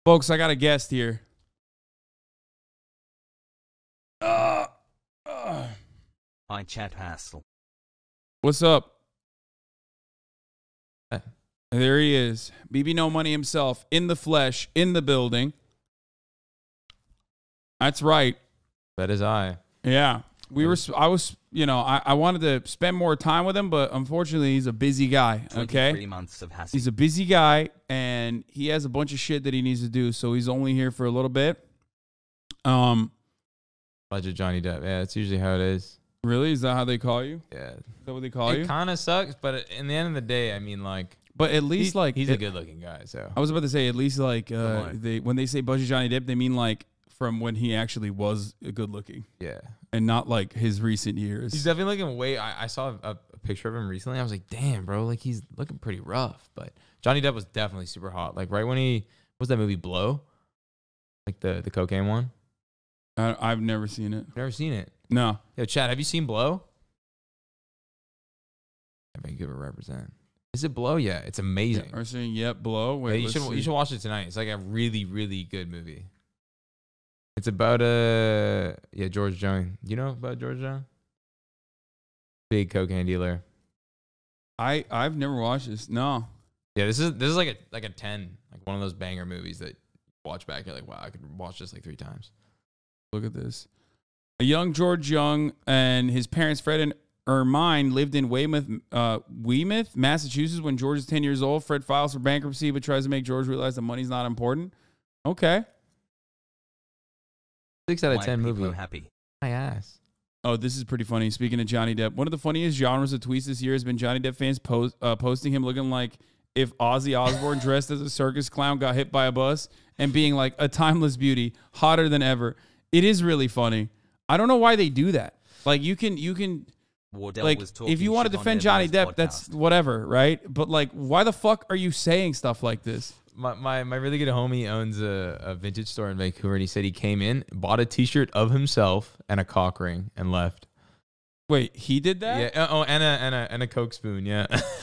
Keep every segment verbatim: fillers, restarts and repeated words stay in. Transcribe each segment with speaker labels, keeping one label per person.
Speaker 1: Folks, I got a guest here. Uh, uh.
Speaker 2: Hi, Chad Hassel.
Speaker 1: What's up? There he is. B B No Money himself, in the flesh, in the building. That's right.
Speaker 3: That is I.
Speaker 1: Yeah. We were, I was, you know, I, I wanted to spend more time with him, but unfortunately he's a busy guy, okay?
Speaker 2: Three months of Hassel.
Speaker 1: He's a busy guy, and he has a bunch of shit that he needs to do, so he's only here for a little bit. Um,
Speaker 3: Budget Johnny Depp. Yeah, that's usually how it is.
Speaker 1: Really? Is that how they call you?
Speaker 3: Yeah.
Speaker 1: Is that what they call you?
Speaker 3: It kind of sucks, but in the end of the day, I mean, like,
Speaker 1: But at least,
Speaker 3: he,
Speaker 1: like...
Speaker 3: he's
Speaker 1: it,
Speaker 3: a good-looking guy, so.
Speaker 1: I was about to say, at least, like, uh,
Speaker 3: on.
Speaker 1: they when they say Budget Johnny Depp, they mean, like, from when he actually was good-looking.
Speaker 3: Yeah.
Speaker 1: And not, like, his recent years.
Speaker 3: He's definitely looking way... I, I saw a, a picture of him recently. I was like, damn, bro. Like, he's looking pretty rough. But Johnny Depp was definitely super hot. Like, right when he... What was that movie, Blow? Like, the, the cocaine one?
Speaker 1: I, I've never seen it.
Speaker 3: Never seen it.
Speaker 1: No.
Speaker 3: Yo, Chad, have you seen Blow? Vancouver represent. Is it Blow? Yeah, it's amazing.
Speaker 1: Are saying yep, blow? Wait,
Speaker 3: Yeah, you
Speaker 1: let's
Speaker 3: should
Speaker 1: see.
Speaker 3: you should watch it tonight. It's like a really really good movie. It's about a yeah George Jones. You know about George Jones? Big cocaine dealer.
Speaker 1: I I've never watched this. No.
Speaker 3: Yeah, this is this is like a like a ten, like one of those banger movies that you watch back. You're like, wow, I could watch this like three times.
Speaker 1: Look at this. A young George Young and his parents, Fred and Ermine, lived in Weymouth, uh, Weymouth, Massachusetts when George is ten years old. Fred files for bankruptcy but tries to make George realize that money's not important. Okay.
Speaker 3: Six out of
Speaker 2: Why
Speaker 3: ten
Speaker 2: people
Speaker 3: movie.
Speaker 2: are happy.
Speaker 3: My ass.
Speaker 1: Oh, this is pretty funny. Speaking of Johnny Depp, one of the funniest genres of tweets this year has been Johnny Depp fans post, uh, posting him looking like if Ozzy Osbourne dressed as a circus clown got hit by a bus and being like a timeless beauty, hotter than ever. It is really funny. I don't know why they do that. Like you can, you can,
Speaker 2: Wardell
Speaker 1: like
Speaker 2: was talking
Speaker 1: if you want to
Speaker 2: shit on
Speaker 1: defend
Speaker 2: their
Speaker 1: Johnny
Speaker 2: last
Speaker 1: Depp,
Speaker 2: podcast.
Speaker 1: that's whatever, right? But like, why the fuck are you saying stuff like this?
Speaker 3: My, my my really good homie owns a, a vintage store in Vancouver, and he said he came in, bought a T-shirt of himself and a cock ring, and left.
Speaker 1: Wait, he did that?
Speaker 3: Yeah. Oh, and a and a and a Coke spoon. Yeah.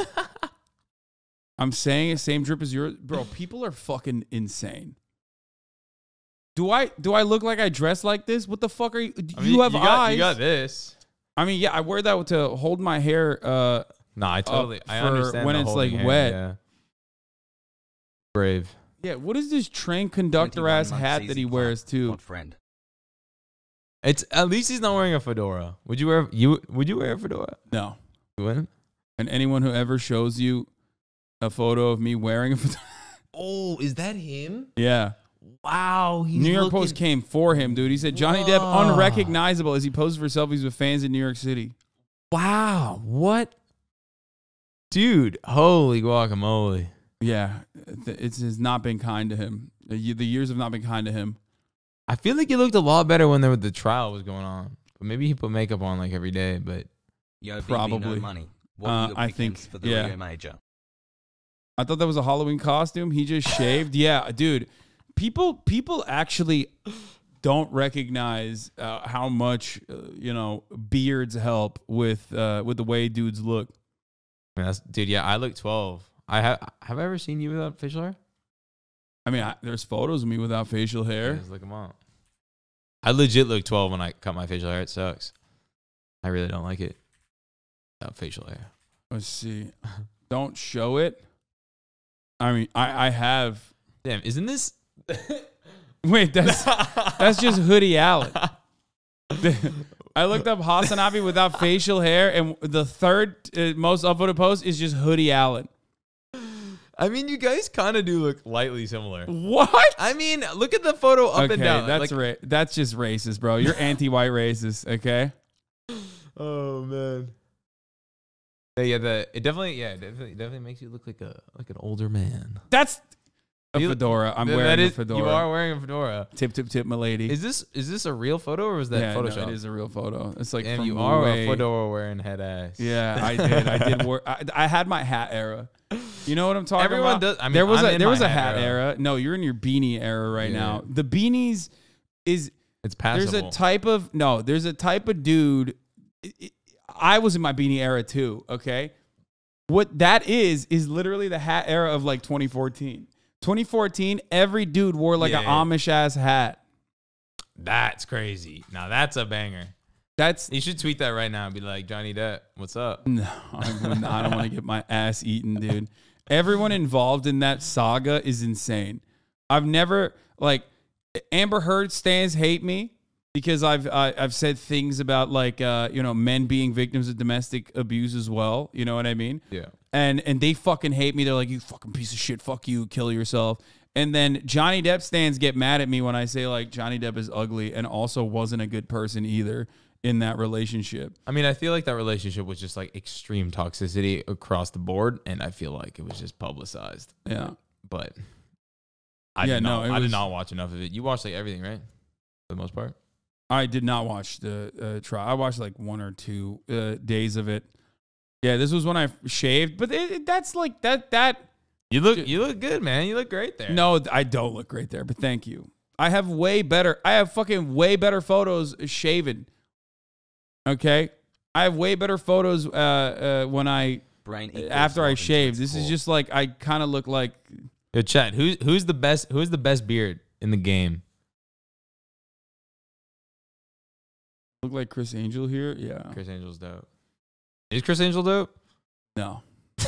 Speaker 1: I'm saying it, same drip as yours, bro. People are fucking insane. Do I do I look like I dress like this? What the fuck are you?
Speaker 3: I mean,
Speaker 1: you have
Speaker 3: you got,
Speaker 1: eyes.
Speaker 3: You got this.
Speaker 1: I mean, yeah, I wear that to hold my hair. Uh,
Speaker 3: Nah, I totally. I
Speaker 1: for
Speaker 3: understand
Speaker 1: when
Speaker 3: the
Speaker 1: it's,
Speaker 3: holding
Speaker 1: like,
Speaker 3: hand,
Speaker 1: wet.
Speaker 3: Yeah. Brave.
Speaker 1: yeah, what is this train conductor ass
Speaker 2: twenty-one
Speaker 1: hat
Speaker 2: months
Speaker 1: that he
Speaker 2: easy
Speaker 1: wears
Speaker 2: clap,
Speaker 1: too?
Speaker 2: not friend.
Speaker 3: It's at least he's not wearing a fedora. Would you wear you? Would you wear a fedora?
Speaker 1: No.
Speaker 3: You wouldn't?
Speaker 1: And anyone who ever shows you a photo of me wearing a fedora,
Speaker 3: Oh, is that him?
Speaker 1: yeah.
Speaker 3: Wow, he's
Speaker 1: New York
Speaker 3: looking-
Speaker 1: Post came for him, dude. He said Johnny Depp
Speaker 3: Whoa.
Speaker 1: unrecognizable as he poses for selfies with fans in New York City.
Speaker 3: Wow, what? Dude, holy guacamole.
Speaker 1: Yeah, it has not been kind to him. The the years have not been kind to him.
Speaker 3: I feel like he looked a lot better when the, the trial was going on. But maybe he put makeup on like every day, but
Speaker 2: Yo, B B,
Speaker 1: Probably.
Speaker 2: no money. What
Speaker 1: Uh,
Speaker 2: are your
Speaker 1: I
Speaker 2: pickings
Speaker 1: think-
Speaker 2: for the
Speaker 1: yeah.
Speaker 2: Rio Major?
Speaker 1: I thought that was a Halloween costume. He just shaved. Yeah, dude. People people actually don't recognize uh, how much uh, you know beards help with uh, with the way dudes look.
Speaker 3: I mean, that's, dude, yeah, I look twelve. I have have I ever seen you without facial hair?
Speaker 1: I mean, I, there's photos of me without facial hair.
Speaker 3: Just look them up. I legit look twelve when I cut my facial hair. It sucks. I really don't like it without facial hair.
Speaker 1: Let's see. Don't show it. I mean, I I have.
Speaker 3: Damn, isn't this?
Speaker 1: Wait, that's that's just Hoodie Allen. I looked up Hassan Abi without facial hair, and the third uh, most upvoted post is just Hoodie Allen.
Speaker 3: I mean, you guys kind of do look lightly similar.
Speaker 1: What?
Speaker 3: I mean, look at the photo up
Speaker 1: okay,
Speaker 3: and down.
Speaker 1: that's
Speaker 3: like,
Speaker 1: ra- that's just racist, bro. You're anti-white racist, okay?
Speaker 3: oh man. Yeah, yeah, the it definitely, yeah, it definitely, definitely makes you look like a like an older man.
Speaker 1: That's a
Speaker 3: You-
Speaker 1: fedora. I'm
Speaker 3: That
Speaker 1: wearing
Speaker 3: is-
Speaker 1: a fedora.
Speaker 3: You are wearing a fedora.
Speaker 1: Tip, tip, tip, my lady.
Speaker 3: Is this is this a real photo or is that
Speaker 1: yeah, no,
Speaker 3: Photoshop?
Speaker 1: it is a real photo. It's like
Speaker 3: Damn,
Speaker 1: from
Speaker 3: you are
Speaker 1: way-
Speaker 3: a fedora wearing head ass.
Speaker 1: Yeah, I did. I did work. I, I had my hat era. You know what I'm talking
Speaker 3: Everyone
Speaker 1: about?
Speaker 3: does- I mean,
Speaker 1: there was
Speaker 3: I'm
Speaker 1: a
Speaker 3: in
Speaker 1: there
Speaker 3: my
Speaker 1: was a
Speaker 3: hat
Speaker 1: hat era.
Speaker 3: era.
Speaker 1: No, you're in your beanie era right
Speaker 3: Yeah.
Speaker 1: now. The beanies is
Speaker 3: It's passable.
Speaker 1: there's a type of no. There's a type of dude. it- it- I was in my beanie era too. Okay, what that is is literally the hat era of like twenty fourteen. twenty fourteen, every dude wore like
Speaker 3: Yeah.
Speaker 1: an Amish ass hat.
Speaker 3: That's crazy. Now that's a banger.
Speaker 1: That's
Speaker 3: You should tweet that right now and be like, Johnny Depp, what's up?
Speaker 1: no, I, wouldn't- I don't want to get my ass eaten, dude. Everyone involved in that saga is insane. I've never like Amber Heard stans hate me because I've I, I've said things about like uh, you know men being victims of domestic abuse as well. You know what I mean?
Speaker 3: Yeah.
Speaker 1: And and they fucking hate me. They're like, you fucking piece of shit. Fuck you. Kill yourself. And then Johnny Depp stans get mad at me when I say like Johnny Depp is ugly and also wasn't a good person either in that relationship.
Speaker 3: I mean, I feel like that relationship was just like extreme toxicity across the board, and I feel like it was just publicized.
Speaker 1: Yeah.
Speaker 3: But I
Speaker 1: Yeah,
Speaker 3: did not,
Speaker 1: no, it
Speaker 3: I
Speaker 1: was-
Speaker 3: did not watch enough of it. You watched like everything, right? For the most part.
Speaker 1: I did not watch the uh, trial. I watched like one or two uh, days of it. Yeah, this was when I shaved, but it, it- that's like that. That
Speaker 3: You look, you look good, man. You look great there.
Speaker 1: no, I don't look great there, but thank you. I have way better. I have fucking way better photos shaven. Okay, I have way better photos uh, uh, when I
Speaker 2: Brain equals
Speaker 1: after I
Speaker 2: welcome to
Speaker 1: shave.
Speaker 2: its
Speaker 1: This is
Speaker 2: core.
Speaker 1: just like I kind of look like.
Speaker 3: Yo, Chad, who's who's the best? Who's the best beard in the game?
Speaker 1: Look like Chris Angel here. Yeah.
Speaker 3: Chris Angel's dope. Is Chris Angel dope?
Speaker 1: No.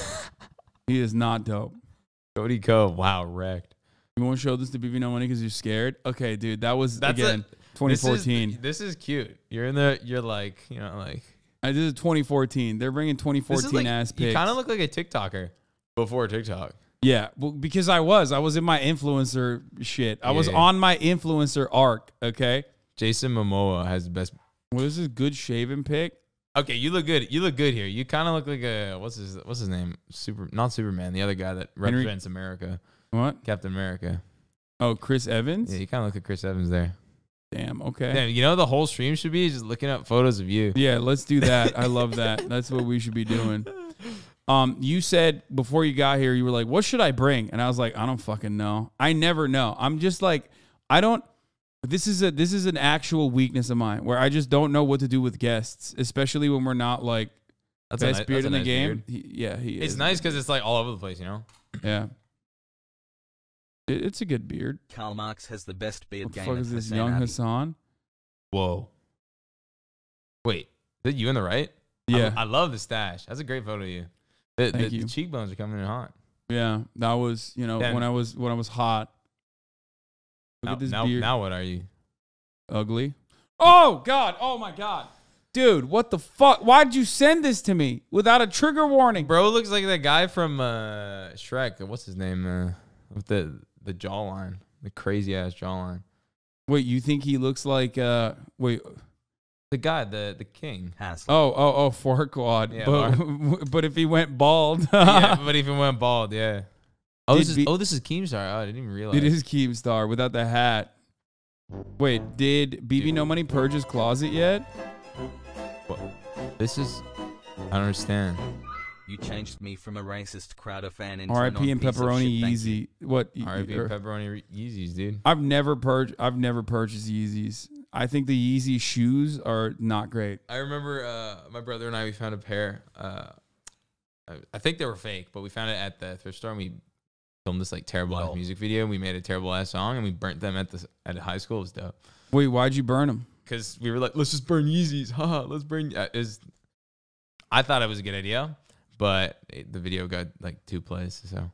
Speaker 1: He is not dope.
Speaker 3: Cody Cove, wow, wrecked.
Speaker 1: You won't show this to B B No Money because you're scared? Okay, dude. That was,
Speaker 3: That's
Speaker 1: again,
Speaker 3: a-
Speaker 1: twenty
Speaker 3: This is-
Speaker 1: fourteen.
Speaker 3: This is, cute. You're in the. You're like, you know, like
Speaker 1: I did it twenty fourteen. They're bringing twenty
Speaker 3: this is
Speaker 1: fourteen
Speaker 3: like,
Speaker 1: ass
Speaker 3: you
Speaker 1: pics.
Speaker 3: kind of look like a TikToker before TikTok.
Speaker 1: Yeah, well, because I was. I was in my influencer shit. I was
Speaker 3: Yeah.
Speaker 1: on my influencer arc, okay?
Speaker 3: Jason Momoa has the best.
Speaker 1: What is this good shaven pic?
Speaker 3: Okay, you look good. You look good here. You kind of look like a what's his what's his name? Super, not Superman. The other guy that
Speaker 1: Henry-
Speaker 3: represents America,
Speaker 1: What?
Speaker 3: Captain America.
Speaker 1: Oh, Chris Evans?
Speaker 3: Yeah, you kind of look like Chris Evans there.
Speaker 1: Damn, okay.
Speaker 3: Damn, you know the whole stream should be just looking up photos of you.
Speaker 1: Yeah, let's do that. I love that. That's what we should be doing. Um, you said before you got here, you were like, "What should I bring?" And I was like, "I don't fucking know. I never know. I'm just like, I don't. This is a this is an actual weakness of mine where I just don't know what to do with guests, especially when we're not like
Speaker 3: That's a
Speaker 1: best
Speaker 3: ni-
Speaker 1: beard
Speaker 3: that's a
Speaker 1: in the
Speaker 3: nice
Speaker 1: game.
Speaker 3: beard.
Speaker 1: He, yeah, he
Speaker 3: It's
Speaker 1: is.
Speaker 3: nice because it's like all over the place, you know.
Speaker 1: Yeah, it, it's a good beard.
Speaker 2: Karl Marx has the best beard
Speaker 1: What the
Speaker 2: game
Speaker 1: fuck
Speaker 2: of
Speaker 1: is this,
Speaker 2: Hassan
Speaker 1: young
Speaker 2: Abbey.
Speaker 1: Hassan?
Speaker 3: Whoa. Wait, is that you in the right?
Speaker 1: Yeah,
Speaker 3: I, I love the stash. That's a great photo of you. The,
Speaker 1: Thank
Speaker 3: the,
Speaker 1: you.
Speaker 3: the cheekbones are coming in hot.
Speaker 1: yeah. That was you know
Speaker 3: Damn.
Speaker 1: when I was when I was hot. Look
Speaker 3: Now,
Speaker 1: at this
Speaker 3: now,
Speaker 1: beard.
Speaker 3: now what are you?
Speaker 1: Ugly. Oh God! Oh my God, dude! What the fuck? Why'd you send this to me without a trigger warning, bro?
Speaker 3: Bro looks like that guy from uh, Shrek. What's his name? Uh, with the the jawline, the crazy ass jawline.
Speaker 1: Wait, you think he looks like? uh Wait.
Speaker 3: The guy, the the king.
Speaker 2: Hassel.
Speaker 1: Oh, oh, oh, Farquaad.
Speaker 3: Yeah,
Speaker 1: but, but if he went bald,
Speaker 3: Yeah, but if he went bald, yeah. Oh,
Speaker 1: Did
Speaker 3: this is
Speaker 1: be-
Speaker 3: oh this is Keemstar. Oh, I didn't even realize.
Speaker 1: it is Keemstar without the hat. Wait, did B B No Money purge his closet yet?
Speaker 3: What? This is. I don't understand.
Speaker 2: You changed me from a racist Crowder fan into
Speaker 1: R I
Speaker 2: a
Speaker 1: P and
Speaker 2: non-piece of
Speaker 1: pepperoni
Speaker 2: shit, thank you.
Speaker 1: Yeezy. What?
Speaker 3: R I P
Speaker 1: er,
Speaker 3: pepperoni Yeezys, dude.
Speaker 1: I've never purged. I've never purchased Yeezys. I think the Yeezy shoes are not great.
Speaker 3: I remember uh, my brother and I, we found a pair. Uh, I, I think they were fake, but we found it at the thrift store and we filmed this like terrible ass
Speaker 2: Well.
Speaker 3: music video. And we made a terrible ass song and we burnt them at the at high school. It was dope.
Speaker 1: Wait, why'd you burn them?
Speaker 3: Because we were like, let's just burn Yeezys. Haha, let's burn. Uh, is I thought it was a good idea, but it, the video got like two plays. So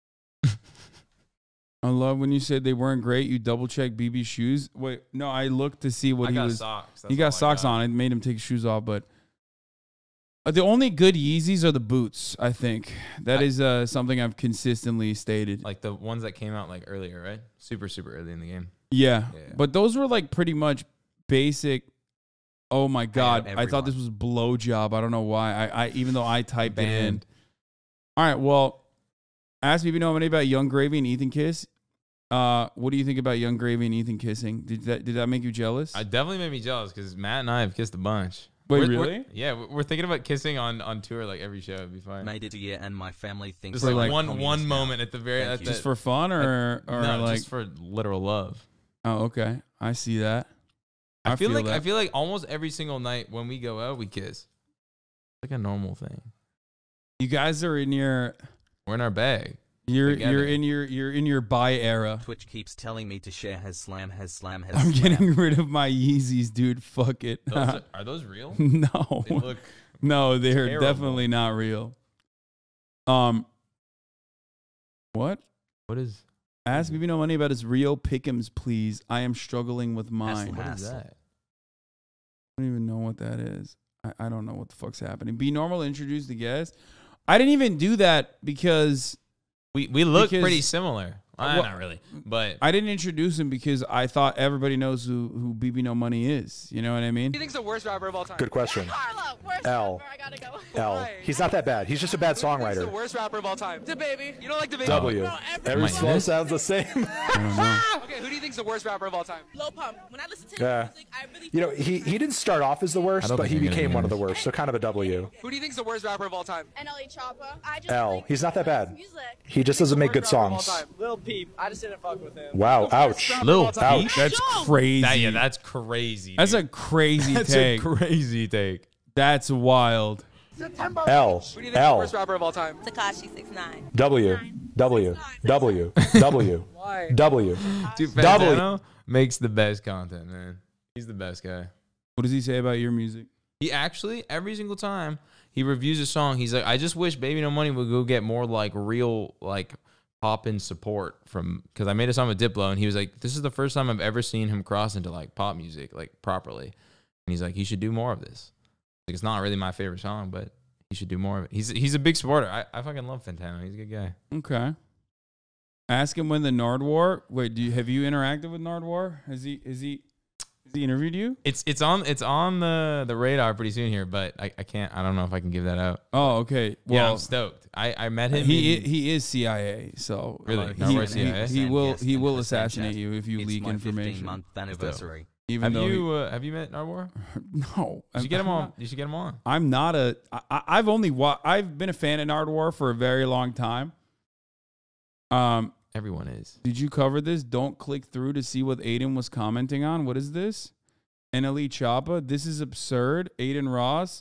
Speaker 1: I love when you said they weren't great. You double check B B's shoes. Wait, no, I looked to see what
Speaker 3: I
Speaker 1: he
Speaker 3: got
Speaker 1: was.
Speaker 3: socks.
Speaker 1: He got socks on. It made him take his shoes off, but uh, the only good Yeezys are the boots. I think that
Speaker 3: I-
Speaker 1: is uh, something I've consistently stated.
Speaker 3: Like the ones that came out like earlier, right? Super super early in the game.
Speaker 1: yeah,
Speaker 3: Yeah.
Speaker 1: but those were like pretty much basic. Oh my god! I thought this was blowjob. I don't know why. I, I even though I typed it in.
Speaker 3: Banned.
Speaker 1: All right. Well, ask me if you know anything about Young Gravy and Ethan Kiss. Uh, what do you think about Young Gravy and Ethan kissing? Did that did that make you jealous?
Speaker 3: I definitely made me jealous because Matt and I have kissed a bunch.
Speaker 1: Wait,
Speaker 3: We're- we're-
Speaker 1: really?
Speaker 3: yeah, we're we're thinking about kissing on, on tour like every show. It'd be fine.
Speaker 2: Made it a year and my family thinks
Speaker 3: Just
Speaker 1: For
Speaker 3: like,
Speaker 1: like
Speaker 3: one
Speaker 2: communist
Speaker 3: one
Speaker 2: now.
Speaker 3: moment at the very
Speaker 2: Thank
Speaker 3: at
Speaker 2: you.
Speaker 3: the,
Speaker 1: Just for fun or or
Speaker 3: no,
Speaker 1: like?
Speaker 3: just for literal love.
Speaker 1: Oh, okay. I see that.
Speaker 3: I, feel, like
Speaker 1: that.
Speaker 3: I feel like almost every single night when we go out, we kiss. Like a normal thing.
Speaker 1: You guys are in your
Speaker 3: We're in our bag.
Speaker 1: You're
Speaker 3: together.
Speaker 1: you're in your you're in your buy era.
Speaker 2: Twitch keeps telling me to share has slam has slam has
Speaker 1: I'm
Speaker 2: slam.
Speaker 1: getting rid of my Yeezys, dude. Fuck it.
Speaker 3: Those are, are those real?
Speaker 1: no,
Speaker 3: They look
Speaker 1: no, they're
Speaker 3: terrible.
Speaker 1: definitely not real. Um, what?
Speaker 3: What is
Speaker 1: Ask me if you know money about his Rio Pick'ems, please. I am struggling with mine.
Speaker 2: Hassle.
Speaker 3: what is that?
Speaker 1: I don't even know what that is. I, I don't know what the fuck's happening. Be normal, introduce the guest. I didn't even do that because
Speaker 3: We we look
Speaker 1: Because-
Speaker 3: pretty similar. Uh,
Speaker 1: Well,
Speaker 3: not really, but
Speaker 1: I didn't introduce him because I thought everybody knows who who B B No Money is. You know what I mean?
Speaker 4: Who do you think's the worst rapper of all time?
Speaker 5: Good question.
Speaker 6: Harlow, worst
Speaker 5: L.
Speaker 6: rapper, I gotta go.
Speaker 5: L.
Speaker 4: Why?
Speaker 5: He's not that bad. He's just a bad
Speaker 4: Who do you think's the
Speaker 5: songwriter.
Speaker 4: worst rapper of all time? The baby. You don't like the baby?
Speaker 5: W.
Speaker 6: Bro, every-
Speaker 5: Every
Speaker 3: My
Speaker 5: flow
Speaker 3: goodness.
Speaker 5: sounds the same.
Speaker 1: I don't know.
Speaker 4: Okay, who do you think's the worst rapper of all time?
Speaker 6: Low pump. When I listen to
Speaker 5: Yeah.
Speaker 6: his music, I really
Speaker 5: You know, he, he didn't start off as the
Speaker 3: I
Speaker 5: worst,
Speaker 3: don't
Speaker 5: but
Speaker 3: think
Speaker 5: he
Speaker 3: you're gonna
Speaker 5: became
Speaker 3: do
Speaker 5: one of the
Speaker 3: this.
Speaker 5: worst. So kind of a W.
Speaker 4: Who do you think's the worst rapper of all time?
Speaker 6: N L E Chopper. I just
Speaker 5: L.
Speaker 6: like
Speaker 5: He's not that bad.
Speaker 6: music.
Speaker 5: He just doesn't make good
Speaker 4: Worst rapper of all
Speaker 5: songs.
Speaker 4: time.
Speaker 7: Lil Peep. I just didn't fuck with him.
Speaker 5: Wow. Ouch.
Speaker 4: rapper
Speaker 3: Lil
Speaker 4: of all time.
Speaker 3: Peep?
Speaker 1: That's crazy.
Speaker 3: that, yeah, that's crazy.
Speaker 1: That's a
Speaker 3: dude.
Speaker 1: crazy
Speaker 3: that's
Speaker 1: take.
Speaker 3: a crazy take.
Speaker 1: That's wild.
Speaker 5: L.
Speaker 4: Who do you think's the
Speaker 5: L.
Speaker 4: worst rapper of all time?
Speaker 6: Takashi six nine.
Speaker 5: W. W. W. W.
Speaker 4: Why?
Speaker 5: W.
Speaker 3: Dude,
Speaker 5: W.
Speaker 3: Fantano makes the best content, man. He's the best guy.
Speaker 1: What does he say about your music?
Speaker 3: He actually, every single time he reviews a song, he's like, I just wish Baby No Money would go get more like real, like pop-in support from, because I made a song with Diplo and he was like, this is the first time I've ever seen him cross into like pop music, like properly. And he's like, he should do more of this. Like, it's not really my favorite song, but he should do more of it. He's he's a big supporter. I, I fucking love Fantano. He's a good guy.
Speaker 1: Okay. Ask him when the Nard War. Wait, do you have you interacted with Nard War? Has he is he has he interviewed you?
Speaker 3: It's it's on it's on the, the radar pretty soon here, but I, I can't, I don't know if I can give that out.
Speaker 1: Oh, okay.
Speaker 3: Yeah,
Speaker 1: Well,
Speaker 3: I'm stoked. I, I met him.
Speaker 1: he
Speaker 3: in-
Speaker 1: he is C I A, so
Speaker 3: Really?
Speaker 1: uh,
Speaker 3: Nard
Speaker 1: he,
Speaker 3: War C I A?
Speaker 1: he, he will
Speaker 2: Guest
Speaker 1: he
Speaker 2: and
Speaker 1: will
Speaker 2: Hassan
Speaker 1: assassinate
Speaker 2: Chef.
Speaker 1: you if you
Speaker 2: It's
Speaker 1: leak
Speaker 2: my
Speaker 1: information.
Speaker 2: fifteen month anniversary.
Speaker 1: Even
Speaker 3: have
Speaker 1: though
Speaker 3: you uh, have you met Nardwar?
Speaker 1: he, no,
Speaker 3: You should get him
Speaker 1: I'm
Speaker 3: on.
Speaker 1: not-
Speaker 3: You should get him on.
Speaker 1: I'm not a. I, I- I've only wa- I've been a fan of Nard War for a very long time. Um,
Speaker 3: Everyone is.
Speaker 1: did you cover this? Don't click through to see what Aiden was commenting on. What is this? N L E Choppa. This is absurd. Aiden Ross.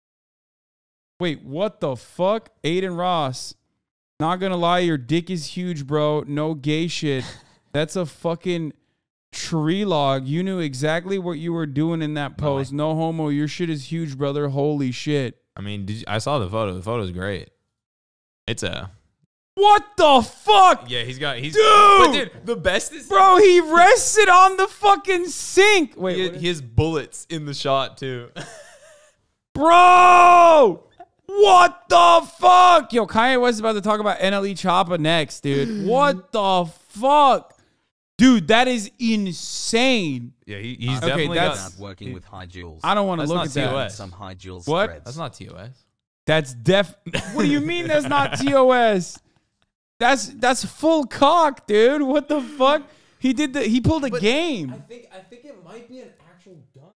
Speaker 1: Wait, what the fuck? Aiden Ross. Not gonna lie, your dick is huge, bro. No gay shit. That's a fucking tree log. You knew exactly what you were doing in that post. No homo. Your shit is huge, brother. Holy shit.
Speaker 3: I mean, did you, I saw the photo. The photo's great. It's a
Speaker 1: What the fuck?
Speaker 3: yeah. He's got he's
Speaker 1: Dude!
Speaker 3: But dude, the best is
Speaker 1: Bro, he rested on the fucking sink. Wait,
Speaker 3: he,
Speaker 1: what is-
Speaker 3: he has bullets in the shot too.
Speaker 1: bro, what the fuck? Yo, Kanye West is about to talk about N L E Choppa next, dude. What the fuck? Dude, that is insane.
Speaker 3: yeah, he, he's
Speaker 1: Okay,
Speaker 3: definitely
Speaker 1: that's-
Speaker 3: got.
Speaker 2: Not working with high jewels.
Speaker 1: I don't want to
Speaker 3: That's
Speaker 1: look
Speaker 3: not
Speaker 1: at that.
Speaker 3: T O S.
Speaker 2: Some high jewels
Speaker 1: What?
Speaker 2: spreads.
Speaker 3: That's not T O S.
Speaker 1: That's def. What do you mean that's not T O S? That's that's full cock, dude. What the fuck? He did the. He pulled a game,
Speaker 3: think I think it might be an actual gun.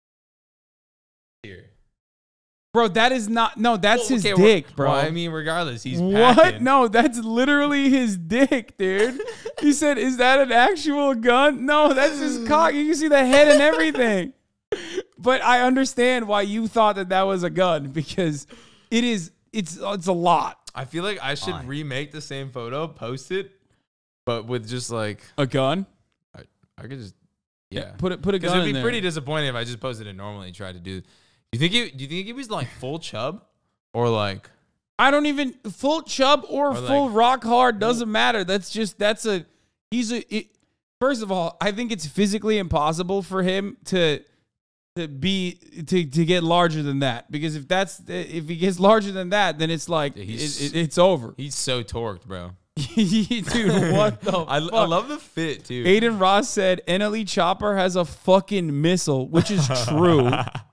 Speaker 3: Here,
Speaker 1: bro. That is not. No, that's his
Speaker 3: Okay, well-
Speaker 1: dick, bro.
Speaker 3: Well, I mean, regardless, he's
Speaker 1: What?
Speaker 3: packing.
Speaker 1: No, that's literally his dick, dude. He said, "Is that an actual gun?" No, that's his cock. You can see the head and everything. But I understand why you thought that that was a gun because it is. It's it's a lot.
Speaker 3: I feel like I should
Speaker 2: Fine.
Speaker 3: remake the same photo, post it, but with just like
Speaker 1: A gun?
Speaker 3: I, I could just yeah.
Speaker 1: Put it. Put a
Speaker 3: Because
Speaker 1: gun
Speaker 3: it'd
Speaker 1: in
Speaker 3: be
Speaker 1: there.
Speaker 3: pretty disappointing if I just posted it normally and tried to do. Do you think he? Do you think he was like full chub, or like?
Speaker 1: I don't even full chub or,
Speaker 3: Or
Speaker 1: full
Speaker 3: like-
Speaker 1: rock hard doesn't matter. That's just that's a he's a. It, first of all, I think it's physically impossible for him to to be to to get larger than that because if that's if he gets larger than that, then it's like
Speaker 3: Yeah,
Speaker 1: it,
Speaker 3: he's-
Speaker 1: it, it's over.
Speaker 3: He's so torqued, bro.
Speaker 1: Dude, what the
Speaker 3: I,
Speaker 1: fuck?
Speaker 3: I love the fit too.
Speaker 1: Aiden Ross said N L E Chopper has a fucking missile, which is true.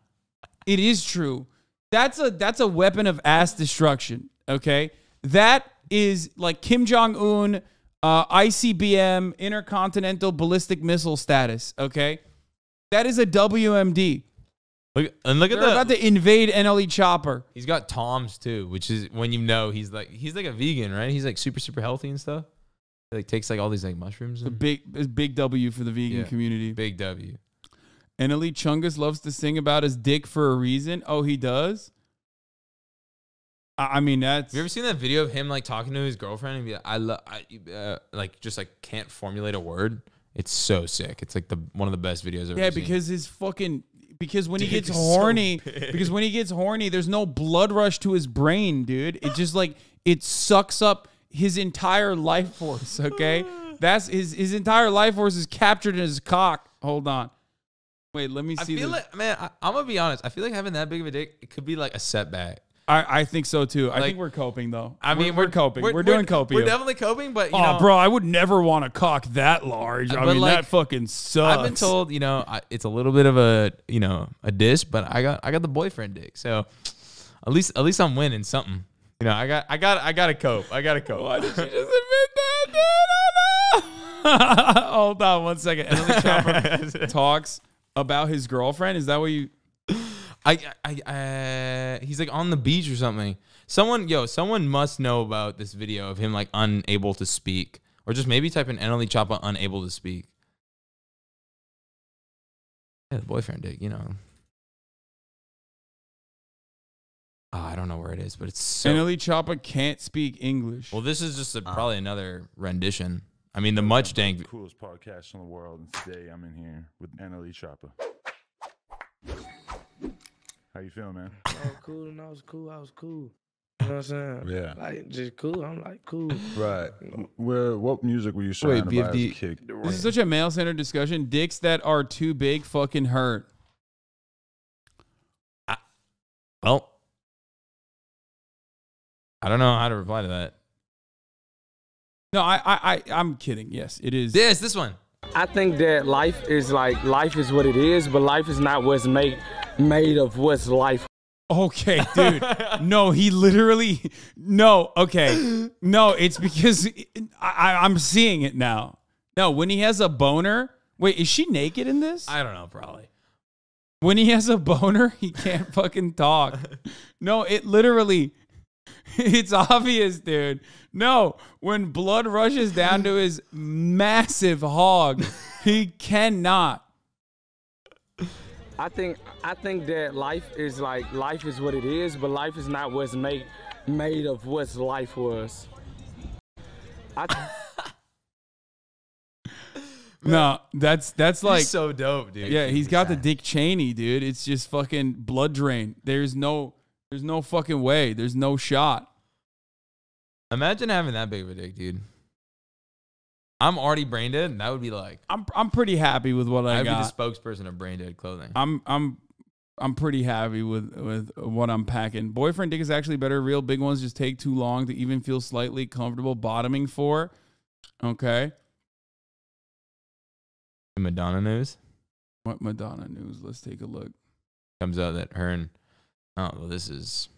Speaker 1: It is true. That's a that's a weapon of ass destruction. Okay, that is like Kim Jong Un, uh, I C B M, intercontinental ballistic missile status. Okay, that is a W M D.
Speaker 3: Look and look
Speaker 1: They're
Speaker 3: at the.
Speaker 1: about to invade N L E Chopper.
Speaker 3: He's got Toms too, which is when you know he's like he's like a vegan, right? He's like super super healthy and stuff. He like takes like all these like mushrooms.
Speaker 1: A
Speaker 3: And
Speaker 1: big, a big W for the vegan
Speaker 3: Yeah.
Speaker 1: community.
Speaker 3: big W.
Speaker 1: N L E Chungus loves to sing about his dick for a reason. Oh, he does? I I mean, that's.
Speaker 3: Have you ever seen that video of him like talking to his girlfriend and be like, I love, I, uh, like just like can't formulate a word? It's so sick. It's like the one of the best videos I've ever
Speaker 1: Yeah,
Speaker 3: seen.
Speaker 1: because his fucking because when he
Speaker 3: Dick
Speaker 1: gets
Speaker 3: is so
Speaker 1: horny,
Speaker 3: big.
Speaker 1: because when he gets horny, there's no blood rush to his brain, dude. It just like it sucks up his entire life force. Okay, that's his his entire life force is captured in his cock. Hold on, wait, let me
Speaker 3: I
Speaker 1: see.
Speaker 3: feel
Speaker 1: this.
Speaker 3: like, man, I, I'm gonna be honest. I feel like having that big of a dick, it could be like a setback.
Speaker 1: I I think so too. I
Speaker 3: Like-
Speaker 1: think we're coping though.
Speaker 3: I mean,
Speaker 1: we're, we're coping. We're, doing coping.
Speaker 3: We're definitely coping, but you
Speaker 1: Oh,
Speaker 3: know,
Speaker 1: bro, I would never want a cock that large. I
Speaker 3: But,
Speaker 1: mean,
Speaker 3: like,
Speaker 1: that fucking sucks.
Speaker 3: I've been told, you know, I, it's a little bit of a, you know, a diss, but I got, I got the boyfriend dick, so at least, at least I'm winning something. You know, I got, I got, I got to cope. I got to cope.
Speaker 1: Why did you just admit that, dude? Oh, no. Hold on one second. Emily Chopper talks about his girlfriend. Is that what you?
Speaker 3: I, I, I, he's like on the beach or something. Someone, yo, someone must know about this video of him like unable to speak, or just maybe type in Emily Choppa unable to speak. Yeah, the boyfriend dick, you know. Oh, I don't know where it is, but it's so.
Speaker 1: Emily Choppa can't speak English.
Speaker 3: Well, this is just a, probably another rendition. I mean, the much dank.
Speaker 8: Coolest podcast in the world, and today I'm in here with Annalie Choppa. How you feeling, man?
Speaker 9: I was cool and I was cool. I was cool. You know what I'm saying?
Speaker 8: Yeah.
Speaker 9: Like, just cool. I'm like, cool.
Speaker 8: Right. Where? What music were you surrounded by as a kid?
Speaker 1: This is such a male-centered discussion. Dicks that are too big fucking hurt.
Speaker 3: Well, I don't know how to reply to that.
Speaker 1: No, I, I, I I'm kidding. Yes, it is.
Speaker 3: This, this one.
Speaker 9: I think that life is like, life is what it is, but life is not what's made, made of what's life.
Speaker 1: Okay, dude. No, he literally. No, okay. No, it's because I, I'm seeing it now. No, when he has a boner. Wait, is she naked in this?
Speaker 3: I don't know, probably.
Speaker 1: When he has a boner, he can't fucking talk. No, it literally. It's obvious, dude. No, when blood rushes down to his massive hog, he cannot.
Speaker 9: I think I think that life is like, life is what it is, but life is not what's made made of what's life was. I
Speaker 1: No, that's that's like
Speaker 3: He's so dope, dude.
Speaker 1: yeah, he's got the Dick Cheney, dude. It's just fucking blood drain. There's no there's no fucking way. There's no shot.
Speaker 3: Imagine having that big of a dick, dude. I'm already brain dead, and that would be like
Speaker 1: I'm I'm pretty happy with what I
Speaker 3: I'd
Speaker 1: got.
Speaker 3: be the spokesperson of brain dead clothing.
Speaker 1: I'm I'm I'm pretty happy with with what I'm packing. Boyfriend dick is actually better. Real big ones just take too long to even feel slightly comfortable bottoming for. Okay.
Speaker 3: The Madonna news
Speaker 1: What Madonna news? Let's take a look.
Speaker 3: comes out that her and oh well, this is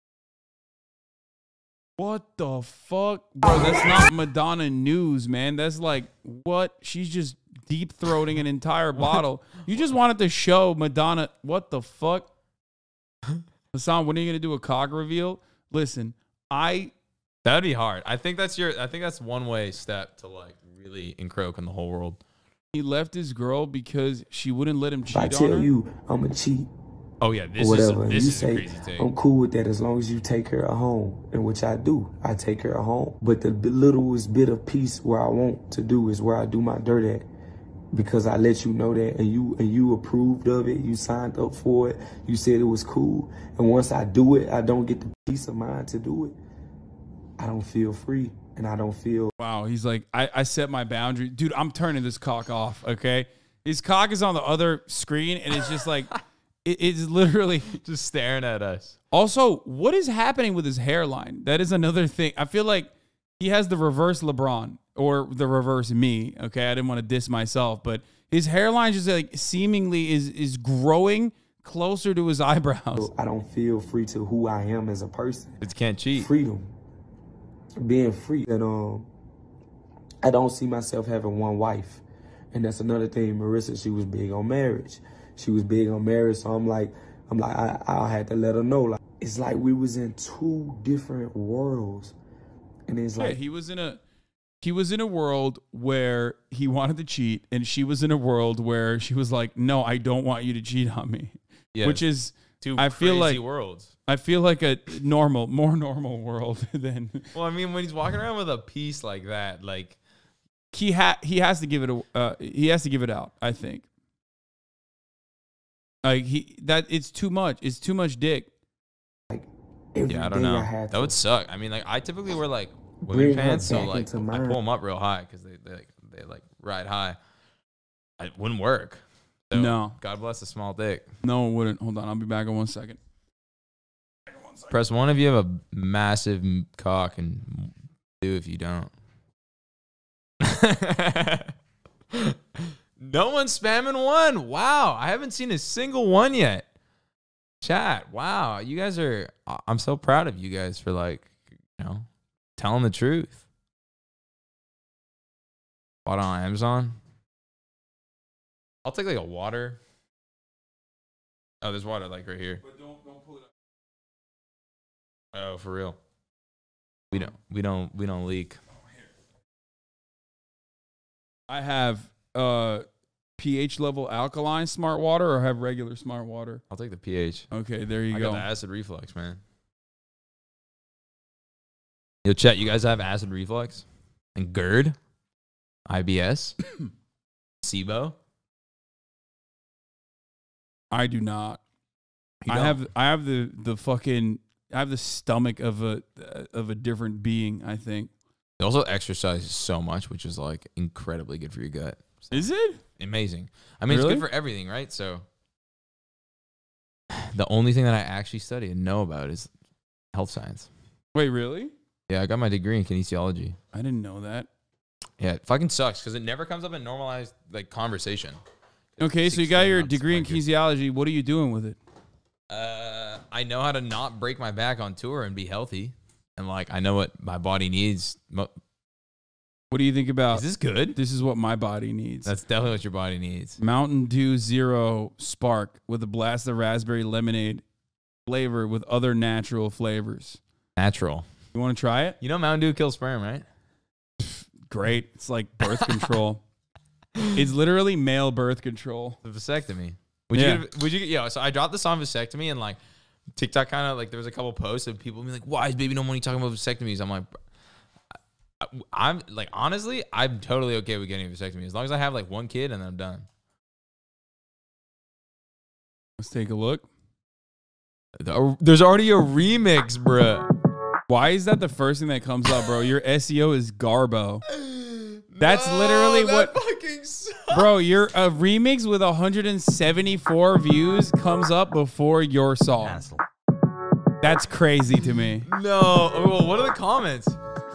Speaker 1: What the fuck? Bro, that's not Madonna news, man. That's like, what? She's just deep throating an entire bottle. You just wanted to show Madonna. What the fuck? Hassan, when are you going to do a cock reveal? Listen, I.
Speaker 3: that would be hard. I think that's your I think that's one way step to like really encroach on the whole world.
Speaker 1: He left his girl because she wouldn't let him cheat
Speaker 10: I
Speaker 1: on
Speaker 10: tell
Speaker 1: her.
Speaker 10: you, I'm a cheat.
Speaker 3: Oh yeah, this
Speaker 10: or
Speaker 3: is
Speaker 10: whatever.
Speaker 3: this
Speaker 10: you
Speaker 3: is
Speaker 10: say,
Speaker 3: a crazy take.
Speaker 10: I'm cool with that as long as you take her at home, and which I do. I take her at home. But the b- littlest bit of peace where I want to do is where I do my dirt at, because I let you know that, and you and you approved of it. You signed up for it. You said it was cool. And once I do it, I don't get the peace of mind to do it. I don't feel free, and I don't feel.
Speaker 1: Wow, he's like, I, I set my boundary. Dude, I'm turning this cock off, okay? His cock is on the other screen, and it's just like, it, it's literally
Speaker 3: just staring at us.
Speaker 1: Also, what is happening with his hairline? That is another thing. I feel like he has the reverse LeBron or the reverse me. Okay, I didn't want to diss myself, but his hairline just like seemingly is is growing closer to his eyebrows.
Speaker 10: I don't feel free to who I am as a person.
Speaker 3: It can't cheat.
Speaker 10: Freedom, being free. And um, I don't see myself having one wife, and that's another thing. Marissa, she was big on marriage. She was big on marriage, so I'm like, I'm like, I, I had to let her know. Like, it's like we was in two different worlds, and it's
Speaker 1: Yeah,
Speaker 10: like
Speaker 1: he was in a he was in a world where he wanted to cheat, and she was in a world where she was like, "No, I don't want you to cheat on me,"
Speaker 3: Yeah.
Speaker 1: which is
Speaker 3: two
Speaker 1: I feel
Speaker 3: crazy
Speaker 1: like
Speaker 3: worlds.
Speaker 1: I feel like a normal, more normal world than
Speaker 3: Well, I mean, when he's walking around with a piece like that, like
Speaker 1: he ha he has to give it a uh, he has to give it out. I think. Like he that it's too much. It's too much dick.
Speaker 10: Every
Speaker 3: yeah, I don't
Speaker 10: day
Speaker 3: know.
Speaker 10: had
Speaker 3: That
Speaker 10: to
Speaker 3: would suck. I mean, like I typically wear like women
Speaker 10: bring her
Speaker 3: pants, so
Speaker 10: back
Speaker 3: like
Speaker 10: into
Speaker 3: I
Speaker 10: mine.
Speaker 3: pull them up real high because they they like, they like ride high. It wouldn't work. So,
Speaker 1: No.
Speaker 3: God bless the small dick.
Speaker 1: No, it wouldn't. Hold on, I'll be back in one second.
Speaker 3: Press one if you have a massive m- cock, and two if you don't. No one's spamming one. Wow, I haven't seen a single one yet. Chat. Wow, you guys are. I'm so proud of you guys for like, you know, telling the truth. Bought it on Amazon. I'll take like a water. Oh, there's water like right here.
Speaker 1: But don't don't pull it up.
Speaker 3: Oh, for real. We don't. We don't. We don't leak.
Speaker 1: I have uh pH level alkaline smart water or have regular smart water.
Speaker 3: I'll take the pH.
Speaker 1: Okay, there you
Speaker 3: I
Speaker 1: go.
Speaker 3: got the acid reflux, man. Yo, chat. You guys have acid reflux and GERD, I B S, SIBO.
Speaker 1: I do not.
Speaker 3: You
Speaker 1: I
Speaker 3: don't?
Speaker 1: have I have the the fucking I have the stomach of a of a different being, I think.
Speaker 3: They also exercise so much, which is like incredibly good for your gut. So,
Speaker 1: Is it?
Speaker 3: amazing. I mean,
Speaker 1: Really?
Speaker 3: it's good for everything, right? So the only thing that I actually study and know about is health science.
Speaker 1: Wait, really?
Speaker 3: Yeah, I got my degree in kinesiology.
Speaker 1: I didn't know that.
Speaker 3: Yeah, it fucking sucks because it never comes up in normalized like conversation.
Speaker 1: Okay, so you got your degree in kinesiology. What are you doing with it?
Speaker 3: Uh, I know how to not break my back on tour and be healthy, and like I know what my body needs. Mo-
Speaker 1: What do you think about?
Speaker 3: Is this good?
Speaker 1: This is what my body needs.
Speaker 3: That's definitely what your body needs.
Speaker 1: Mountain Dew Zero Spark with a blast of raspberry lemonade flavor with other natural flavors.
Speaker 3: Natural.
Speaker 1: You want to try it?
Speaker 3: You know Mountain Dew kills sperm, right?
Speaker 1: Great. It's like birth control. It's literally male birth control.
Speaker 3: The vasectomy. Would
Speaker 1: Yeah.
Speaker 3: you get, would you get, yeah, so I dropped this on vasectomy and like TikTok kind of like there was a couple posts of people being like, why is Baby No Money talking about vasectomies? I'm like, I, I'm like, honestly, I'm totally okay with getting a vasectomy as long as I have like one kid and then I'm done.
Speaker 1: Let's take a look.
Speaker 3: There's already a remix, bruh.
Speaker 1: Why is that the first thing that comes up, bro? Your S E O is Garbo. That's literally
Speaker 3: that
Speaker 1: what,
Speaker 3: fucking sucks.
Speaker 1: bro. Your a remix with one hundred seventy-four views comes up before your song.
Speaker 2: Hassle.
Speaker 1: That's crazy to me.
Speaker 3: No. Oh, well, what are the comments?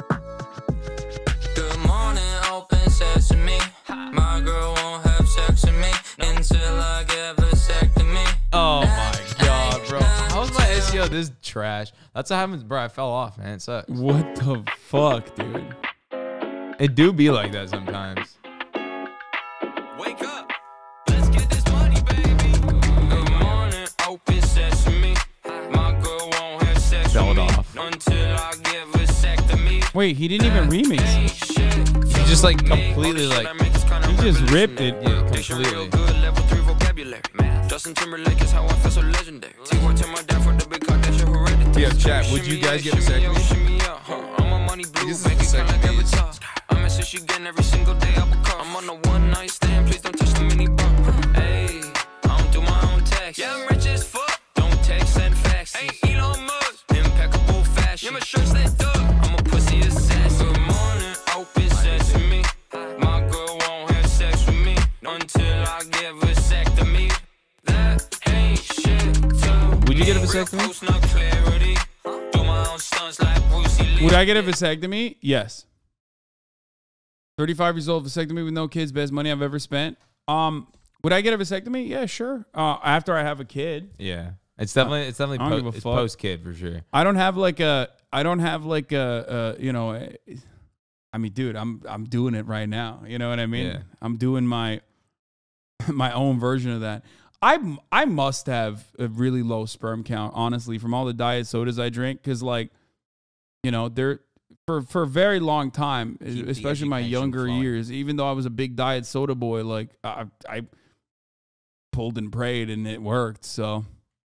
Speaker 11: Good morning, open sesame. My girl won't have sex with me until I get vasectomy.
Speaker 3: Oh my god, bro. How is my S E O this trash? That's what happens, bro. I fell off, man. It sucks.
Speaker 1: What the fuck, dude?
Speaker 3: It do be like that sometimes.
Speaker 11: Wake up. Let's get this money, baby. Good morning, open sesame. My girl won't have sex
Speaker 3: Fell
Speaker 11: with me
Speaker 3: off.
Speaker 11: until I get vasectomy.
Speaker 1: Wait, he didn't even remix it.
Speaker 3: He just like completely like
Speaker 1: He just ripped it.
Speaker 3: yeah, completely.
Speaker 11: Good level three vocabulary. Justin Timberlake is how I feel so legendary. T-word to my dad for the big car, that's your heredity.
Speaker 3: Yeah, chat, would you guys get vasectomy?
Speaker 11: I'm on money blue, bank account like Avatar. I'm a sushi again every single day. I'm on a one night stand, please don't touch the mini bar. Hey, I don't do my own tax. Yeah, I'm rich as fuck. Don't text, send fax. Ain't Elon Musk. Impeccable fashion. Yeah, my shirt's that dog. I'm a pussy assassin. Good morning, open sesame. My girl won't have sex with me until I get vasectomy. That ain't shit to
Speaker 3: Would you get a
Speaker 11: me.
Speaker 3: vasectomy?
Speaker 11: Real close, no clarity. Do my own stunts like Bruce Lee.
Speaker 1: Would I get a vasectomy? Yes. thirty-five years old, vasectomy with no kids, best money I've ever spent. Um, would I get a vasectomy? Yeah, sure. Uh, after I have a kid.
Speaker 3: Yeah, it's definitely it's definitely
Speaker 1: I don't
Speaker 3: po-
Speaker 1: give a
Speaker 3: it's
Speaker 1: fuck.
Speaker 3: post kid for sure.
Speaker 1: I don't have like a. I don't have like a. a you know, a, I mean, dude, I'm I'm doing it right now. You know what I mean?
Speaker 3: Yeah.
Speaker 1: I'm doing my my own version of that. I I must have a really low sperm count, honestly, from all the diet sodas I drink, because like, you know, they're for for a very long time,
Speaker 2: Keep the
Speaker 1: especially in my
Speaker 2: education
Speaker 1: younger
Speaker 2: flowing.
Speaker 1: years. Even though I was a big diet soda boy, like I I pulled and prayed and it worked. So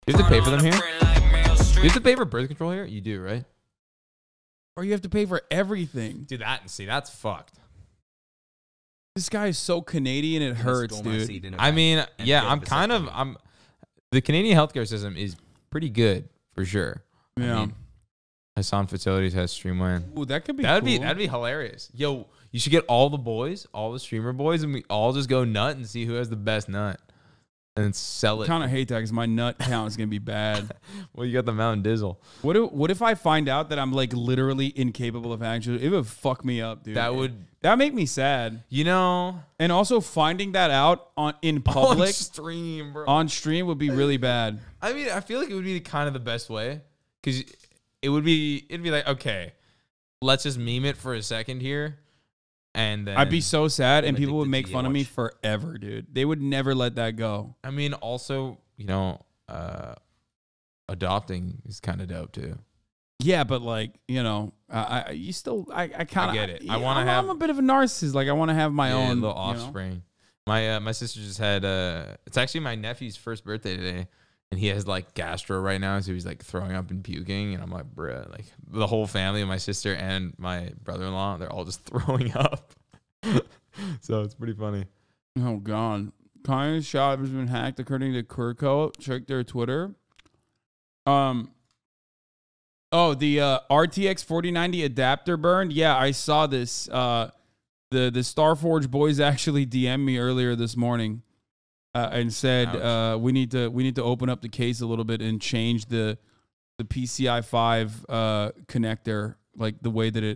Speaker 3: You have to pay for them here? You have to pay for birth control here? You do, right?
Speaker 1: Or you have to pay for everything.
Speaker 3: Dude, that see, that's fucked.
Speaker 1: This guy is so Canadian, it hurts, dude.
Speaker 3: I mean, yeah, I'm kind of I'm the Canadian healthcare system is pretty good for sure.
Speaker 1: Yeah.
Speaker 3: I mean, Hassan fertility test streamline.
Speaker 1: Ooh, that could be
Speaker 3: That'd
Speaker 1: cool.
Speaker 3: be that'd be hilarious. Yo, you should get all the boys, all the streamer boys, and we all just go nut and see who has the best nut. And then sell
Speaker 1: I
Speaker 3: it.
Speaker 1: kind of hate that because my nut count is gonna be bad.
Speaker 3: Well, you got the Mountain Dizzle.
Speaker 1: What if, what if I find out that I'm like literally incapable of actually? It would fuck me up, dude.
Speaker 3: That would
Speaker 1: that would make me sad.
Speaker 3: You know,
Speaker 1: and also finding that out on in public
Speaker 3: on stream, bro.
Speaker 1: On stream would be really bad.
Speaker 3: I mean, I feel like it would be kind of the best way because it would be it'd be like, okay, let's just meme it for a second here. And then
Speaker 1: I'd be so sad, and people would make fun of me forever, dude. They would never let that go.
Speaker 3: I mean, also, you know, uh, adopting is kind of dope too.
Speaker 1: Yeah, but like, you know, I, I you still, I, I kind of
Speaker 3: get it. I want to
Speaker 1: I'm,
Speaker 3: have.
Speaker 1: I'm a bit of a narcissist. Like, I want to have my
Speaker 3: yeah,
Speaker 1: own
Speaker 3: little
Speaker 1: you know?
Speaker 3: offspring. My uh, my sister just had. Uh, it's actually my nephew's first birthday today, and he has like gastro right now, so he's like throwing up and puking, and I'm like, bruh, like the whole family, my sister and my brother-in-law, they're all just throwing up. So it's pretty funny.
Speaker 1: Oh god, Kanye's shop has been hacked according to Kurko. Check their Twitter. Um. Oh, the uh, R T X forty ninety adapter burned. Yeah, I saw this. Uh, the the Starforge boys actually D M'd me earlier this morning, uh, and said uh, we need to we need to open up the case a little bit and change the the P C I five uh, connector, like the way that it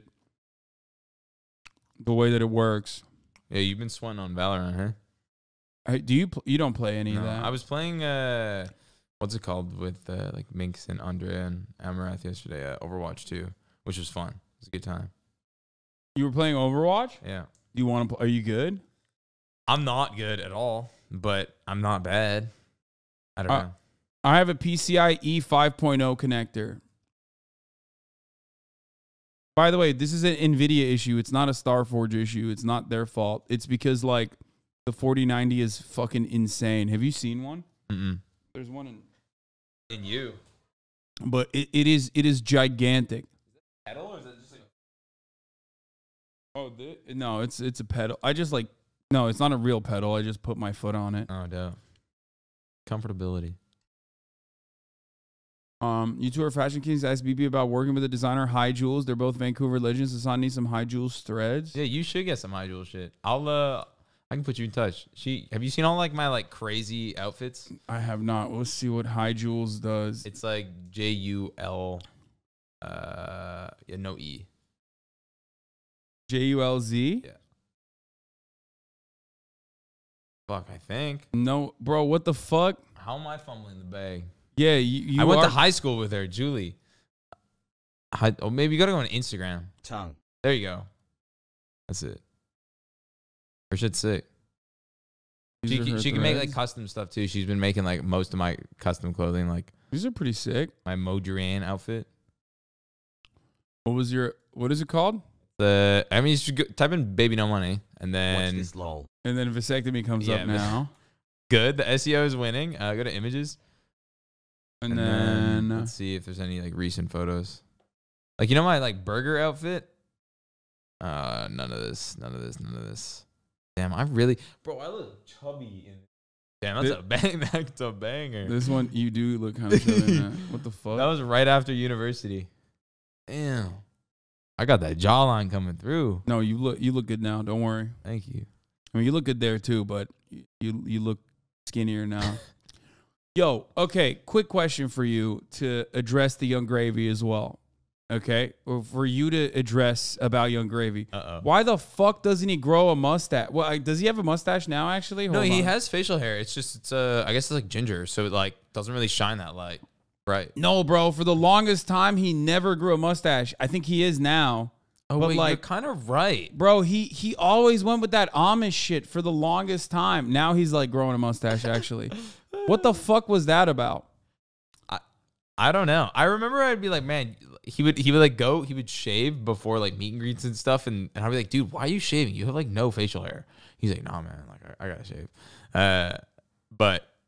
Speaker 1: the way that it works.
Speaker 3: Yeah, you've been sweating on Valorant, huh?
Speaker 1: I, do you pl- you don't play any
Speaker 3: No,
Speaker 1: of that?
Speaker 3: I was playing. Uh, what's it called with uh, like Minx and Andrea and Amarath yesterday? Uh, Overwatch two, which was fun. It was a good time.
Speaker 1: You were playing Overwatch?
Speaker 3: Yeah.
Speaker 1: Do you want to? Are you good?
Speaker 3: I'm not good at all, but I'm not bad. I don't
Speaker 1: Uh,
Speaker 3: know.
Speaker 1: I have a P C I E five point oh connector. By the way, this is an NVIDIA issue. It's not a Starforge issue. It's not their fault. It's because like the forty ninety is fucking insane. Have you seen one?
Speaker 3: Mm-mm.
Speaker 1: There's one in.
Speaker 3: In you.
Speaker 1: But it, it is it is gigantic.
Speaker 3: Pedal or is that just like?
Speaker 1: Oh, the, no, it's it's a pedal. I just like no, it's not a real pedal. I just put my foot on it.
Speaker 3: Oh, dope. Comfortability.
Speaker 1: Um, you two are Fashion Kings. Ask B B about working with the designer High Jules. They're both Vancouver legends. Hassan needs some High Jules threads.
Speaker 3: Yeah, you should get some High Jewel shit. I'll uh, I can put you in touch. She have you seen all like my like crazy outfits?
Speaker 1: I have not. Let's see what High Jules does.
Speaker 3: It's like J U L, uh, yeah, no E.
Speaker 1: J U L Z.
Speaker 3: Yeah. Fuck, I think.
Speaker 1: No, bro. What the fuck?
Speaker 3: How am I fumbling the bag?
Speaker 1: Yeah, you. you
Speaker 3: I went
Speaker 1: are,
Speaker 3: to high school with her, Julie. I, oh, maybe you gotta go on Instagram.
Speaker 2: Tongue.
Speaker 3: There you go. That's it. Her shit's sick.
Speaker 1: These
Speaker 3: She
Speaker 1: are
Speaker 3: can,
Speaker 1: her
Speaker 3: she can make like
Speaker 1: threads.
Speaker 3: custom stuff too. She's been making like most of my custom clothing, like
Speaker 1: These are pretty sick.
Speaker 3: my Moduran outfit.
Speaker 1: What was your? What is it called?
Speaker 3: The I mean, you should go, type in "baby no money" and
Speaker 2: Watch
Speaker 3: then
Speaker 2: this lol.
Speaker 1: And then vasectomy comes
Speaker 3: Yeah,
Speaker 1: up
Speaker 3: but-
Speaker 1: now.
Speaker 3: good. The S E O is winning. Uh, go to images.
Speaker 1: And,
Speaker 3: And
Speaker 1: then,
Speaker 3: then let's see if there's any like recent photos. Like, you know my like burger outfit? Uh none of this. None of this. None of this. Damn, I really Bro, I look chubby in Damn, that's
Speaker 1: Thi-
Speaker 3: a bang. That's a banger.
Speaker 1: this one you do look kind of chubby in that. What the fuck?
Speaker 3: That was right after university. Damn. I got that jawline coming through.
Speaker 1: no, you look you look good now. Don't worry.
Speaker 3: Thank you.
Speaker 1: I mean, you look good there too, but you you, you look skinnier now. Yo, okay, quick question for you to address the Young Gravy as well. Okay, or for you to address about Young Gravy.
Speaker 3: Uh-oh.
Speaker 1: Why the fuck doesn't he grow a mustache? Well, like, does he have a mustache now? Actually,
Speaker 3: No,
Speaker 1: Hold
Speaker 3: he
Speaker 1: on.
Speaker 3: has facial hair. It's just it's uh I guess it's like ginger, so it like doesn't really shine that light. Right.
Speaker 1: No, bro. For the longest time, he never grew a mustache. I think he is now.
Speaker 3: Oh,
Speaker 1: but
Speaker 3: wait,
Speaker 1: like,
Speaker 3: you're kind of right.
Speaker 1: bro, he he always went with that Amish shit for the longest time. Now he's like growing a mustache. Actually, what the fuck was that about?
Speaker 3: I I don't know. I remember I'd be like, man, he would he would like go, he would shave before like meet and greets and stuff, and, and I'd be like, dude, why are you shaving? You have like no facial hair. He's like, nah, man, like I, I gotta shave. Uh, but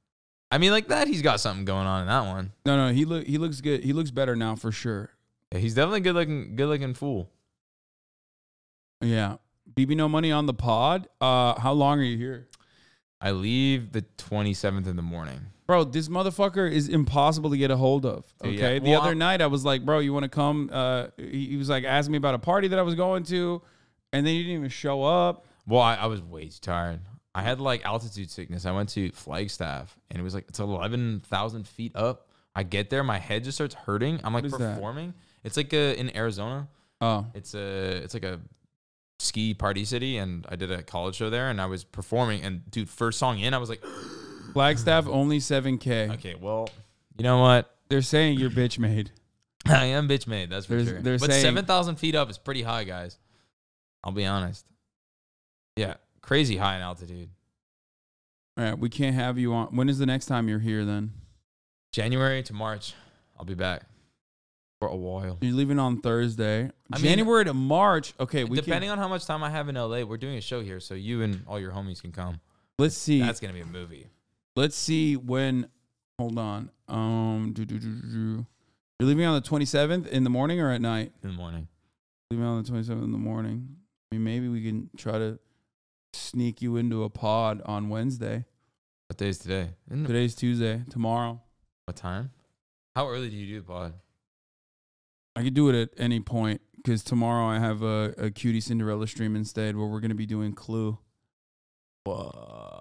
Speaker 3: I mean, like that, he's got something going on in that one.
Speaker 1: No, no, he look he looks good. He looks better now for sure.
Speaker 3: Yeah, he's definitely good looking, good looking fool.
Speaker 1: Yeah. B B No Money on the pod. Uh, how long are you here?
Speaker 3: I leave the twenty-seventh in the morning.
Speaker 1: Bro, this motherfucker is impossible to get a hold of. Okay.
Speaker 3: Yeah.
Speaker 1: The
Speaker 3: Well,
Speaker 1: other
Speaker 3: I'm-
Speaker 1: night I was like, bro, you want to come? Uh, he, he was like asking me about a party that I was going to, and then you didn't even show up.
Speaker 3: Well, I, I was way too tired. I had like altitude sickness. I went to Flagstaff, and it was like it's eleven thousand feet up. I get there, my head just starts hurting. I'm like
Speaker 1: What is that?
Speaker 3: performing. It's like a, in Arizona.
Speaker 1: Oh,
Speaker 3: It's a it's like a ski party city, and I did a college show there, and I was performing. And dude, first song in, I was like,
Speaker 1: Flagstaff only seven K.
Speaker 3: okay, well, you know what?
Speaker 1: They're saying you're bitch made.
Speaker 3: I am bitch made. That's for
Speaker 1: There's-
Speaker 3: sure.
Speaker 1: they're
Speaker 3: But
Speaker 1: saying-
Speaker 3: seven thousand feet up is pretty high, guys. I'll be honest. Yeah, crazy high in altitude.
Speaker 1: All right, we can't have you on. When is the next time you're here then?
Speaker 3: January to March, I'll be back for a while.
Speaker 1: You're leaving on Thursday.
Speaker 3: I mean-
Speaker 1: January to March. Okay, we
Speaker 3: Depending
Speaker 1: can,
Speaker 3: on how much time I have in L A, we're doing a show here, so you and all your homies can come.
Speaker 1: let's see.
Speaker 3: That's gonna be a movie.
Speaker 1: Let's see when. Hold on. Um, do, do, do, do, do. You're leaving on the twenty-seventh in the morning or at night?
Speaker 3: In the morning.
Speaker 1: Leaving on the twenty-seventh in the morning. I mean, maybe we can try to sneak you into a pod on Wednesday.
Speaker 3: What day is today? Isn't it-
Speaker 1: Today's Tuesday. Tomorrow.
Speaker 3: What time? How early do you do the pod?
Speaker 1: I could do it at any point because tomorrow I have a, a Cutie Cinderella stream instead where we're going to be doing Clue.
Speaker 3: What?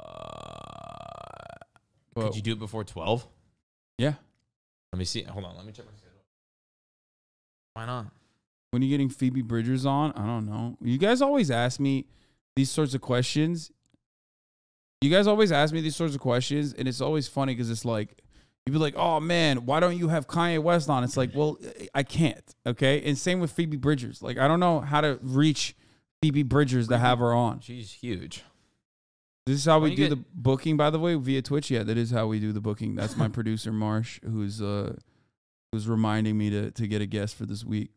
Speaker 1: Well,
Speaker 3: Could you do it before twelve?
Speaker 1: Yeah.
Speaker 3: Let me see. Hold on. Let me check my schedule. Why not?
Speaker 1: When are you getting Phoebe Bridgers on? I don't know. You guys always ask me these sorts of questions. You guys always ask me these sorts of questions, and it's always funny because it's like, you'd be like, oh, man, why don't you have Kanye West on? It's like, well, I can't, okay? And same with Phoebe Bridgers. Like, I don't know how to reach Phoebe Bridgers to have her on.
Speaker 3: She's huge.
Speaker 1: This is how we
Speaker 3: When
Speaker 1: do
Speaker 3: you
Speaker 1: the
Speaker 3: get-
Speaker 1: booking, by the way, via Twitch. Yeah, that is how we do the booking. That's my producer, Marsh, who's uh, who's reminding me to, to get a guest for this week.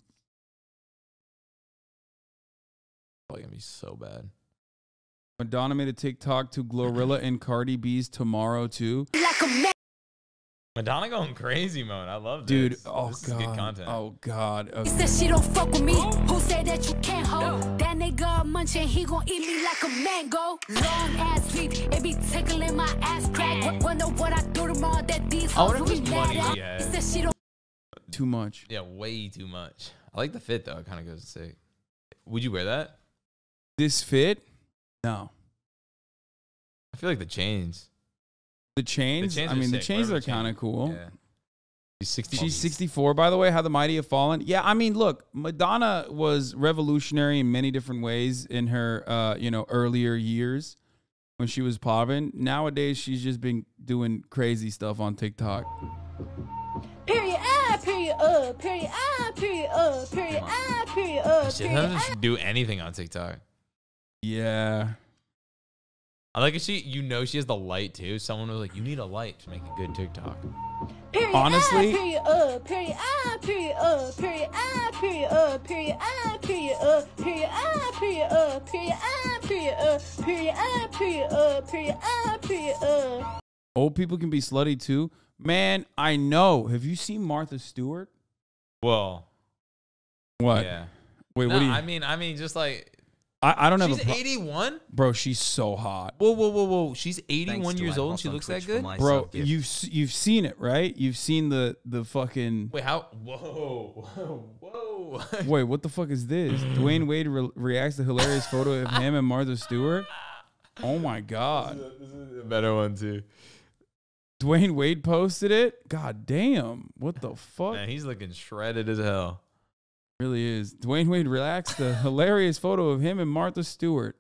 Speaker 3: Probably gonna be so bad.
Speaker 1: Madonna made a TikTok to Glorilla and Cardi B's Tomorrow too.
Speaker 3: Madonna going crazy mode. I love
Speaker 1: Dude,
Speaker 3: this.
Speaker 1: oh
Speaker 3: this
Speaker 1: god.
Speaker 3: is good content.
Speaker 1: Oh god. Okay.
Speaker 12: Said she don't fuck with me. Who said that you can't hold? That nigga munching, he gon' eat me like a mango. Long ass sleep, it be tickling my ass crack. W- Wonder what I do tomorrow that these
Speaker 3: I wonder
Speaker 12: hoes
Speaker 3: how
Speaker 12: will be
Speaker 3: much
Speaker 12: mad
Speaker 3: money
Speaker 12: at.
Speaker 3: he had.
Speaker 12: He said she don't.
Speaker 1: Too much.
Speaker 3: Yeah, way too much. I like the fit though. It kind of goes sick. Would you wear that?
Speaker 1: This fit? No.
Speaker 3: I feel like the chains.
Speaker 1: The chains?
Speaker 3: The chains
Speaker 1: I
Speaker 3: are
Speaker 1: mean, the
Speaker 3: sick.
Speaker 1: chains
Speaker 3: Whatever
Speaker 1: are
Speaker 3: the chain-
Speaker 1: kind of cool.
Speaker 3: Yeah. She's sixty.
Speaker 1: She's sixty-four, by the way. How the mighty have fallen. Yeah, I mean, look, Madonna was revolutionary in many different ways in her, uh, you know, earlier years when she was popping. Nowadays, she's just been doing crazy stuff on TikTok.
Speaker 12: Period ah, period uh, period ah, period uh, period ah, period uh,
Speaker 3: She
Speaker 12: period
Speaker 3: doesn't do anything on TikTok.
Speaker 1: Yeah.
Speaker 3: I like it. She, you know, she has the light too. Someone was like, "You need a light to make a good TikTok."
Speaker 12: Period
Speaker 1: Honestly-
Speaker 12: ah, period uh, period ah, period uh, period ah, period uh, period ah, period uh, period ah, period uh, period ah, period uh, period ah, period uh, period ah, period uh.
Speaker 1: Old people can be slutty too. Man, I know. Have you seen Martha Stewart?
Speaker 3: Well,
Speaker 1: What?
Speaker 3: yeah.
Speaker 1: Wait,
Speaker 3: No,
Speaker 1: what do you?
Speaker 3: I mean, I mean, just like
Speaker 1: I, I don't have
Speaker 3: she's
Speaker 1: a pro-
Speaker 3: eighty-one.
Speaker 1: Bro, she's so hot.
Speaker 3: Whoa, whoa, whoa, whoa! She's
Speaker 2: Thanks
Speaker 3: eighty-one
Speaker 2: to
Speaker 3: years
Speaker 2: Ad
Speaker 3: old.
Speaker 2: Hop
Speaker 3: And she
Speaker 2: on
Speaker 3: looks
Speaker 2: Twitch
Speaker 3: that
Speaker 2: for
Speaker 3: good.
Speaker 2: my
Speaker 1: Bro,
Speaker 2: sub gift.
Speaker 1: you've s- you've seen it, right? You've seen the the fucking.
Speaker 3: Wait, how? Whoa, whoa, whoa!
Speaker 1: Wait, what the fuck is this? Dwayne Wade re- reacts to hilarious photo of him and Martha Stewart. Oh my god.
Speaker 3: This is a better one too.
Speaker 1: Dwayne Wade posted it. God damn. What the fuck?
Speaker 3: Man, he's looking shredded as hell.
Speaker 1: Really is. Dwayne Wade reacts to hilarious photo of him and Martha Stewart.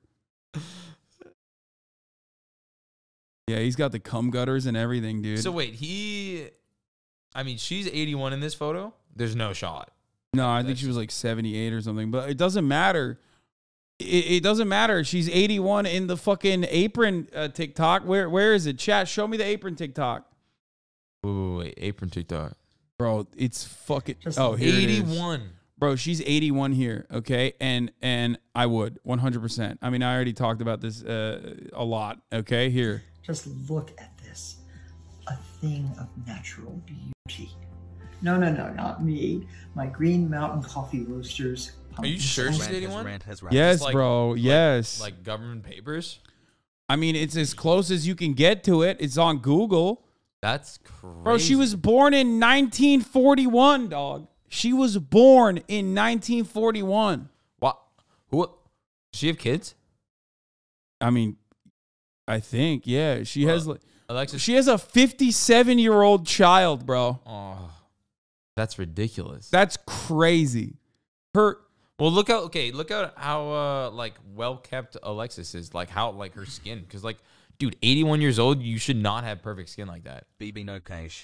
Speaker 1: Yeah, he's got the cum gutters and everything, dude.
Speaker 3: So wait, he. I mean, she's eighty-one in this photo. There's no shot.
Speaker 1: No, I think she was like seventy-eight or something, but it doesn't matter. It, it doesn't matter. She's eighty-one in the fucking apron uh, TikTok. Where Where is it? Chat, show me the apron TikTok.
Speaker 3: Wait, wait, wait. Apron TikTok.
Speaker 1: Bro, it's fucking. Oh, here it is.
Speaker 3: eighty-one.
Speaker 1: Bro, she's eighty-one here, okay? And and I would, one hundred percent. I mean, I already talked about this uh, a lot, okay? Here.
Speaker 13: Just look at this. A thing of natural beauty. No, no, no, not me. My Green Mountain Coffee Roasters.
Speaker 3: Are you sure she's eighty-one?
Speaker 1: Yes,
Speaker 3: Like-
Speaker 1: bro.
Speaker 3: like-
Speaker 1: yes.
Speaker 3: Like government papers?
Speaker 1: I mean, it's as close as you can get to it. It's on Google.
Speaker 3: That's crazy.
Speaker 1: Bro, she was born in nineteen forty-one, dog. She was born in nineteen forty-one.
Speaker 3: What? Who? Does she have kids?
Speaker 1: I mean, I think, yeah. She has like
Speaker 3: Alexis.
Speaker 1: she has a fifty-seven-year-old child, bro.
Speaker 3: Oh, that's ridiculous.
Speaker 1: That's crazy. Her
Speaker 3: Well, look out. Okay, look out how uh like well kept Alexis is. Like how like her skin, because like, dude, eighty-one years old, you should not have perfect skin like that.
Speaker 2: B B no cash.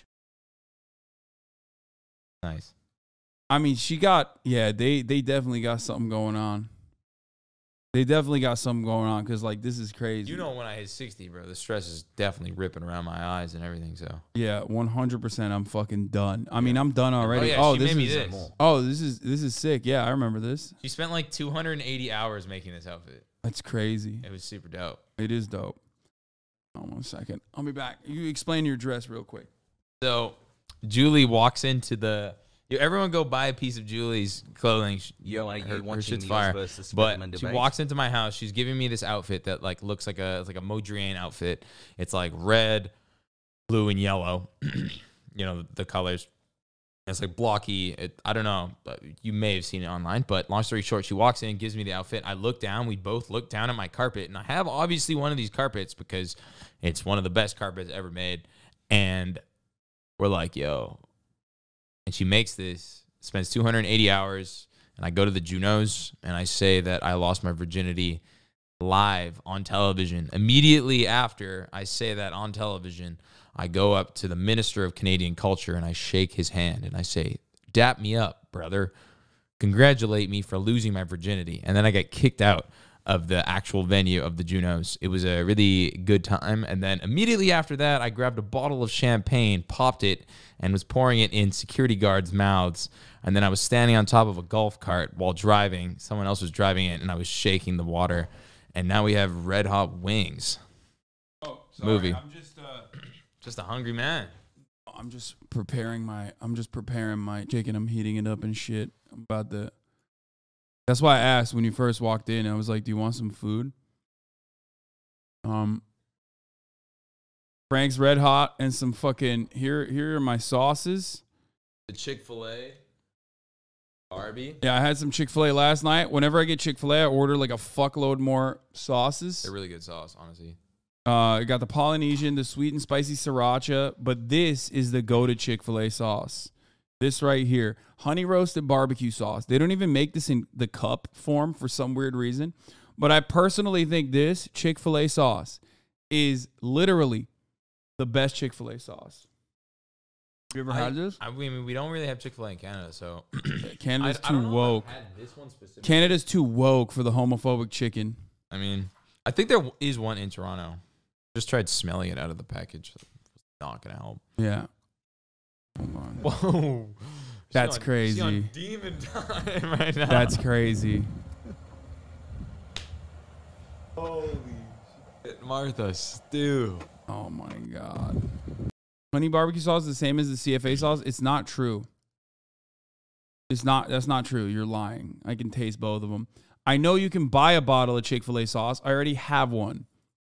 Speaker 3: Nice.
Speaker 1: I mean, she got yeah, they they definitely got something going on. They definitely got something going on because like this is crazy.
Speaker 3: You know, when I hit sixty, bro, the stress is definitely ripping around my eyes and everything. So
Speaker 1: Yeah, one hundred percent. I'm fucking done. I mean, I'm done already.
Speaker 3: yeah,
Speaker 1: Oh,
Speaker 3: she
Speaker 1: this
Speaker 3: made me
Speaker 1: is
Speaker 3: this.
Speaker 1: oh, this is this is sick. Yeah, I remember this.
Speaker 3: she spent like two hundred eighty hours making this outfit.
Speaker 1: That's crazy.
Speaker 3: It was super dope.
Speaker 1: It is dope. Oh, one second. I'll be back. You explain your dress real quick.
Speaker 3: So Julie walks into the. Yo, everyone go buy a piece of Julie's clothing.
Speaker 2: Yo, are you
Speaker 3: her, her
Speaker 2: watching
Speaker 3: shit's
Speaker 2: the
Speaker 3: fire.
Speaker 2: Oz versus
Speaker 3: But
Speaker 2: Spiderman
Speaker 3: she
Speaker 2: debate?
Speaker 3: walks into my house. She's giving me this outfit that like looks like a it's like a Modrian outfit. It's like red, blue, and yellow. You know the, the colors. It's like blocky. It, I don't know. But you may have seen it online. But long story short, she walks in, gives me the outfit. I look down. We both look down at my carpet, and I have obviously one of these carpets because it's one of the best carpets ever made. And we're like, yo. And she makes this, spends two hundred eighty hours, and I go to the Junos, and I say that I lost my virginity live on television. Immediately after I say that on television, I go up to the Minister of Canadian Culture, and I shake his hand, and I say, dap me up, brother. Congratulate me for losing my virginity. And then I get kicked out of the actual venue of the Junos. It was a really good time. And then immediately after that, I grabbed a bottle of champagne, popped it, and was pouring it in security guards' mouths. And then I was standing on top of a golf cart while driving. Someone else was driving it, and I was shaking the water. And now we have Red Hot Wings.
Speaker 1: Oh, sorry.
Speaker 3: Movie.
Speaker 1: I'm just uh
Speaker 3: Just a hungry man.
Speaker 1: I'm just preparing my I'm just preparing my chicken. I'm heating it up and shit. I'm about to That's why I asked when you first walked in. I was like, "Do you want some food?" Um, Frank's Red Hot and some fucking here. Here are my sauces.
Speaker 3: The Chick-fil-A. Arby.
Speaker 1: Yeah, I had some Chick-fil-A last night. Whenever I get Chick-fil-A, I order like a fuckload more sauces.
Speaker 3: They're really good sauce, honestly.
Speaker 1: Uh, I got the Polynesian, the sweet and spicy sriracha, but this is the go-to Chick-fil-A sauce. This right here, honey roasted barbecue sauce. They don't even make this in the cup form for some weird reason. But I personally think this Chick-fil-A sauce is literally the best Chick-fil-A sauce. Have you ever
Speaker 3: I,
Speaker 1: had this?
Speaker 3: I mean, we don't really have Chick-fil-A in Canada, so
Speaker 1: Canada's
Speaker 3: I, I
Speaker 1: too
Speaker 3: don't know if
Speaker 1: woke.
Speaker 3: I've had this one specifically.
Speaker 1: Canada's too woke for the homophobic chicken.
Speaker 3: I mean, I think there is one in Toronto. Just tried smelling it out of the package. It's not gonna help.
Speaker 1: Yeah. Hold on.
Speaker 3: Whoa.
Speaker 1: That's
Speaker 3: She's on-
Speaker 1: crazy.
Speaker 3: she's on demon time right now.
Speaker 1: That's crazy.
Speaker 3: Holy shit. Martha, stew.
Speaker 1: Oh my God. Honey barbecue sauce is the same as the C F A sauce. It's not true. It's not. That's not true. You're lying. I can taste both of them. I know you can buy a bottle of Chick-fil-A sauce. I already have one.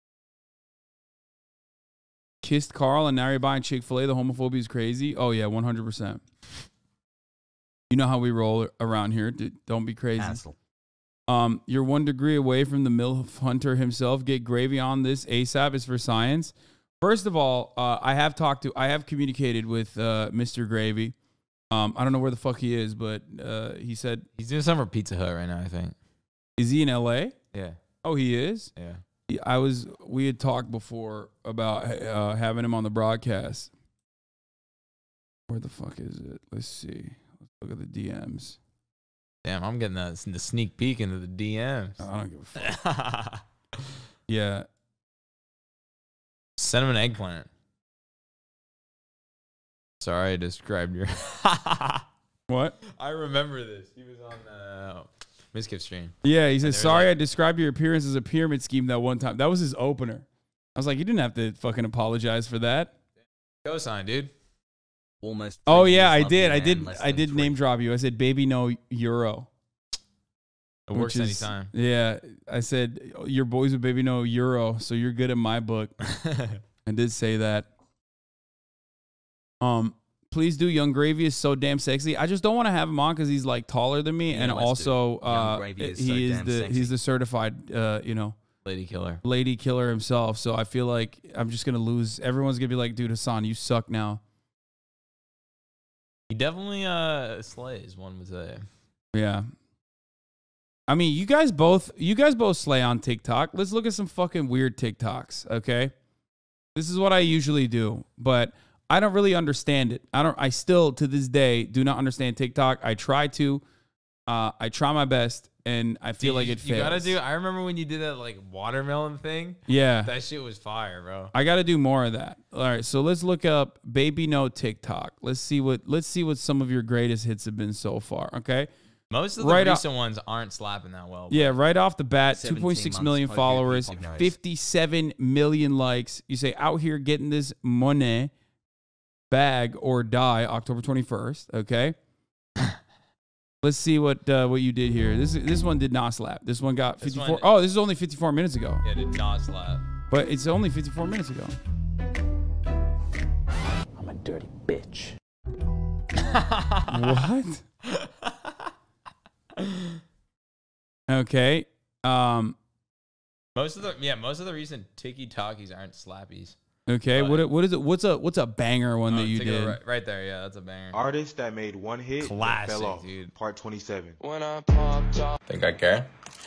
Speaker 1: Kissed Carl and now you're buying Chick-fil-A. The homophobia is crazy. Oh yeah, one hundred percent. You know how we roll around here. Dude, don't be crazy.
Speaker 2: Hassle.
Speaker 1: Um, you're one degree away from the MILF hunter himself. Get gravy on this ASAP. Is for science. First of all, uh, I have talked to, I have communicated with uh, Mister Gravy. Um, I don't know where the fuck he is, but uh, he said
Speaker 3: He's doing something for Pizza Hut right now, I think.
Speaker 1: Is he in L A?
Speaker 3: Yeah.
Speaker 1: Oh, he is.
Speaker 3: Yeah.
Speaker 1: He- I was. We had talked before about uh, having him on the broadcast. Where the fuck is it? Let's see. Let's look at the D Ms.
Speaker 3: Damn, I'm getting the, the sneak peek into the D Ms.
Speaker 1: I don't give a fuck. Yeah.
Speaker 3: Send him an eggplant. Sorry, I described your.
Speaker 1: What?
Speaker 3: I remember this. He was on the Miskif stream.
Speaker 1: Yeah, he
Speaker 3: And
Speaker 1: said,
Speaker 3: they were
Speaker 1: sorry
Speaker 3: like-
Speaker 1: I described your appearance as a pyramid scheme that one time. That was his opener. I was like, you didn't have to fucking apologize for that.
Speaker 3: Cosign, dude.
Speaker 2: Almost.
Speaker 1: Oh
Speaker 2: three
Speaker 1: yeah,
Speaker 2: years
Speaker 1: I
Speaker 2: love
Speaker 1: did.
Speaker 2: you,
Speaker 1: I
Speaker 2: man,
Speaker 1: did.
Speaker 2: less
Speaker 1: I
Speaker 2: than
Speaker 1: did
Speaker 2: three.
Speaker 1: name drop you. I said, "Baby, no euro."
Speaker 3: It works
Speaker 1: Which is-
Speaker 3: anytime.
Speaker 1: Yeah, I said your boys with baby no euro, so you're good in my book. I did say that. Um, please do. Young Gravy is so damn sexy. I just don't want to have him on because he's like taller than me,
Speaker 2: Yeah,
Speaker 1: and
Speaker 2: let's do
Speaker 1: also
Speaker 2: it. Young
Speaker 1: uh,
Speaker 2: Gravy is
Speaker 1: he
Speaker 2: so
Speaker 1: is
Speaker 2: damn
Speaker 1: the
Speaker 2: sexy.
Speaker 1: he's the certified uh, you know,
Speaker 3: Lady killer.
Speaker 1: lady killer himself. So I feel like I'm just gonna lose. Everyone's gonna be like, dude, Hassan, you suck now.
Speaker 3: He definitely uh slays, one would say.
Speaker 1: Yeah. I mean, you guys both you guys both slay on TikTok. Let's look at some fucking weird TikToks, okay? This is what I usually do, but I don't really understand it. I don't I still to this day do not understand TikTok. I try to uh I try my best and I feel
Speaker 3: Dude,
Speaker 1: like
Speaker 3: you,
Speaker 1: it fails.
Speaker 3: You gotta do. I remember when you did that like watermelon thing.
Speaker 1: Yeah.
Speaker 3: That shit was fire, bro.
Speaker 1: I got to do more of that. All right, so let's look up Baby No TikTok. Let's see what let's see what some of your greatest hits have been so far, okay?
Speaker 3: Most of the
Speaker 1: Right off-
Speaker 3: recent ones aren't slapping that well.
Speaker 1: Yeah, right off the bat, two
Speaker 2: seventeen
Speaker 1: point six
Speaker 2: months
Speaker 1: million
Speaker 2: poker,
Speaker 1: followers,
Speaker 2: people knows.
Speaker 1: fifty-seven million likes. You say out here getting this money, bag or die, October twenty-first, okay? Let's see what uh, what you did here. This this one did not slap. This one got
Speaker 3: This
Speaker 1: fifty-four.
Speaker 3: one-
Speaker 1: Oh, this is only fifty-four minutes ago.
Speaker 3: Yeah, did not slap.
Speaker 1: But it's only fifty-four minutes ago.
Speaker 5: I'm a dirty bitch.
Speaker 1: What? Okay. Um.
Speaker 3: Most of the yeah, most of the recent Tiki Talkies aren't slappies.
Speaker 1: Okay. What what is it? What's a what's a banger one
Speaker 3: Oh,
Speaker 1: that you
Speaker 3: take a
Speaker 1: did?
Speaker 3: Right, right there, yeah, that's a banger.
Speaker 14: Artist that made one hit, then
Speaker 3: Classic,
Speaker 14: fell off.
Speaker 3: dude.
Speaker 14: Part twenty-seven.
Speaker 4: When I popped off.
Speaker 3: Think I care?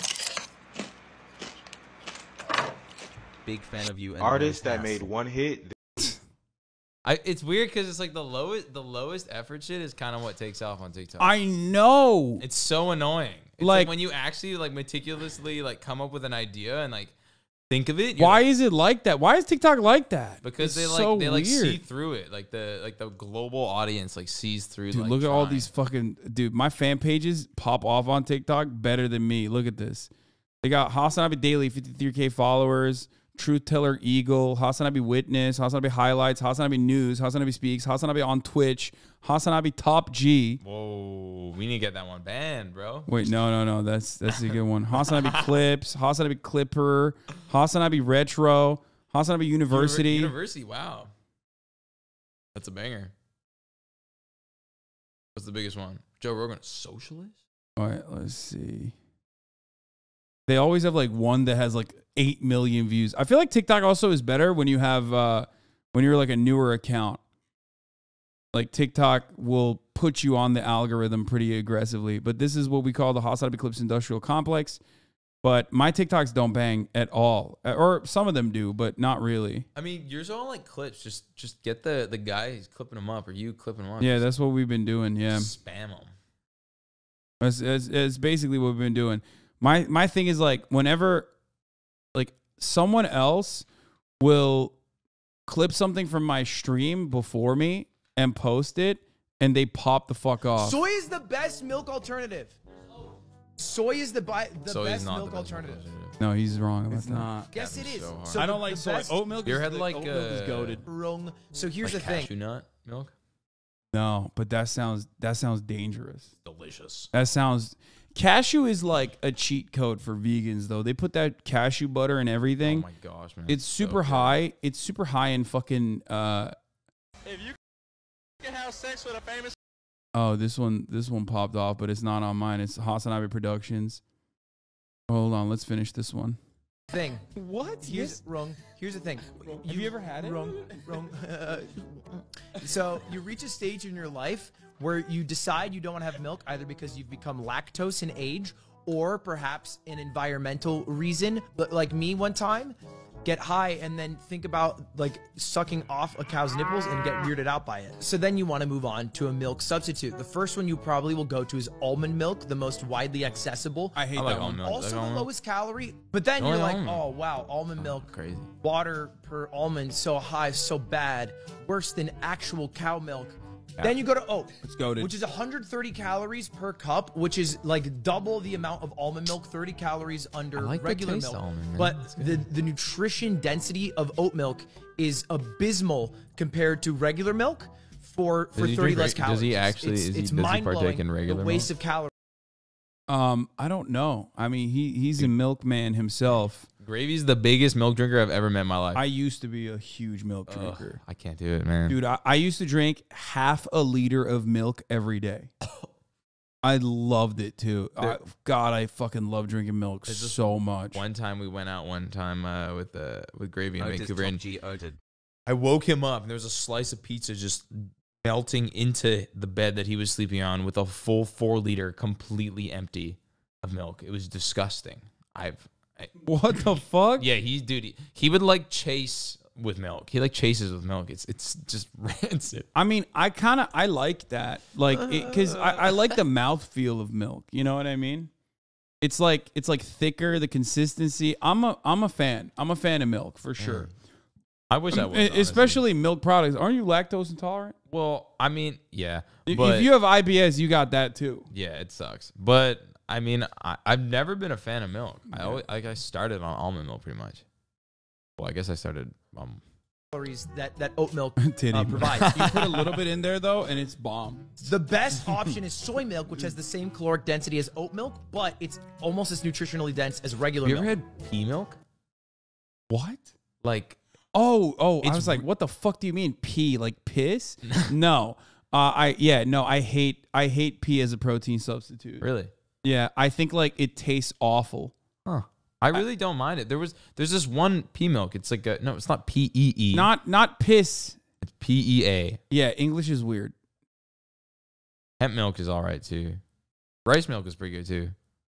Speaker 2: Big fan of you. And
Speaker 14: Artist
Speaker 2: Lewis
Speaker 14: that
Speaker 2: House.
Speaker 14: made one hit.
Speaker 3: I it's weird because it's like the lowest the lowest effort shit is kind of what takes off on TikTok.
Speaker 1: I know.
Speaker 3: It's so annoying. It's like,
Speaker 1: Like-
Speaker 3: when you actually like meticulously like come up with an idea and like think of it. you're
Speaker 1: Why
Speaker 3: like-
Speaker 1: is it like that? Why is TikTok like that?
Speaker 3: because
Speaker 1: It's
Speaker 3: they like
Speaker 1: so
Speaker 3: they like
Speaker 1: weird.
Speaker 3: see through it. Like the like the global audience like sees through.
Speaker 1: Dude,
Speaker 3: like,
Speaker 1: look at all
Speaker 3: trying.
Speaker 1: these fucking dude. My fan pages pop off on TikTok better than me. Look at this. They got Hasanabe Daily, fifty-three K followers. Truth Teller Eagle, Hasanabe Witness, Hasanabe Highlights, Hasanabe News, Hasanabe Speaks, Hasanabe on Twitch, Hasanabe Top G.
Speaker 3: Whoa, we need to get that one banned, bro.
Speaker 1: Wait, no, no, no. That's that's a good one. Hasanabe Clips, Hasanabe Clipper, Hasanabe Retro, Hasanabe University.
Speaker 3: Uni- University, wow. That's a banger. What's the biggest one? Joe Rogan, socialist?
Speaker 1: All right, let's see. They always have like one that has like eight million views. I feel like TikTok also is better when you have uh when you're like a newer account. Like TikTok will put you on the algorithm pretty aggressively. But this is what we call the Hasanabe Clips Industrial Complex. But my TikToks don't bang at all. Or some of them do, but not really.
Speaker 3: I mean, yours are all like clips. Just just get the, the guy who's clipping them up or you clipping them up.
Speaker 1: Yeah,
Speaker 3: Just
Speaker 1: that's what we've been doing. Yeah.
Speaker 3: spam them.
Speaker 1: That's, that's, that's basically what we've been doing. My my thing is like whenever like someone else will clip something from my stream before me and post it and they pop the fuck off.
Speaker 15: Soy is the best milk alternative. Soy is the bi- the
Speaker 3: Soy is
Speaker 15: best
Speaker 3: not
Speaker 15: milk
Speaker 3: the best milk
Speaker 15: alternative.
Speaker 1: No, he's wrong about
Speaker 16: It's
Speaker 1: that.
Speaker 16: not.
Speaker 15: Yes, it is.
Speaker 3: so hard.
Speaker 15: So
Speaker 1: I
Speaker 15: the-
Speaker 1: don't like
Speaker 15: the
Speaker 1: soy.
Speaker 15: best-
Speaker 1: Oat milk
Speaker 3: You
Speaker 1: is
Speaker 3: ever had
Speaker 1: the-
Speaker 3: like,
Speaker 1: oat milk is
Speaker 3: uh,
Speaker 1: goated.
Speaker 15: Wrong. So here's
Speaker 3: Like
Speaker 15: the thing.
Speaker 3: cashew nut milk?
Speaker 1: No, but that sounds that sounds dangerous.
Speaker 3: Delicious.
Speaker 1: That sounds cashew is like a cheat code for vegans though. They put that cashew butter in everything.
Speaker 3: Oh my gosh, man.
Speaker 1: It's
Speaker 3: so
Speaker 1: super
Speaker 3: good.
Speaker 1: high. It's super high in fucking uh
Speaker 4: If you can have sex with a famous.
Speaker 1: oh, this one this one popped off, but it's not on mine. It's Hasanabe Productions. Hold on, let's finish this one.
Speaker 15: Thing.
Speaker 16: What?
Speaker 15: Here's wrong. Here's the thing.
Speaker 16: Have you ever had it?
Speaker 15: Wrong. Wrong. So you reach a stage in your life where you decide you don't want to have milk either because you've become lactose in age or perhaps an environmental reason. But like me one time, get high and then think about like sucking off a cow's nipples and get weirded out by it. So then you want to move on to a milk substitute. The first one you probably will go to is almond milk, the most widely accessible.
Speaker 1: I hate
Speaker 3: I like
Speaker 1: that one.
Speaker 3: almond milk.
Speaker 15: Also
Speaker 3: Like
Speaker 15: the
Speaker 3: almond milk?
Speaker 15: lowest calorie, but then
Speaker 3: Oh,
Speaker 15: you're
Speaker 3: yeah,
Speaker 15: like,
Speaker 3: almond milk.
Speaker 15: oh wow, almond milk,
Speaker 3: Crazy.
Speaker 15: water per almond so high, so bad, worse than actual cow milk. Then you go to oat,
Speaker 1: Let's go, dude.
Speaker 15: which is one hundred thirty calories per cup, which is like double the amount of almond milk, thirty calories under
Speaker 3: I like the
Speaker 15: regular
Speaker 3: taste
Speaker 15: milk.
Speaker 3: of almond, man.
Speaker 15: But
Speaker 3: That's good.
Speaker 15: the, the nutrition density of oat milk is abysmal compared to regular milk for, for
Speaker 3: Does he
Speaker 15: thirty
Speaker 3: drink
Speaker 15: less
Speaker 3: reg-
Speaker 15: calories.
Speaker 3: does he actually-
Speaker 15: It's,
Speaker 3: is he-
Speaker 15: it's
Speaker 3: does he
Speaker 15: mind-blowing,
Speaker 3: partake in regular
Speaker 15: the waste
Speaker 3: milk?
Speaker 15: of calories.
Speaker 1: Um, I don't know. I mean, he he's a milkman himself.
Speaker 3: Gravy's the biggest milk drinker I've ever met in my life.
Speaker 1: I used to be a huge milk
Speaker 3: Ugh,
Speaker 1: drinker.
Speaker 3: I can't do it, man.
Speaker 1: Dude, I, I used to drink half a liter of milk every day. I loved it too. I, God, I fucking love drinking milk
Speaker 3: There's just
Speaker 1: so much.
Speaker 3: One time we went out one time uh, with uh, with Gravy in
Speaker 2: Otis
Speaker 3: Vancouver,
Speaker 2: Top
Speaker 3: and
Speaker 2: G Oted.
Speaker 3: I woke him up, and there was a slice of pizza just melting into the bed that he was sleeping on with a full four liter, completely empty of milk. It was disgusting. I've I,
Speaker 1: What the fuck?
Speaker 3: yeah, he's dude. He, he would like chase with milk. He like chases with milk. It's it's just rancid.
Speaker 1: I mean, I kind of I like that, like, because I, I like the mouthfeel of milk. You know what I mean? It's like it's like thicker, the consistency. I'm a I'm a fan. I'm a fan of milk for sure.
Speaker 3: I wish I
Speaker 1: Um,
Speaker 3: was,
Speaker 1: e- especially milk products. Aren't you lactose intolerant?
Speaker 3: Well, I mean, yeah.
Speaker 1: If,
Speaker 3: But,
Speaker 1: if you have I B S, you got that too.
Speaker 3: yeah, it sucks. But I mean, I, I've never been a fan of milk. I always like I started on almond milk pretty much. Well, I guess I started. Um,
Speaker 15: Calories that, that oat milk
Speaker 1: Titty.
Speaker 15: uh, provides.
Speaker 1: You put a little bit in there though, and it's bomb.
Speaker 15: The best option is soy milk, which has the same caloric density as oat milk, but it's almost as nutritionally dense as regular
Speaker 3: have you
Speaker 15: milk.
Speaker 3: ever had pea milk?
Speaker 1: What?
Speaker 3: Like,
Speaker 1: Oh, oh! I
Speaker 3: It's
Speaker 1: was like, "What the fuck do you mean pee? Like piss?" No, uh, I yeah, no, I hate I hate pee as a protein substitute.
Speaker 3: really?
Speaker 1: Yeah, I think like it tastes awful.
Speaker 3: Huh. I really don't mind it. There was there's this one pea milk. It's like a no, it's not P E E.
Speaker 1: Not not piss.
Speaker 3: It's P E A.
Speaker 1: Yeah, English is weird.
Speaker 3: Hemp milk is all right too. Rice milk is pretty good too.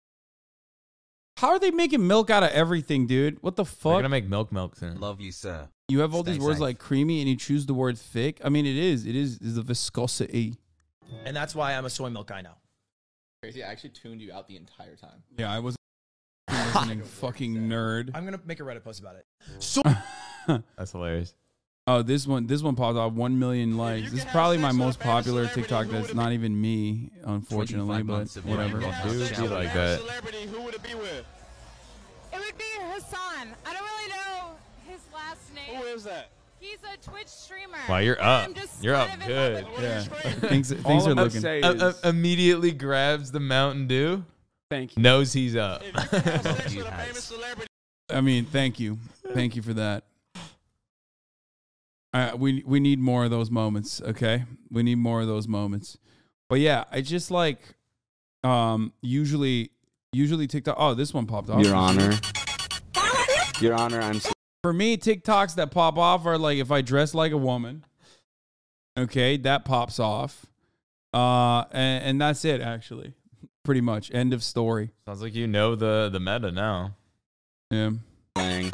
Speaker 1: How are they making milk out of everything, dude? What the
Speaker 3: They're
Speaker 1: fuck?
Speaker 3: gonna make milk milk soon.
Speaker 2: Love you, sir.
Speaker 1: You have all
Speaker 2: Stay
Speaker 1: these words
Speaker 2: safe.
Speaker 1: like creamy, and you choose the word thick. I mean, it is it is is the viscosity.
Speaker 15: And that's why I'm a soy milk guy now.
Speaker 16: Crazy, I actually tuned you out the entire time.
Speaker 1: Yeah, I was listening. Fucking nerd.
Speaker 15: I'm gonna make a Reddit post about it. So
Speaker 3: That's hilarious.
Speaker 1: Oh, this one, this one popped off one million likes. This is probably my most popular TikTok. That's not even me, unfortunately, but whatever.
Speaker 3: Dude, be like that.
Speaker 4: Celebrity, who would it be with?
Speaker 6: It would be Hassan. I don't really know his last name.
Speaker 4: Who is that?
Speaker 6: He's a Twitch streamer.
Speaker 3: Wow, you're
Speaker 6: And
Speaker 3: up.
Speaker 6: I'm just
Speaker 3: You're
Speaker 6: kind
Speaker 3: up
Speaker 6: of in love
Speaker 3: good.
Speaker 6: with
Speaker 1: Yeah,
Speaker 6: him.
Speaker 1: things things are
Speaker 8: All I'd
Speaker 1: looking.
Speaker 8: say
Speaker 3: Uh, uh,
Speaker 8: is,
Speaker 3: immediately grabs the Mountain Dew.
Speaker 1: Thank you.
Speaker 3: Knows he's up.
Speaker 4: If you could have sex
Speaker 2: you,
Speaker 4: with a
Speaker 2: Has.
Speaker 4: famous celebrity,
Speaker 1: I mean, thank you, thank you for that. Uh, we we need more of those moments, okay? We need more of those moments. But yeah, I just like, um, usually usually TikTok. Oh, this one popped off.
Speaker 5: Your Honor. Your Honor, I'm so
Speaker 1: For me, TikToks that pop off are like if I dress like a woman. Okay, that pops off. Uh, and, and that's it, actually. Pretty much. End of story.
Speaker 3: Sounds like you know the the meta now.
Speaker 1: Yeah.
Speaker 5: playing.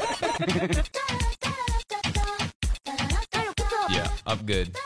Speaker 3: Yeah, up good.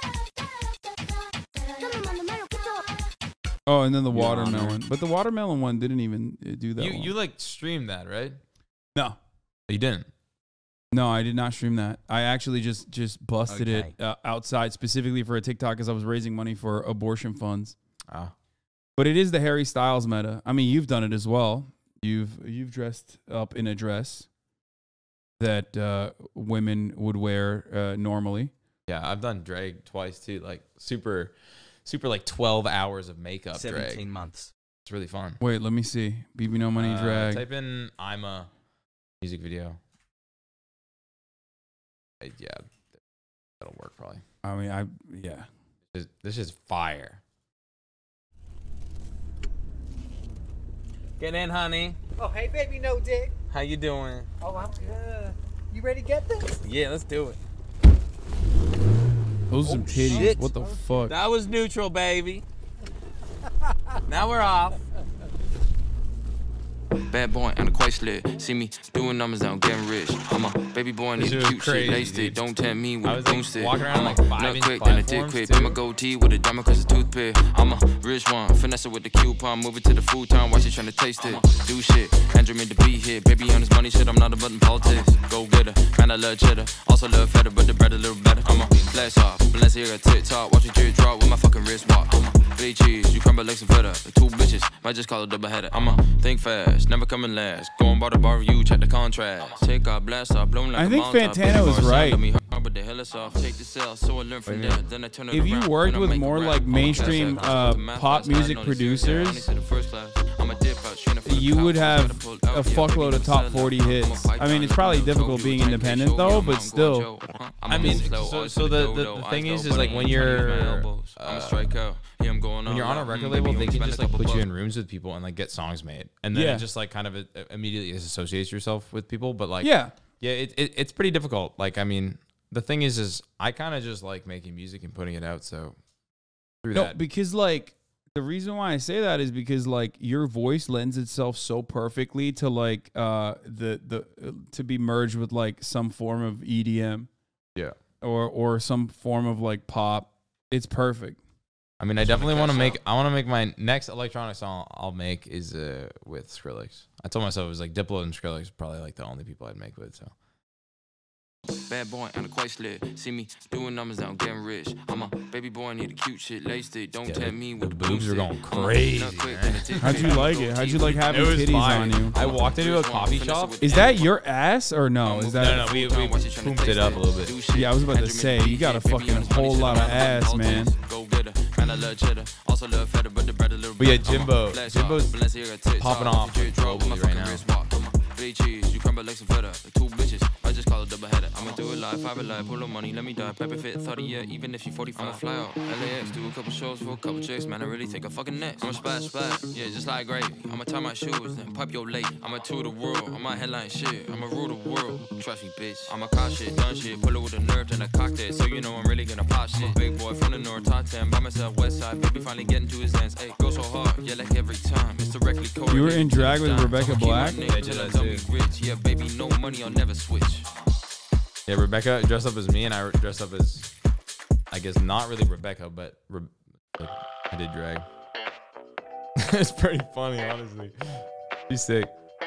Speaker 1: Oh, and then the
Speaker 5: Your
Speaker 1: watermelon.
Speaker 5: Honor.
Speaker 1: But the watermelon one didn't even uh, do that
Speaker 3: You
Speaker 1: one.
Speaker 3: you like streamed that, right?
Speaker 1: No.
Speaker 3: You didn't.
Speaker 1: No, I did not stream that. I actually just just busted
Speaker 2: Okay.
Speaker 1: it uh, outside specifically for a TikTok because I was raising money for abortion funds.
Speaker 3: Ah.
Speaker 1: But it is the Harry Styles meta. I mean, you've done it as well. You've you've dressed up in a dress that uh, women would wear uh, normally.
Speaker 3: Yeah, I've done drag twice too. Like super, super like twelve hours of makeup
Speaker 2: Seventeen
Speaker 3: drag.
Speaker 2: months.
Speaker 3: It's really fun.
Speaker 1: Wait, let me see. B B No Money
Speaker 3: Uh,
Speaker 1: drag.
Speaker 3: Type in I'm a music video. Uh, Yeah, that'll work probably.
Speaker 1: I mean, I yeah.
Speaker 3: This is, this is fire.
Speaker 16: Get in, honey.
Speaker 7: Oh, hey, baby, no dick.
Speaker 16: How you doing?
Speaker 7: Oh, I'm good. You ready to get this?
Speaker 16: Yeah, let's do it.
Speaker 1: Those are some titties.
Speaker 16: shit.
Speaker 1: What the fuck?
Speaker 16: That was neutral, baby. Now we're off.
Speaker 11: Bad boy and a quite slit. See me doing numbers now, getting rich. I'm a baby boy and
Speaker 3: This
Speaker 11: need
Speaker 3: shit
Speaker 11: a
Speaker 3: was
Speaker 11: cute shit.
Speaker 3: crazy,
Speaker 11: Laced it,
Speaker 3: dude.
Speaker 11: don't tempt me with
Speaker 3: I
Speaker 11: a
Speaker 3: was, like,
Speaker 11: boomstick.
Speaker 3: walking around,
Speaker 11: I'm
Speaker 3: like,
Speaker 11: a
Speaker 3: five
Speaker 11: nut
Speaker 3: inch
Speaker 11: quick, then a dick
Speaker 3: platforms,
Speaker 11: quick.
Speaker 3: too.
Speaker 11: I'm a goatee with a diamond cause a toothpick. I'm a rich one, finesse it with the coupon. Move it to the food time, watch you trying to taste it. Do shit, Andrew made the beat hit. Baby on his money shit, I'm not a button politics. Go getter, man I love cheddar. Also love feta, but the bread a little better. I'm a flash off, Balenciaga TikTok. Watch your drip drop with my fucking wristwatch. I'm a big cheese, you crumble like some feta. Two bitches, might just call it double header. I'm a think fast, never coming last. Going by the bar you, check the contrast. Take off, blast off, blown like
Speaker 1: I
Speaker 11: a
Speaker 1: think
Speaker 11: Molotov.
Speaker 1: Fantano was right.
Speaker 11: Got me hard, but the hell is off. Take the cell, so I learn from there. Then I turn it
Speaker 1: If you
Speaker 11: around,
Speaker 1: worked
Speaker 11: then I
Speaker 1: with
Speaker 11: make a
Speaker 1: more
Speaker 11: rap.
Speaker 1: like
Speaker 11: I'm a
Speaker 1: mainstream
Speaker 11: class act,
Speaker 1: uh,
Speaker 11: the math
Speaker 1: pop
Speaker 11: class, I
Speaker 1: music
Speaker 11: know this is- yeah, I only
Speaker 1: producers,
Speaker 11: said the first class. I'm a dip out, straight up from the
Speaker 1: you would
Speaker 11: couch,
Speaker 1: have
Speaker 11: try to pull out,
Speaker 1: a
Speaker 11: yeah,
Speaker 1: fuckload
Speaker 11: baby,
Speaker 1: of top
Speaker 11: I'm a
Speaker 1: forty
Speaker 11: seller.
Speaker 1: hits.
Speaker 11: I'm a
Speaker 1: I mean, it's
Speaker 11: python,
Speaker 1: probably
Speaker 11: like a
Speaker 1: difficult
Speaker 11: Joe,
Speaker 1: being
Speaker 11: you take
Speaker 1: independent
Speaker 11: show,
Speaker 1: though,
Speaker 11: yeah,
Speaker 1: but
Speaker 11: I'm
Speaker 1: still.
Speaker 11: going Joe. I'm
Speaker 3: I
Speaker 11: a
Speaker 3: mean,
Speaker 11: move slow,
Speaker 3: so
Speaker 11: always
Speaker 3: so
Speaker 11: with
Speaker 3: the,
Speaker 11: dough,
Speaker 3: the,
Speaker 11: though.
Speaker 3: the
Speaker 11: Ice
Speaker 3: thing
Speaker 11: low,
Speaker 3: is, is
Speaker 11: but
Speaker 3: like
Speaker 11: I
Speaker 3: when
Speaker 11: ain't tryna use my
Speaker 3: you're
Speaker 11: elbows. I'm a
Speaker 3: uh,
Speaker 11: strikeout. Yeah, I'm going
Speaker 3: when you're on a
Speaker 11: all out.
Speaker 3: record
Speaker 11: Mm,
Speaker 3: label,
Speaker 11: baby,
Speaker 3: they
Speaker 11: you
Speaker 3: can
Speaker 11: spend
Speaker 3: just
Speaker 11: a
Speaker 3: like
Speaker 11: couple
Speaker 3: put you
Speaker 11: bucks.
Speaker 3: in rooms with people and like get songs made, and then
Speaker 1: Yeah.
Speaker 3: it just like kind of uh, immediately associates yourself with people. But like,
Speaker 1: Yeah.
Speaker 3: yeah, it, it it's pretty difficult. Like, I mean, the thing is, is I kind of just like making music and putting it out. So through
Speaker 1: No,
Speaker 3: that,
Speaker 1: because like the reason why I say that is because like your voice lends itself so perfectly to like uh the the uh, to be merged with like some form of E D M.
Speaker 3: Yeah.
Speaker 1: Or or some form of like pop. It's perfect.
Speaker 3: I mean, I definitely want to make. I want to make my next electronic song I'll make is uh with Skrillex. I told myself it was like Diplo and Skrillex, probably like the only people I'd make with. So.
Speaker 11: Bad boy and a quite slit. See me doing numbers now, getting rich. I'm a baby boy, need a cute shit. Laced it, don't
Speaker 3: Yeah,
Speaker 11: tempt
Speaker 3: the-
Speaker 11: me
Speaker 3: the
Speaker 11: with
Speaker 3: boobs are going
Speaker 11: I'm a
Speaker 3: crazy,
Speaker 11: nut quick,
Speaker 3: man.
Speaker 11: then a dick
Speaker 1: How'd you
Speaker 11: quick.
Speaker 1: like it? How'd you like having
Speaker 3: It was
Speaker 1: titties
Speaker 3: fire.
Speaker 1: on you?
Speaker 3: I walked into a coffee shop.
Speaker 1: Is that your ass or no? Is that
Speaker 3: no, no, we, we pumped it up a little bit.
Speaker 1: Yeah, I was about to say you got a fucking whole lot of ass, man.
Speaker 11: Go getter, man I love cheddar. Also love feta, but the bread a little
Speaker 3: But yeah,
Speaker 11: better. I'm a
Speaker 3: Jimbo-
Speaker 11: flash
Speaker 3: Jimbo's
Speaker 11: off, Balenciaga TikTok.
Speaker 3: popping
Speaker 11: Watch
Speaker 3: off
Speaker 11: your drip drop with my
Speaker 3: globally right
Speaker 11: fucking
Speaker 3: now.
Speaker 11: wristwatch. I'm a big cheese, you crumble like some feta. Two bitches, I just call it double header. I'ma do it live, five it live, pull up money, let me die. Pepper fit thirty, yeah, even if she forty-five. I'ma fly out, L A X, do a couple shows for a couple chicks, man. I really think I'm fucking next. I'ma splash, splash, yeah, just like gravy. I'ma tie my shoes, then pipe your late. I'ma tour the world, I'ma headline shit. I'ma rule the world, trust me, bitch. I'ma cop shit, done shit, pull it with a nerve, then I cocked it. So you know I'm really gonna pop shit. I'm a big boy from the north, top ten, by myself, west side. Baby finally getting to his ends. Hey, go so hard, yeah, like every time. It's directly correlated.
Speaker 1: You were in drag with Rebecca Black?
Speaker 11: Yeah, till I be rich. Yeah, baby, no money, I'll never switch.
Speaker 3: Yeah, Rebecca dressed up as me, and I dressed up as, I guess not really Rebecca, but Re- like, I did drag. It's pretty funny, honestly. She's sick.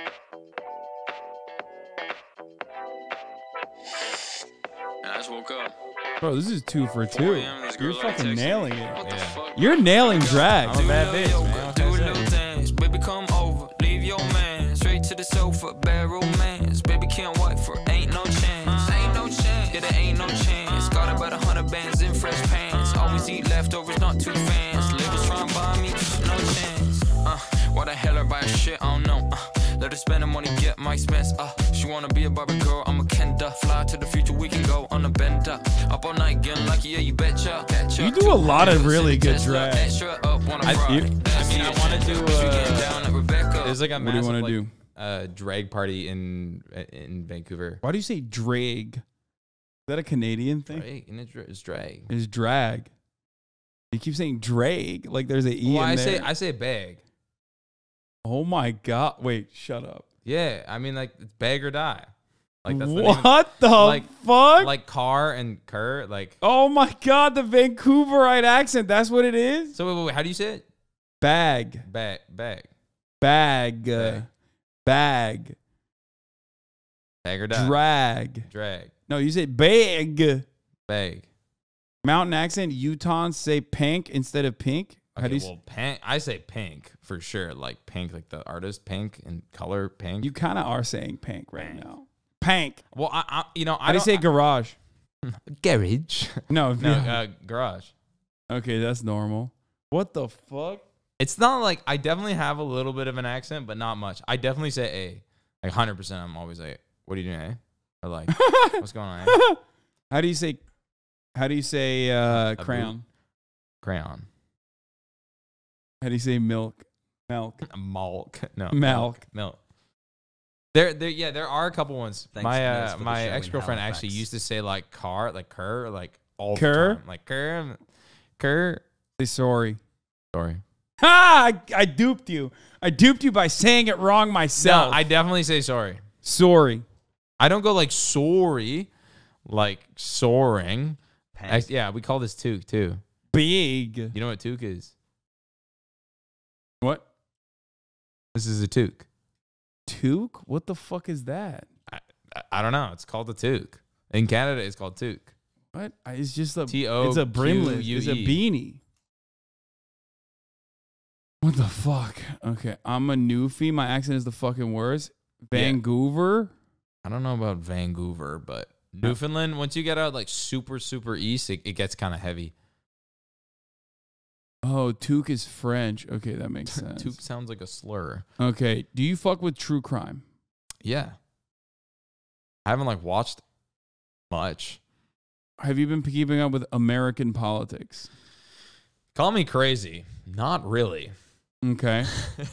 Speaker 11: I just woke up.
Speaker 1: Bro, this is two for two. You're fucking nailing it.
Speaker 3: Yeah.
Speaker 1: You're nailing drag.
Speaker 3: I'm a bad bitch, man. What
Speaker 11: Do
Speaker 3: can I
Speaker 11: little
Speaker 3: say?
Speaker 11: things, baby, come over, leave your man straight to the sofa, bad romance. Baby can't wait for, ain't no chance, ain't no chance. Yeah, there ain't no chance. Got about a hundred bands in fresh pants. Always eat leftovers, not too fans. Labels trying to buy me, no chance. Uh, why the hell I buy shit? I don't know. Uh, let her spend the money, get my expense. Uh, she wanna be a Barbie girl, I'm a Kenda. Fly to the future, we can go on a bender. Up all night, getting lucky, yeah, you betcha. Catch
Speaker 1: You
Speaker 11: up.
Speaker 1: do a lot of really good
Speaker 11: Tesla,
Speaker 1: drag.
Speaker 11: extra up on a
Speaker 3: I,
Speaker 11: Friday.
Speaker 3: you, I mean, I want to do.
Speaker 11: down at Rebecca.
Speaker 3: Uh, there's like a
Speaker 1: What do you
Speaker 3: massive
Speaker 1: wanna
Speaker 3: like,
Speaker 1: do?
Speaker 3: uh, drag party in in Vancouver.
Speaker 1: Why do you say drag? Is that a Canadian thing?
Speaker 3: Drag, and it's, it's drag.
Speaker 1: It's drag. You keep saying drag like there's an E
Speaker 3: Well,
Speaker 1: in
Speaker 3: I
Speaker 1: there.
Speaker 3: say I say bag.
Speaker 1: Oh my god! Wait, shut up.
Speaker 3: Yeah, I mean like it's bag or die. Like that's the
Speaker 1: What
Speaker 3: name.
Speaker 1: the
Speaker 3: like,
Speaker 1: fuck?
Speaker 3: Like car and cur. Like
Speaker 1: Oh my god, the Vancouverite accent. That's what it is?
Speaker 3: so. Wait, wait, wait. How do you say it?
Speaker 1: Bag.
Speaker 3: Bag, bag,
Speaker 1: Bag. uh,
Speaker 3: Bag.
Speaker 1: Bag.
Speaker 3: bag or die.
Speaker 1: Drag.
Speaker 3: Drag,
Speaker 1: No, you say bag.
Speaker 3: bag.
Speaker 1: Mountain accent, Utahns say pink instead of pink. How do
Speaker 3: Okay,
Speaker 1: you,
Speaker 3: well, pink. I say pink for sure. Like pink, like the artist pink and color pink.
Speaker 1: you kind of are saying pink right now. Pink.
Speaker 3: well, I, I you know, I
Speaker 1: How do you
Speaker 3: don't-
Speaker 1: say garage?
Speaker 3: garage.
Speaker 1: No,
Speaker 3: No,
Speaker 1: no.
Speaker 3: uh, garage.
Speaker 1: Okay, that's normal. What the fuck?
Speaker 3: It's not like I definitely have a little bit of an accent, but not much. I definitely say A. Like one hundred percent. I'm always like, "What are you doing, A?" Or like, "What's going on, A?"
Speaker 1: How do you say? How do you say uh,
Speaker 3: boot.
Speaker 1: crayon?
Speaker 3: Crayon.
Speaker 1: How do you say milk? Milk.
Speaker 3: Milk. No.
Speaker 1: Milk.
Speaker 3: Milk. There, there, yeah, there are a couple ones.
Speaker 2: Thanks,
Speaker 3: my
Speaker 2: Nez,
Speaker 3: uh,
Speaker 2: for the
Speaker 3: my
Speaker 2: show in
Speaker 3: ex girlfriend
Speaker 2: Halifax.
Speaker 3: actually used to say like car, like cur, like all
Speaker 1: Cur?
Speaker 3: the time, like cur, cur.
Speaker 1: Say sorry.
Speaker 3: Sorry.
Speaker 1: Ha! I, I duped you. I duped you by saying it wrong
Speaker 3: No,
Speaker 1: myself.
Speaker 3: I definitely say sorry.
Speaker 1: Sorry.
Speaker 3: I don't go like sorry, like soaring. I, yeah, we call this toque too.
Speaker 1: Big.
Speaker 3: You know what toque is?
Speaker 1: What?
Speaker 3: This is a toque.
Speaker 1: Toque? What the fuck is that?
Speaker 3: I, I, I don't know. It's called a toque. In Canada, it's called toque.
Speaker 1: What? It's just a.
Speaker 3: T O
Speaker 1: It's a brimless.
Speaker 3: Q U E.
Speaker 1: It's a beanie. What the fuck? Okay, I'm a newfie. My accent is the fucking worst. Vancouver.
Speaker 3: I don't know about Vancouver, but Newfoundland, once you get out like super, super east, it, it gets kind of heavy.
Speaker 1: Oh, toque is French. Okay, that makes sense.
Speaker 3: Toque sounds like a slur.
Speaker 1: Okay, do you fuck with true crime?
Speaker 3: Yeah. I haven't like watched much.
Speaker 1: Have you been keeping up with American politics?
Speaker 3: Call me crazy. Not really.
Speaker 1: Okay.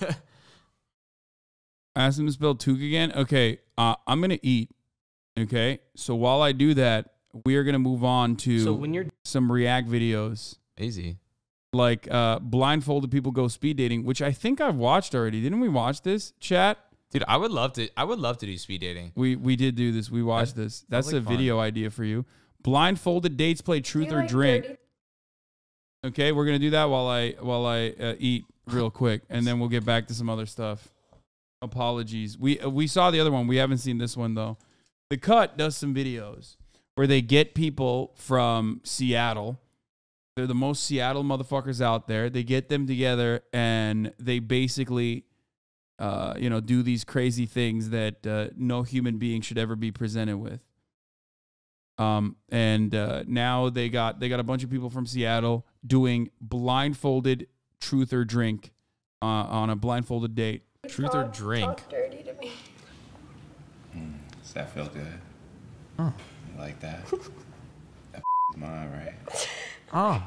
Speaker 1: Ask him to spell toque again. Okay, uh, I'm gonna eat. Okay, so while I do that, we are gonna move on to
Speaker 17: So when you're-
Speaker 1: some React videos.
Speaker 3: Easy.
Speaker 1: Like uh, blindfolded people go speed dating, which I think I've watched already. Didn't we watch this, chat?
Speaker 3: Dude, I would love to. I would love to do speed dating.
Speaker 1: We we did do this. We watched
Speaker 3: That
Speaker 1: this. That's
Speaker 3: sounds like
Speaker 1: a video idea for you. Blindfolded dates play truth or drink. Okay, we're gonna do that while I while I uh, eat real quick, and then we'll get back to some other stuff. Apologies. We uh, we saw the other one. We haven't seen this one though. The Cut does some videos where they get people from Seattle. They're the most Seattle motherfuckers out there. They get them together and they basically, uh, you know, do these crazy things that uh, no human being should ever be presented with. Um, and uh, now they got they got a bunch of people from Seattle doing blindfolded truth or drink uh, on a blindfolded date.
Speaker 3: Truth or drink.
Speaker 12: Dirty to me.
Speaker 18: Mm, does that feel good?
Speaker 3: Huh.
Speaker 18: You like that? That is mine, right?
Speaker 3: Oh.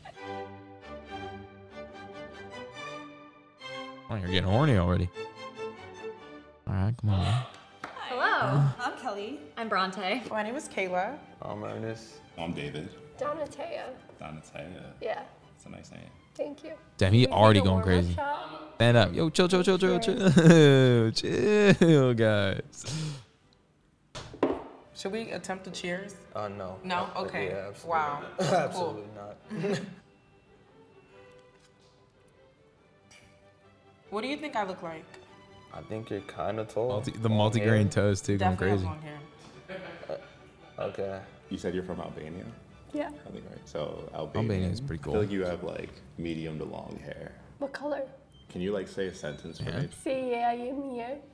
Speaker 3: Oh, you're getting horny already. All right, come on.
Speaker 19: Hello, I'm Kelly. I'm Bronte.
Speaker 20: My name is Kayla.
Speaker 18: I'm Ernest. I'm David.
Speaker 12: Donatea.
Speaker 18: Donatella.
Speaker 12: Yeah.
Speaker 18: That's a nice name.
Speaker 12: Thank you.
Speaker 3: Damn, he
Speaker 12: Can we
Speaker 3: already
Speaker 12: take a
Speaker 3: going
Speaker 12: warm-up
Speaker 3: crazy.
Speaker 12: shot?
Speaker 3: Stand up. Yo, chill, chill, chill, chill, chill. Chill, guys.
Speaker 20: Should we attempt to cheers?
Speaker 21: Uh, no.
Speaker 20: No?
Speaker 21: Uh,
Speaker 20: Okay.
Speaker 21: yeah, absolutely.
Speaker 20: Wow.
Speaker 21: Absolutely
Speaker 20: Cool.
Speaker 21: not.
Speaker 20: What do you think I look like?
Speaker 21: I think you're kind of tall.
Speaker 3: Multi, the
Speaker 21: Long
Speaker 3: multi-grain
Speaker 21: hair.
Speaker 3: toast too, going
Speaker 20: Definitely
Speaker 3: crazy.
Speaker 20: have long hair.
Speaker 21: Uh, okay.
Speaker 18: You said you're from Albania?
Speaker 12: Yeah.
Speaker 18: I think right. So Albania.
Speaker 3: Albania is pretty
Speaker 18: I
Speaker 3: cool.
Speaker 18: feel like you have like medium to long hair.
Speaker 12: What color?
Speaker 18: Can you like say a sentence for me?
Speaker 12: C A I M E A.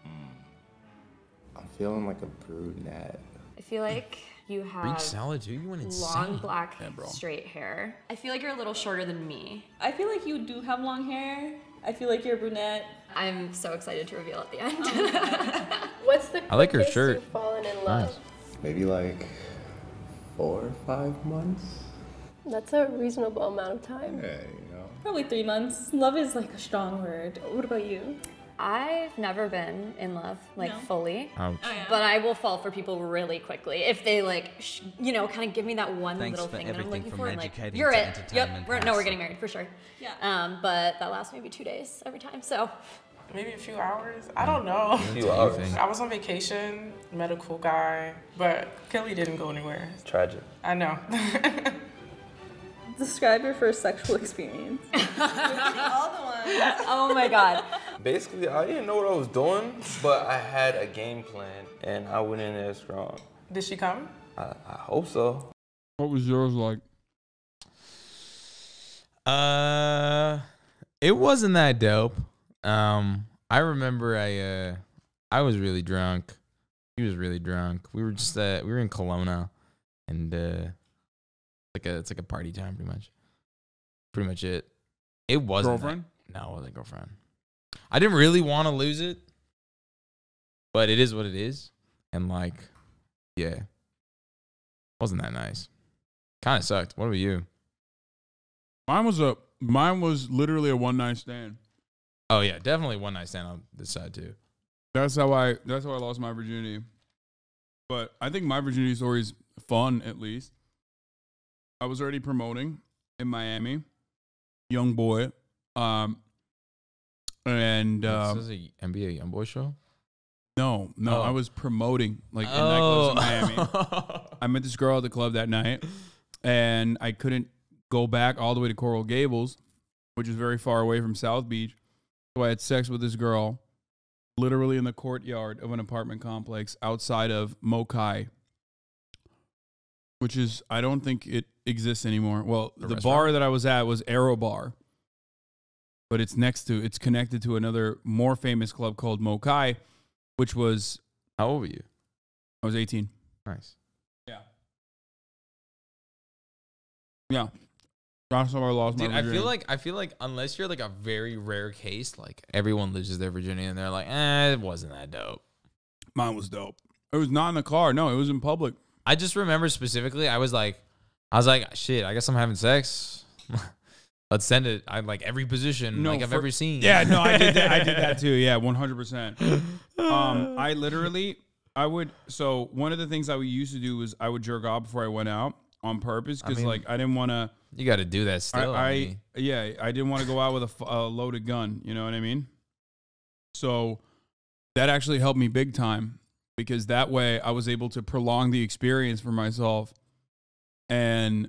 Speaker 18: I'm feeling like a brunette.
Speaker 19: I feel like you have
Speaker 3: Greek salad, dude. You went
Speaker 19: long
Speaker 3: insane.
Speaker 19: black
Speaker 3: Yeah, bro.
Speaker 19: straight hair. I feel like you're a little shorter than me.
Speaker 22: I feel like you do have long hair. I feel like you're a brunette.
Speaker 19: I'm so excited to reveal at the end.
Speaker 12: What's the
Speaker 3: I like her
Speaker 12: quickest
Speaker 3: shirt.
Speaker 12: you've fallen in love?
Speaker 3: Nice.
Speaker 18: Maybe like four or five months.
Speaker 12: That's a reasonable amount of time.
Speaker 18: Yeah, you know.
Speaker 22: Probably three months. Love is like a strong word. What about you?
Speaker 19: I've never been in love, like
Speaker 22: No.
Speaker 19: fully.
Speaker 3: Ouch.
Speaker 22: Oh, yeah.
Speaker 19: But I will fall for people really quickly if they like, sh- you know, kind of give me that one
Speaker 2: Thanks
Speaker 19: little
Speaker 2: for
Speaker 19: thing that I'm
Speaker 2: everything
Speaker 19: looking
Speaker 2: from
Speaker 19: for. And like,
Speaker 2: educating
Speaker 19: you're
Speaker 2: to
Speaker 19: it.
Speaker 2: entertainment
Speaker 19: Yep. We're, no, we're
Speaker 2: pass.
Speaker 19: getting married for sure.
Speaker 22: Yeah.
Speaker 19: Um, but that lasts maybe two days every time. So
Speaker 20: Maybe a few hours? I don't know.
Speaker 21: A few hours.
Speaker 20: I was on vacation, met a cool guy, but Kelly didn't go anywhere.
Speaker 21: Tragic.
Speaker 20: I know.
Speaker 22: Describe your first sexual experience.
Speaker 19: all the ones. Oh my god.
Speaker 21: Basically, I didn't know what I was doing, but I had a game plan, and I went in there strong.
Speaker 20: Did she come?
Speaker 21: I, I hope so.
Speaker 1: What was yours like?
Speaker 3: Uh, it wasn't that dope. Um, I remember I uh, I was really drunk. He was really drunk. We were just uh, we were in Kelowna, and uh, like a it's like a party time, pretty much. Pretty much it. It wasn't that-
Speaker 1: Girlfriend?
Speaker 3: No, it wasn't girlfriend. I didn't really want to lose it, but it is what it is, and like, yeah, wasn't that nice. Kind of sucked. What about you?
Speaker 1: Mine was a mine was literally a one night stand.
Speaker 3: Oh yeah, definitely one night stand on this side too.
Speaker 1: That's how I that's how I lost my virginity. But I think my virginity story is fun, at least. I was already promoting in Miami. Young boy. Um, and um,
Speaker 3: this is a N B A YoungBoy show.
Speaker 1: No, no,
Speaker 3: Oh.
Speaker 1: I was promoting like in
Speaker 3: Oh.
Speaker 1: nightclubs in Miami. I met this girl at the club that night, and I couldn't go back all the way to Coral Gables, which is very far away from South Beach. So I had sex with this girl, literally in the courtyard of an apartment complex outside of Mokai, which is, I don't think it exists anymore. Well,
Speaker 3: A
Speaker 1: the
Speaker 3: restaurant?
Speaker 1: bar that I was at was Aero Bar, but it's next to, it's connected to another more famous club called Mokai, which was.
Speaker 3: How old were you?
Speaker 1: I was eighteen.
Speaker 3: Nice.
Speaker 1: Yeah. Yeah. Last time I lost my
Speaker 3: Dude, I
Speaker 1: virginity.
Speaker 3: feel like I feel like unless you're like a very rare case, like everyone loses their virginity and they're like, eh, it wasn't that dope.
Speaker 1: Mine was dope. It was not in the car. No, it was in public.
Speaker 3: I just remember specifically, I was like, I was like, shit, I guess I'm having sex. Let's send it. I like every position like I've
Speaker 1: for-
Speaker 3: ever seen.
Speaker 1: Yeah, no, I did that. I did that too. Yeah, one hundred percent. Um, I literally, I would. So one of the things I would used to do was I would jerk off before I went out on purpose because
Speaker 3: mean,
Speaker 1: like I didn't want to.
Speaker 3: You got to do that still.
Speaker 1: I,
Speaker 3: I
Speaker 1: I
Speaker 3: mean.
Speaker 1: yeah, I didn't want to go out with a, f- a loaded gun. You know what I mean? So that actually helped me big time because that way I was able to prolong the experience for myself, and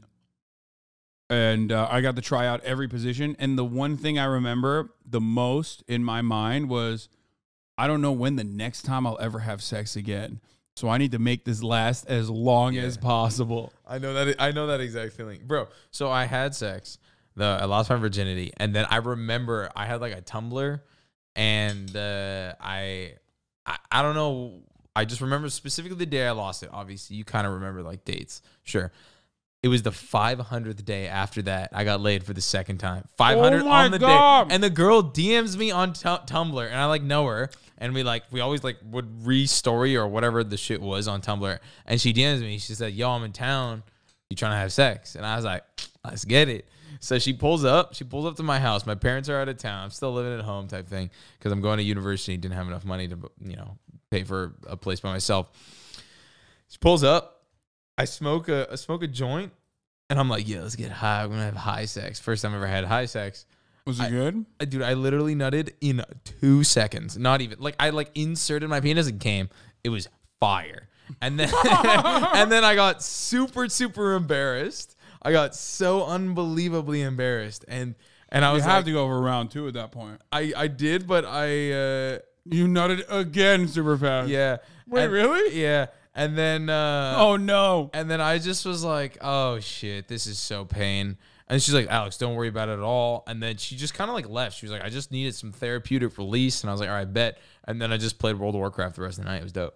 Speaker 1: and uh, I got to try out every position. And the one thing I remember the most in my mind was, I don't know when the next time I'll ever have sex again. So I need to make this last as long as possible.
Speaker 3: I know that. I know that exact feeling, bro. So I had sex. The I lost my virginity, and then I remember I had like a Tumblr, and uh, I, I, I don't know. I just remember specifically the day I lost it. Obviously, you kind of remember like dates, sure. It was the five hundredth day after that I got laid for the second time. five hundred
Speaker 1: Oh my
Speaker 3: on the
Speaker 1: God.
Speaker 3: day, and the girl D Ms me on t- Tumblr, and I like know her, and we like we always like would re-story or whatever the shit was on Tumblr, and she D Ms me. She said, "Yo, I'm in town. You trying to have sex?" And I was like, "Let's get it." So she pulls up. She pulls up to my house. My parents are out of town. I'm still living at home, type thing, because I'm going to university. Didn't have enough money to you know pay for a place by myself. She pulls up. I smoke a I smoke a joint, and I'm like, yeah, let's get high. We're gonna have high sex. First time I ever had high sex.
Speaker 1: Was it
Speaker 3: I,
Speaker 1: good?
Speaker 3: I, dude, I literally nutted in two seconds. Not even like I like inserted my penis and came. It was fire. And then and then I got super super embarrassed. I got so unbelievably embarrassed, and and I
Speaker 1: You
Speaker 3: was
Speaker 1: have
Speaker 3: like,
Speaker 1: to go for round two at that point.
Speaker 3: I I did, but I uh,
Speaker 1: You nutted again super fast.
Speaker 3: yeah.
Speaker 1: Wait,
Speaker 3: And-
Speaker 1: really?
Speaker 3: Yeah. And then uh,
Speaker 1: Oh no.
Speaker 3: And then I just was like, oh shit, this is so pain. And she's like, Alex, don't worry about it at all. And then she just kind of like left. She was like, I just needed some therapeutic release. And I was like, all right, bet. And then I just played World of Warcraft the rest of the night. It was dope.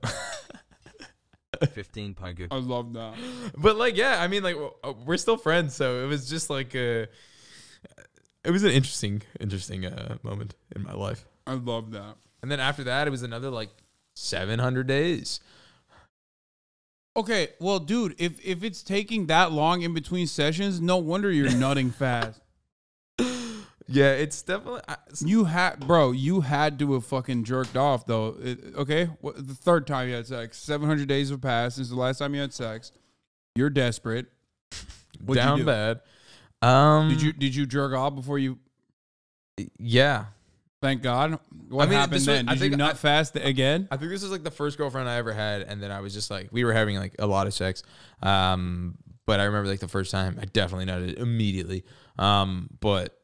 Speaker 2: fifteen Pygu.
Speaker 1: I love that.
Speaker 3: But like, yeah, I mean, like we're still friends. So it was just like, uh, it was an interesting, interesting uh, moment in my life.
Speaker 1: I love that.
Speaker 3: And then after that, it was another like seven hundred days.
Speaker 1: Okay, well, dude, if if it's taking that long in between sessions, no wonder you're nutting fast.
Speaker 3: Yeah, it's definitely. I,
Speaker 1: You had, bro, you had to have fucking jerked off though. It, okay, what, the third time you had sex, seven hundred days have passed since the last time you had sex. You're desperate. What'd you
Speaker 3: down
Speaker 1: do?
Speaker 3: bad. Um,
Speaker 1: Did you did you jerk off before you?
Speaker 3: Yeah.
Speaker 1: Thank God. What
Speaker 3: I mean,
Speaker 1: happened
Speaker 3: this was-
Speaker 1: then?
Speaker 3: I
Speaker 1: Did you
Speaker 3: think
Speaker 1: nut
Speaker 3: I-
Speaker 1: fast again?
Speaker 3: I think this was like the first girlfriend I ever had, and then I was just like, we were having like a lot of sex. Um, but I remember like the first time, I definitely nutted immediately. Um, but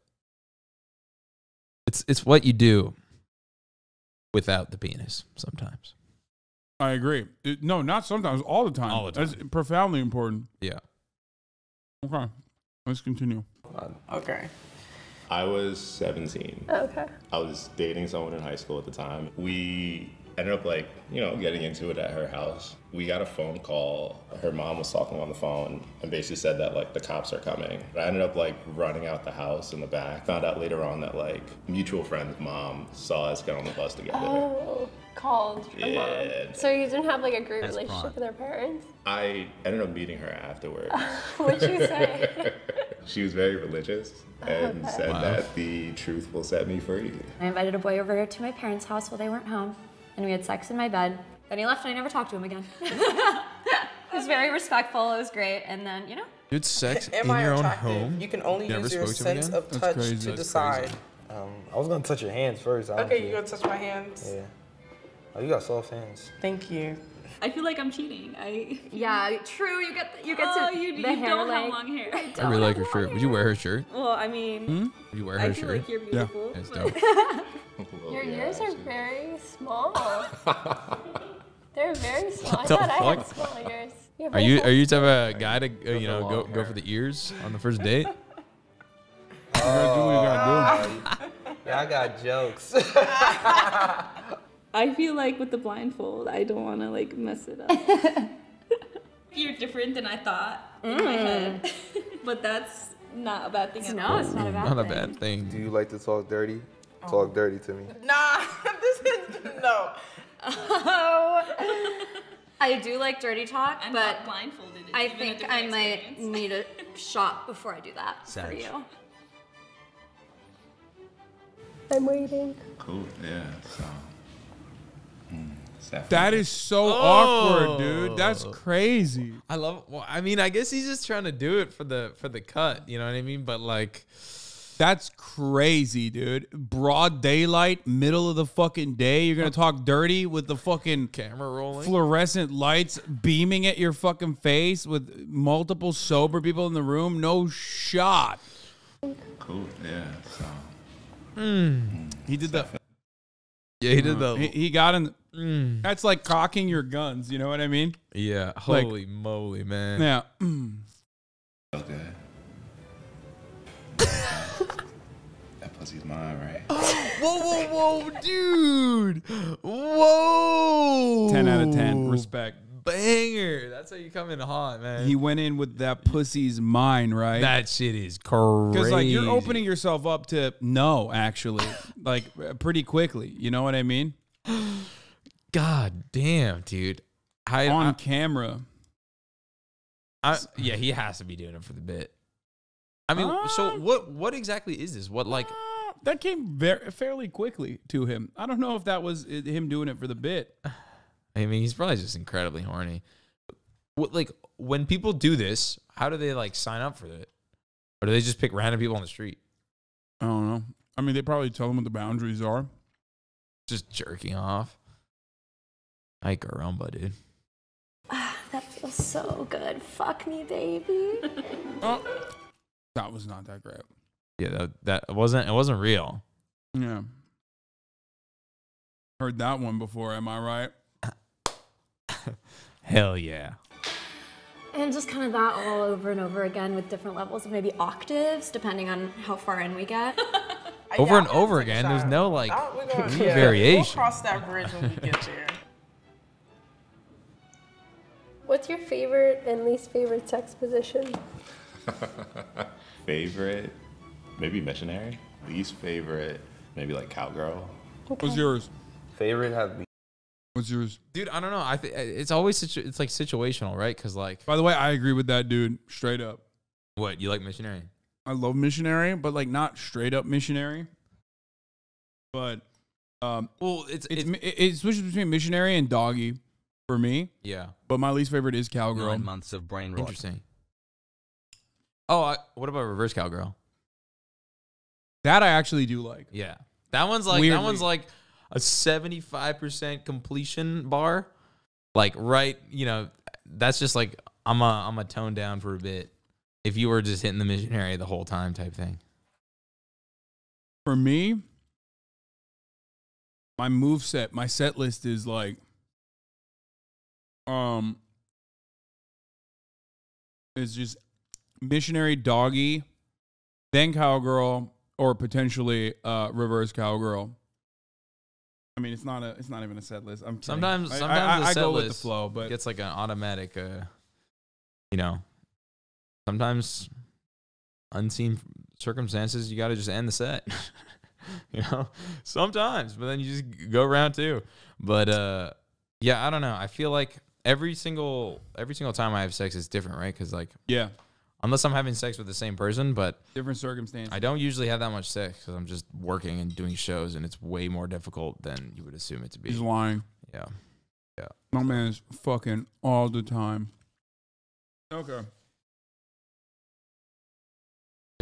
Speaker 3: it's it's what you do without the penis sometimes.
Speaker 1: I agree. It- no, not sometimes. All the time.
Speaker 3: All the time.
Speaker 1: That's profoundly important.
Speaker 3: Yeah.
Speaker 1: Okay, let's continue.
Speaker 20: Okay.
Speaker 9: I was seventeen.
Speaker 12: Okay.
Speaker 9: I was dating someone in high school at the time. We ended up like, you know, getting into it at her house. We got a phone call. Her mom was talking on the phone and basically said that like the cops are coming. I ended up like running out the house in the back. Found out later on that like mutual friend's mom saw us get on the bus together.
Speaker 12: Oh, called her
Speaker 9: Yeah.
Speaker 12: mom. So you didn't have like a great
Speaker 9: That's
Speaker 12: relationship
Speaker 9: prime.
Speaker 12: with her parents?
Speaker 9: I ended up meeting her afterwards.
Speaker 12: What'd you say?
Speaker 9: She was very religious and
Speaker 12: Okay.
Speaker 9: said
Speaker 3: Wow.
Speaker 9: that the truth will set me free.
Speaker 19: I invited a boy over to my parents' house while they weren't home, and we had sex in my bed. Then he left, and I never talked to him again. It was very respectful. It was great, and then you know.
Speaker 3: Dude, sex
Speaker 20: Am
Speaker 3: in
Speaker 20: I
Speaker 3: your own
Speaker 20: attractive?
Speaker 3: home.
Speaker 20: You can only
Speaker 3: Never
Speaker 20: use your
Speaker 3: spoke to him
Speaker 20: sense
Speaker 3: again?
Speaker 20: of
Speaker 1: That's
Speaker 20: touch
Speaker 1: crazy.
Speaker 20: to
Speaker 1: That's
Speaker 20: decide
Speaker 1: crazy.
Speaker 21: Um, I was gonna touch your hands first. I don't
Speaker 20: Okay,
Speaker 21: care.
Speaker 20: you gonna touch my hands?
Speaker 21: Yeah. Oh, you got soft hands.
Speaker 20: Thank you.
Speaker 22: I feel like I'm cheating. I
Speaker 19: Yeah, true. You get you get
Speaker 22: oh,
Speaker 19: to
Speaker 22: you,
Speaker 19: the
Speaker 22: you
Speaker 19: hair
Speaker 22: don't
Speaker 19: like,
Speaker 22: have long hair.
Speaker 3: I really like her shirt. Would you wear her shirt?
Speaker 22: Well, I mean,
Speaker 3: Hmm? Would you wear her
Speaker 22: I feel
Speaker 3: shirt?
Speaker 22: like you're beautiful.
Speaker 3: That's
Speaker 22: but-
Speaker 3: dope.
Speaker 12: Your ears are very small. They're very small. I
Speaker 3: What the
Speaker 12: thought I had
Speaker 3: fuck?
Speaker 12: small ears. You have
Speaker 3: Are
Speaker 12: very
Speaker 3: you
Speaker 12: small-
Speaker 3: are you the type of guy to uh, you know
Speaker 21: long
Speaker 3: go go
Speaker 21: hair.
Speaker 3: for the ears on the first date?
Speaker 1: You gotta do what you gotta do.
Speaker 21: Yeah, I got jokes.
Speaker 22: I feel like with the blindfold, I don't want to like mess it up. You're different than I thought in my head, but that's not a bad thing. at
Speaker 19: No,
Speaker 22: all.
Speaker 19: it's not a bad
Speaker 3: Not a
Speaker 19: thing.
Speaker 3: bad thing.
Speaker 14: Do you like to talk dirty? Talk dirty to me.
Speaker 20: Nah, this is no.
Speaker 19: Oh. I do like dirty talk,
Speaker 22: I'm
Speaker 19: but
Speaker 22: not blindfolded. It's
Speaker 19: I
Speaker 22: even a
Speaker 19: think
Speaker 22: different
Speaker 19: I might
Speaker 22: experience.
Speaker 19: need a shot before I do that for
Speaker 2: Savage.
Speaker 19: you.
Speaker 12: I'm waiting.
Speaker 9: Cool. Yeah. So. mm, it's definitely-
Speaker 1: That is so
Speaker 3: Oh.
Speaker 1: awkward, dude. That's crazy.
Speaker 3: I love. Well, I mean, I guess he's just trying to do it for the for the cut. You know what I mean? But like,
Speaker 1: That's crazy, dude. Broad daylight, middle of the fucking day. You're gonna talk dirty with the fucking
Speaker 3: camera rolling,
Speaker 1: fluorescent lights beaming at your fucking face with multiple sober people in the room. No shot.
Speaker 9: Cool. Yeah. So.
Speaker 1: He did the.
Speaker 3: yeah, he did the.
Speaker 1: He, he got in.
Speaker 3: Mm.
Speaker 1: That's like cocking your guns. You know what I mean?
Speaker 3: Yeah.
Speaker 1: Like-
Speaker 3: Holy moly, man.
Speaker 1: Yeah.
Speaker 9: Okay. That pussy's mine, right?
Speaker 3: Whoa, whoa, whoa, dude! Whoa!
Speaker 1: ten out of ten. Respect.
Speaker 3: Banger. That's how you come in hot, man.
Speaker 1: He went in with that pussy's mine, right?
Speaker 3: That shit is crazy.
Speaker 1: Because like you're opening yourself up to no, actually, like pretty quickly. You know what I mean?
Speaker 3: God damn, dude. I,
Speaker 1: On
Speaker 3: I,
Speaker 1: camera.
Speaker 3: I, yeah, he has to be doing it for the bit. I mean, so what? What exactly is this? What like?
Speaker 1: That came very fairly quickly to him. I don't know if that was i- him doing it for the bit.
Speaker 3: I mean, he's probably just incredibly horny. What, like, when people do this, how do they like sign up for it? Or do they just pick random people on the street?
Speaker 1: I don't know. I mean, they probably tell him what the boundaries are.
Speaker 3: Just jerking off. Ay caramba, dude.
Speaker 19: Ah, that feels so good. Fuck me, baby.
Speaker 1: Oh, that was not that great.
Speaker 3: Yeah, that, that wasn't. It wasn't real.
Speaker 1: Yeah. Heard that one before. Am I right?
Speaker 3: Hell yeah.
Speaker 19: And just kind of that all over and over again with different levels of maybe octaves, depending on how far in we get.
Speaker 3: Over and over again. There's no like
Speaker 20: I'll- we're gonna- yeah, We'll
Speaker 3: variation.
Speaker 20: cross that bridge when we get there.
Speaker 12: What's your favorite and least favorite sex position?
Speaker 9: Favorite, maybe missionary. Least favorite, maybe like cowgirl.
Speaker 1: What's yours?
Speaker 21: Favorite have be.
Speaker 1: What's yours?
Speaker 3: Dude, I don't know. I think it's always situ- it's like situational, right? Because like,
Speaker 1: By the way, I agree with that dude. Straight up.
Speaker 3: what you like missionary?
Speaker 1: I love missionary, but like not straight up missionary. But um,
Speaker 3: well, it's
Speaker 1: it's it, it switches between missionary and doggy for me.
Speaker 3: Yeah.
Speaker 1: But my least favorite is cowgirl.
Speaker 2: Nine months of brain rot.
Speaker 3: Interesting. Oh, I, what about reverse cowgirl?
Speaker 1: That I actually do like.
Speaker 3: Yeah, that one's like
Speaker 1: Weirdly.
Speaker 3: that one's like a seventy-five percent completion bar. Like right, you know, that's just like I'm a I'm a tone down for a bit. If you were just hitting the missionary the whole time type thing.
Speaker 1: For me, my move set, my set list is like, um, is just missionary, doggy, then cowgirl, or potentially uh, reverse cowgirl. I mean, it's not a, it's not even a set list. I'm kidding.
Speaker 3: Sometimes,
Speaker 1: I-
Speaker 3: sometimes
Speaker 1: I, I,
Speaker 3: the
Speaker 1: I
Speaker 3: set
Speaker 1: go
Speaker 3: list
Speaker 1: with the flow, but
Speaker 3: gets like an automatic. Uh, you know, sometimes unseen circumstances, you got to just end the set. You know, sometimes, but then you just go round two. But uh, yeah, I don't know. I feel like every single every single time I have sex is different, right? Because like,
Speaker 1: yeah,
Speaker 3: unless I'm having sex with the same person, but
Speaker 1: different circumstances.
Speaker 3: I don't usually have that much sex because I'm just working and doing shows, and it's way more difficult than you would assume it to be.
Speaker 1: He's lying.
Speaker 3: Yeah, yeah.
Speaker 1: My man is fucking all the time. Okay.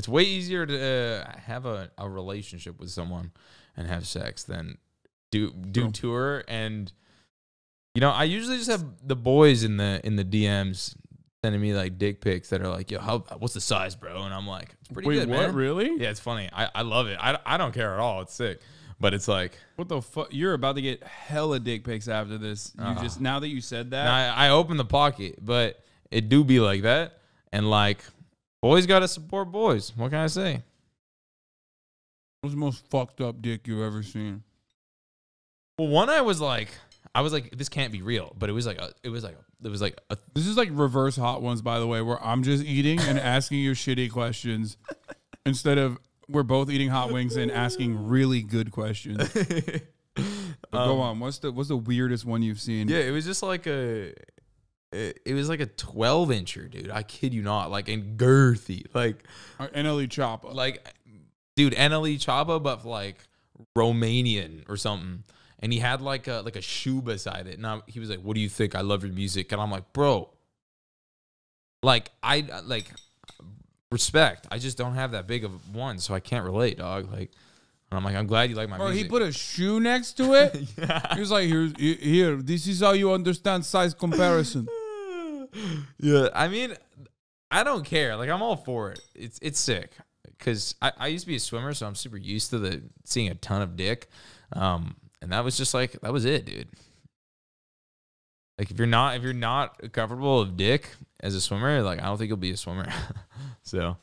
Speaker 3: It's way easier to uh, have a, a relationship with someone and have sex than do do
Speaker 1: True.
Speaker 3: tour. And you know, I usually just have the boys in the in the D Ms sending me like dick pics that are like, "Yo, how what's the size, bro?" And I'm like, "It's pretty
Speaker 1: Wait,
Speaker 3: good,
Speaker 1: what?
Speaker 3: man."
Speaker 1: Really?
Speaker 3: Yeah, it's funny. I, I love it. I I don't care at all. It's sick, but it's like,
Speaker 1: what the fuck? You're about to get hella dick pics after this. You
Speaker 3: Uh.
Speaker 1: just now that you said that.
Speaker 3: and I I open the pocket, but it do be like that, and like boys gotta support boys. What can I say?
Speaker 1: What's the most fucked up dick you've ever seen?
Speaker 3: Well, one I was like, I was like, this can't be real, but it was like, a, it was like, a, it was like, a,
Speaker 1: This is like reverse Hot Ones, by the way, where I'm just eating and asking you shitty questions instead of we're both eating hot wings and asking really good questions. But go
Speaker 3: Um,
Speaker 1: on. What's the what's the weirdest one you've seen?
Speaker 3: yeah, it was just like a, it, it was like a twelve incher, dude. I kid you not, like and girthy, like
Speaker 1: Uh, N L E Choppa.
Speaker 3: like, dude, N L E Choppa, but like Romanian or something. And he had like a like a shoe beside it, and I, he was like, "What do you think? I love your music." And I'm like, "Bro, like I like respect. I just don't have that big of one, so I can't relate, dog." Like, and I'm like, "I'm glad you like my
Speaker 1: Bro,
Speaker 3: music."
Speaker 1: he put a shoe next to it. He was like, "Here's here. This is how you understand size comparison."
Speaker 3: Yeah, I mean, I don't care. Like, I'm all for it. It's it's sick because I, I used to be a swimmer, so I'm super used to the seeing a ton of dick. Um, and that was just like that was it, dude. Like if you're not if you're not comfortable with dick as a swimmer, like I don't think you'll be a swimmer. So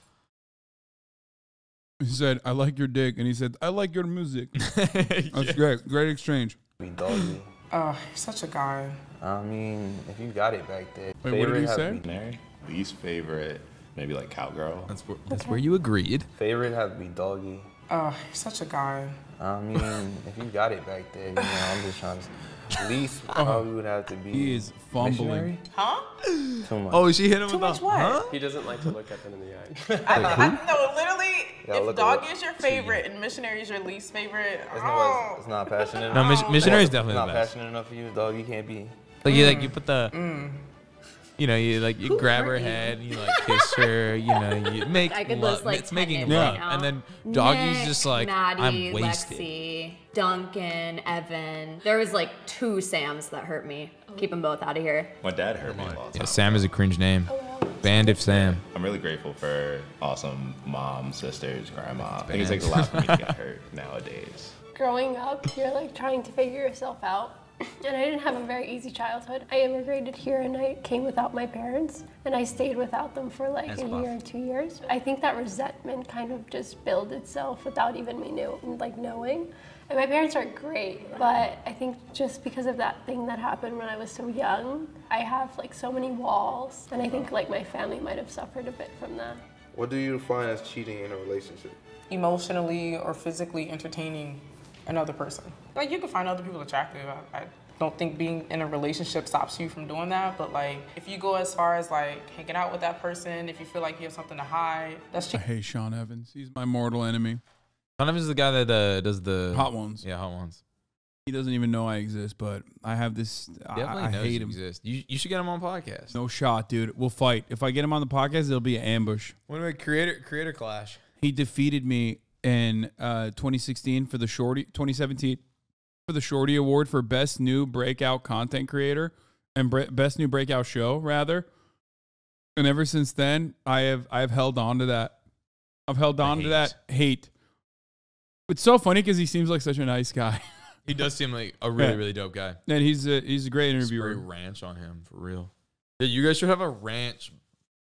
Speaker 1: he said, "I like your dick," and he said, "I like your music." That's
Speaker 3: Yeah.
Speaker 1: great. Great exchange.
Speaker 14: Be doggy.
Speaker 20: Oh, he's such a guy.
Speaker 14: I mean, if you got it back there.
Speaker 1: Wait, what did he
Speaker 14: have
Speaker 1: say?
Speaker 14: to be-
Speaker 9: Mary, least favorite, maybe like cowgirl.
Speaker 3: That's where that's where you agreed.
Speaker 14: Favorite have to be doggy.
Speaker 20: Oh, he's such a guy.
Speaker 14: I mean, if you got it back there, you know, I'm just trying to. Least probably would have to be.
Speaker 1: He is fumbling.
Speaker 14: missionary.
Speaker 20: Huh?
Speaker 14: Too much.
Speaker 3: Oh, she hit him
Speaker 20: Too
Speaker 3: with
Speaker 20: much
Speaker 3: the
Speaker 20: what?
Speaker 3: huh?
Speaker 4: He doesn't like to look at them in the eye.
Speaker 20: I, I, no, literally,
Speaker 14: Yeah,
Speaker 20: if
Speaker 14: look
Speaker 20: dog
Speaker 14: at-
Speaker 20: is your favorite and missionary is your least favorite,
Speaker 14: It's
Speaker 20: oh.
Speaker 14: not, it's not passionate
Speaker 3: No,
Speaker 14: enough.
Speaker 3: mis- missionary is
Speaker 14: It's
Speaker 3: definitely
Speaker 14: not
Speaker 3: the best.
Speaker 14: passionate enough for you, dog. You can't be.
Speaker 3: Like you like you put the
Speaker 20: Mm.
Speaker 3: you know, you like you
Speaker 19: Who
Speaker 3: grab
Speaker 19: hurt
Speaker 3: her
Speaker 19: you?
Speaker 3: head and you like kiss her, you know, you make
Speaker 19: I could
Speaker 3: love.
Speaker 19: list like
Speaker 3: It's making
Speaker 19: ten
Speaker 3: love.
Speaker 19: right now.
Speaker 3: And then doggy's
Speaker 19: Nick,
Speaker 3: just like
Speaker 19: Maddie,
Speaker 3: I'm wasted.
Speaker 19: Lexi, Duncan, Evan. There was like two Sams that hurt me. Keep them both out of here.
Speaker 9: My dad hurt me a long
Speaker 3: Yeah,
Speaker 9: time.
Speaker 3: Sam is a cringe name. Band if Sam.
Speaker 9: I'm really grateful for awesome mom, sisters, grandma. I think it takes a lot for me to get hurt nowadays.
Speaker 12: Growing up, you're like trying to figure yourself out. And I didn't have a very easy childhood. I immigrated here and I came without my parents. And I stayed without them for like
Speaker 3: That's
Speaker 12: a
Speaker 3: tough.
Speaker 12: year or two years. I think that resentment kind of just built itself without even me knew, like knowing. And my parents are great, but I think just because of that thing that happened when I was so young, I have like so many walls. And I think like my family might have suffered a bit from that.
Speaker 14: What do you define as cheating in a relationship?
Speaker 20: Emotionally or physically entertaining another person. Like you can find other people attractive. I, I don't think being in a relationship stops you from doing that, but like if you go as far as like hanging out with that person, if you feel like you have something to hide, that's
Speaker 1: I
Speaker 20: cheating.
Speaker 1: hate Sean Evans. He's my mortal enemy.
Speaker 3: Son of is the guy that uh, does the
Speaker 1: Hot Ones.
Speaker 3: Yeah, hot ones.
Speaker 1: He doesn't even know I exist, but I have this. I,
Speaker 3: Definitely
Speaker 1: I
Speaker 3: knows
Speaker 1: hate
Speaker 3: you
Speaker 1: him.
Speaker 3: exist. You you should get him on podcast.
Speaker 1: No shot, dude. We'll fight. If I get him on the podcast, it'll be an ambush.
Speaker 3: What about creator creator clash?
Speaker 1: He defeated me in uh, twenty sixteen for the Shorty, twenty seventeen for the Shorty Award for Best New Breakout Content Creator and bre- Best New Breakout Show, rather. And ever since then, I have I have held on to that. I've held on to that hate. It's so funny because he seems like such a nice guy.
Speaker 3: He does seem like a really
Speaker 1: Yeah.
Speaker 3: really dope guy.
Speaker 1: And he's a, he's a great interviewer.
Speaker 3: Spray ranch on him for real. Yeah, you guys should have a ranch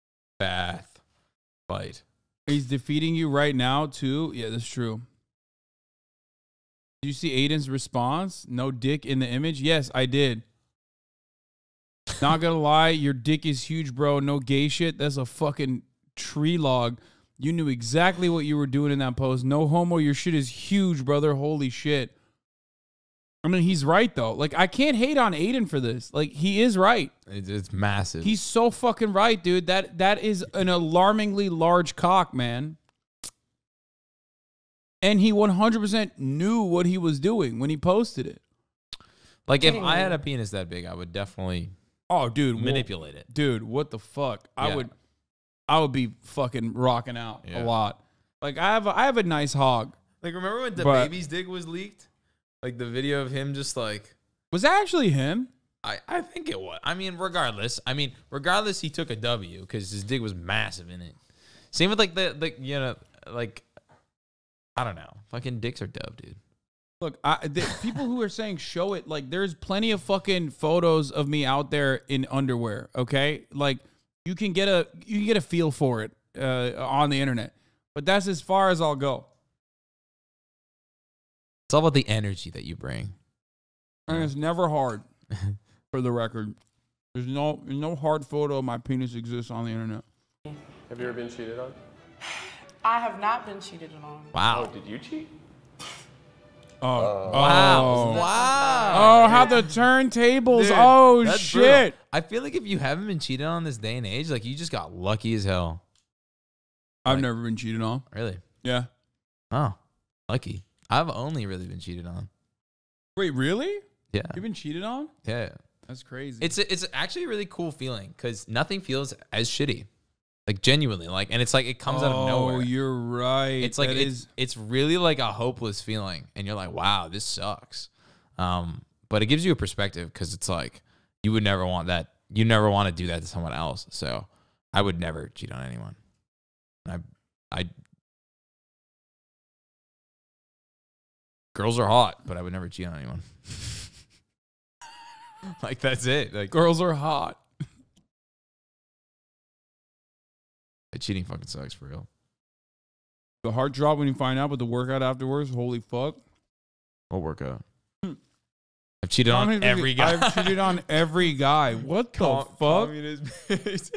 Speaker 3: bath fight.
Speaker 1: He's defeating you right now, too. Yeah, that's true. Did you see Aiden's response? No dick in the image? Yes, I did. Not gonna lie, your dick is huge, bro. No gay shit. That's a fucking tree log. You knew exactly what you were doing in that post. No homo, your shit is huge, brother. Holy shit. I mean, he's right, though. Like, I can't hate on Aiden for this. Like, he is right.
Speaker 3: It's, it's massive.
Speaker 1: He's so fucking right, dude. That That is an alarmingly large cock, man. And he one hundred percent knew what he was doing when he posted it.
Speaker 3: Like, if I had a penis that big, I would definitely
Speaker 1: Oh, dude,
Speaker 3: manipulate
Speaker 1: well,
Speaker 3: it.
Speaker 1: Dude, what the fuck? I
Speaker 3: Yeah.
Speaker 1: would I would be fucking rocking out
Speaker 3: Yeah.
Speaker 1: a lot. Like I have a, I have a nice hog.
Speaker 3: Like remember when the
Speaker 1: But-
Speaker 3: baby's dick was leaked? Like the video of him just like
Speaker 1: Was that actually him?
Speaker 3: I, I think it was. I mean, regardless. I mean, regardless, he took a W because his dick was massive in it. Same with like the the you know like I don't know. Fucking dicks are dope, dude.
Speaker 1: Look, I, the people who are saying show it, like there's plenty of fucking photos of me out there in underwear. Okay, like you can get a you can get a feel for it uh, on the internet, but that's as far as I'll go.
Speaker 3: It's all about the energy that you bring.
Speaker 1: And it's never hard, for the record. There's no no hard photo of my penis exists on the internet.
Speaker 18: Have you ever been cheated on?
Speaker 20: I have not been cheated on.
Speaker 3: Wow.
Speaker 18: Oh, did you cheat?
Speaker 1: Oh,
Speaker 18: Uh,
Speaker 3: Wow.
Speaker 1: oh.
Speaker 3: Wow.
Speaker 1: Oh, how the turntables.
Speaker 3: Dude,
Speaker 1: oh,
Speaker 3: that's
Speaker 1: shit.
Speaker 3: brutal. I feel like if you haven't been cheated on this day and age, like you just got lucky as hell.
Speaker 1: I've
Speaker 3: Like-
Speaker 1: never been cheated on.
Speaker 3: Really?
Speaker 1: Yeah.
Speaker 3: Oh, lucky. I've only really been cheated on.
Speaker 1: Wait, really?
Speaker 3: Yeah.
Speaker 1: You've been cheated on?
Speaker 3: Yeah.
Speaker 1: That's crazy.
Speaker 3: It's a, it's actually a really cool feeling because nothing feels as shitty. Like genuinely, like, and it's like it comes out of nowhere.
Speaker 1: Oh, you're right.
Speaker 3: It's like
Speaker 1: That
Speaker 3: it's,
Speaker 1: is-
Speaker 3: it's really like a hopeless feeling, and you're like, wow, this sucks. Um, but it gives you a perspective because it's like you would never want that. You never want to do that to someone else. So I would never cheat on anyone. I, I, girls are hot, but I would never cheat on anyone. Like that's it. Like
Speaker 1: girls are hot.
Speaker 3: Cheating fucking sucks for real.
Speaker 1: The heart drop when you find out, but the workout afterwards, holy fuck.
Speaker 3: What workout? I've cheated
Speaker 1: How
Speaker 3: on
Speaker 1: many-
Speaker 3: every guy.
Speaker 1: I've cheated on every guy. What the
Speaker 3: Com-
Speaker 1: fuck?
Speaker 3: communist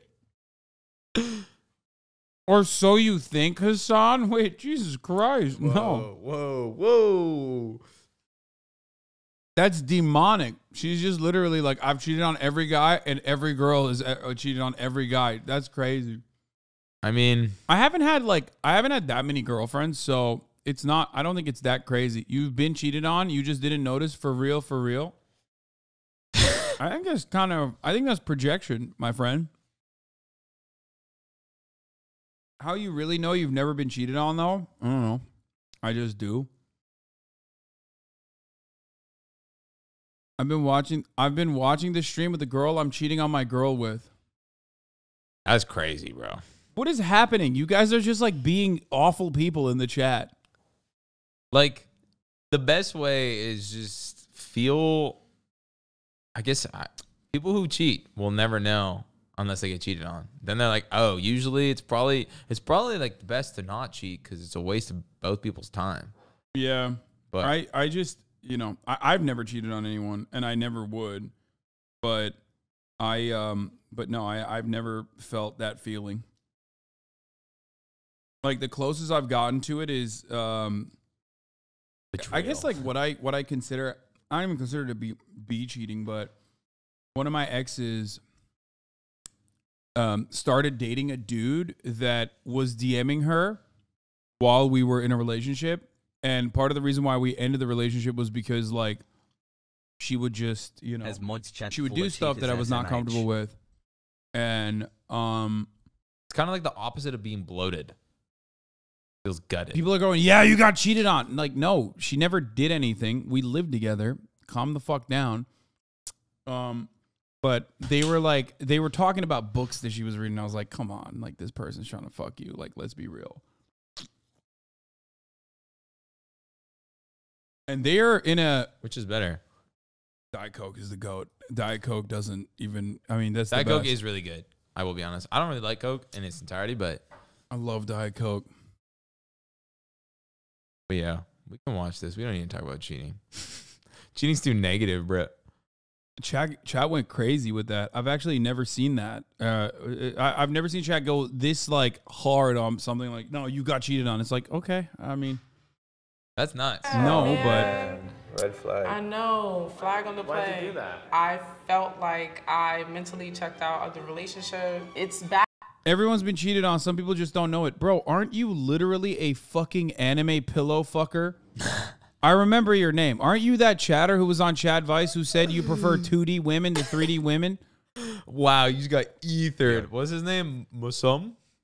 Speaker 1: Or so you think, Hassan? Wait, Jesus Christ. No.
Speaker 3: Whoa, whoa.
Speaker 1: That's demonic. She's just literally like, I've cheated on every guy, and every girl has uh, cheated on every guy. That's crazy.
Speaker 3: I mean,
Speaker 1: I haven't had like, I haven't had that many girlfriends, so it's not, I don't think it's that crazy. You've been cheated on, you just didn't notice, for real, for real. I think that's kind of, I think that's projection, my friend. How you really know you've never been cheated on, though? I don't know. I just do. I've been watching, I've been watching this stream with the girl I'm cheating on my girl with.
Speaker 3: That's crazy, bro.
Speaker 1: What is happening? You guys are just like being awful people in the chat.
Speaker 3: Like, the best way is just feel. I guess I, people who cheat will never know unless they get cheated on. Then they're like, oh, usually it's probably it's probably like the best to not cheat because it's a waste of both people's time.
Speaker 1: Yeah,
Speaker 3: But-
Speaker 1: I, I just, you know, I, I've never cheated on anyone, and I never would. But I, um, but no, I, I've never felt that feeling. Like the closest I've gotten to it is, um, I guess like what I what I consider, I don't even consider it to be be cheating, but one of my exes um, started dating a dude that was DMing her while we were in a relationship. And part of the reason why we ended the relationship was because like she would just, you know,
Speaker 2: As mods chat
Speaker 1: she would
Speaker 2: full
Speaker 1: do
Speaker 2: of
Speaker 1: stuff that I
Speaker 2: cheaters
Speaker 1: was
Speaker 2: as
Speaker 1: not
Speaker 2: an
Speaker 1: comfortable
Speaker 2: age.
Speaker 1: with. And um,
Speaker 3: It's kind of like the opposite of being bloated. Feels gutted.
Speaker 1: people are going, yeah, you got cheated on. Like, no, she never did anything. We lived together. Calm the fuck down. Um, but they were like, they were talking about books that she was reading. I was like, come on, like this person's trying to fuck you. Like, let's be real. And they're in a,
Speaker 3: Which is better?
Speaker 1: Diet Coke is the goat. Diet Coke doesn't even, I mean, that's
Speaker 3: Diet
Speaker 1: the
Speaker 3: Coke
Speaker 1: best.
Speaker 3: is really good. I will be honest. I don't really like Coke in its entirety, but
Speaker 1: I love Diet Coke.
Speaker 3: but yeah, we can watch this. We don't need to talk about cheating. Cheating's too negative, bro.
Speaker 1: Chat, chat went crazy with that. I've actually never seen that. Uh, I, I've never seen chat go this like hard on something like, no, you got cheated on. It's like, okay. I mean,
Speaker 3: that's nuts.
Speaker 1: No,
Speaker 20: man.
Speaker 21: Red flag.
Speaker 20: I know, flag on the play.
Speaker 21: Why'd you do that?
Speaker 20: I felt like I mentally checked out of the relationship. It's bad.
Speaker 1: everyone's been cheated on. Some people just don't know it. Bro, aren't you literally a fucking anime pillow fucker? I remember your name. Aren't you that chatter who was on Chad Vice who said you prefer two D women to three D women?
Speaker 3: Wow, you just got ethered. What's his name? Musum?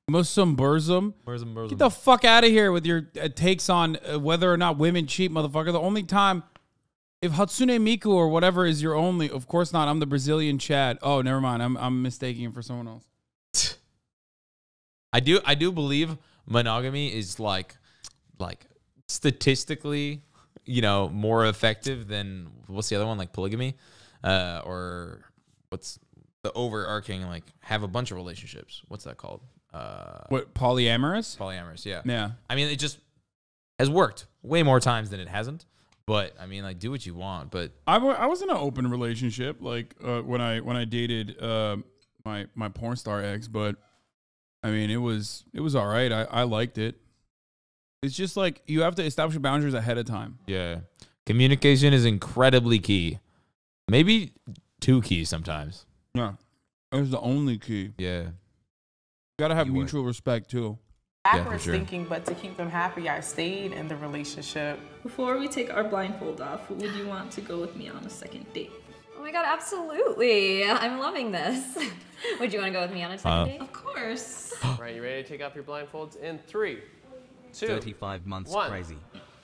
Speaker 1: Musum Burzum.
Speaker 3: Burzum, Burzum.
Speaker 1: Get the fuck out of here with your uh, takes on uh, whether or not women cheat, motherfucker. The only time, if Hatsune Miku or whatever is your only, of course not. I'm the Brazilian Chad. Oh, never mind. I'm I'm mistaking him for someone else.
Speaker 3: I do I do believe monogamy is like like statistically, you know, more effective than what's the other one, like polygamy, uh, or what's the overarching, like have a bunch of relationships. What's that called? Uh,
Speaker 1: What, polyamorous?
Speaker 3: Polyamorous, yeah.
Speaker 1: Yeah.
Speaker 3: I mean, it just has worked way more times than it hasn't. But I mean, like, do what you want. But
Speaker 1: I, w- I was in an open relationship, like uh, when I when I dated uh, my my porn star ex. But I mean, it was it was all right. I, I liked it. It's just like you have to establish boundaries ahead of time.
Speaker 3: yeah, communication is incredibly key. Maybe two keys sometimes.
Speaker 1: Yeah, that's the only key.
Speaker 3: Yeah,
Speaker 1: you gotta have
Speaker 3: You would.
Speaker 1: mutual respect too.
Speaker 20: Backwards thinking, but to keep them happy, I stayed in the relationship.
Speaker 22: Before we take our blindfold off, would you want to go with me on a second date?
Speaker 19: Oh my god, absolutely. I'm loving this. Would you want to go with me on a second
Speaker 3: Uh,
Speaker 19: date?
Speaker 22: Of course.
Speaker 10: Right, you ready to take off your blindfolds? In three, two,
Speaker 2: thirty-five months
Speaker 10: one.
Speaker 2: crazy.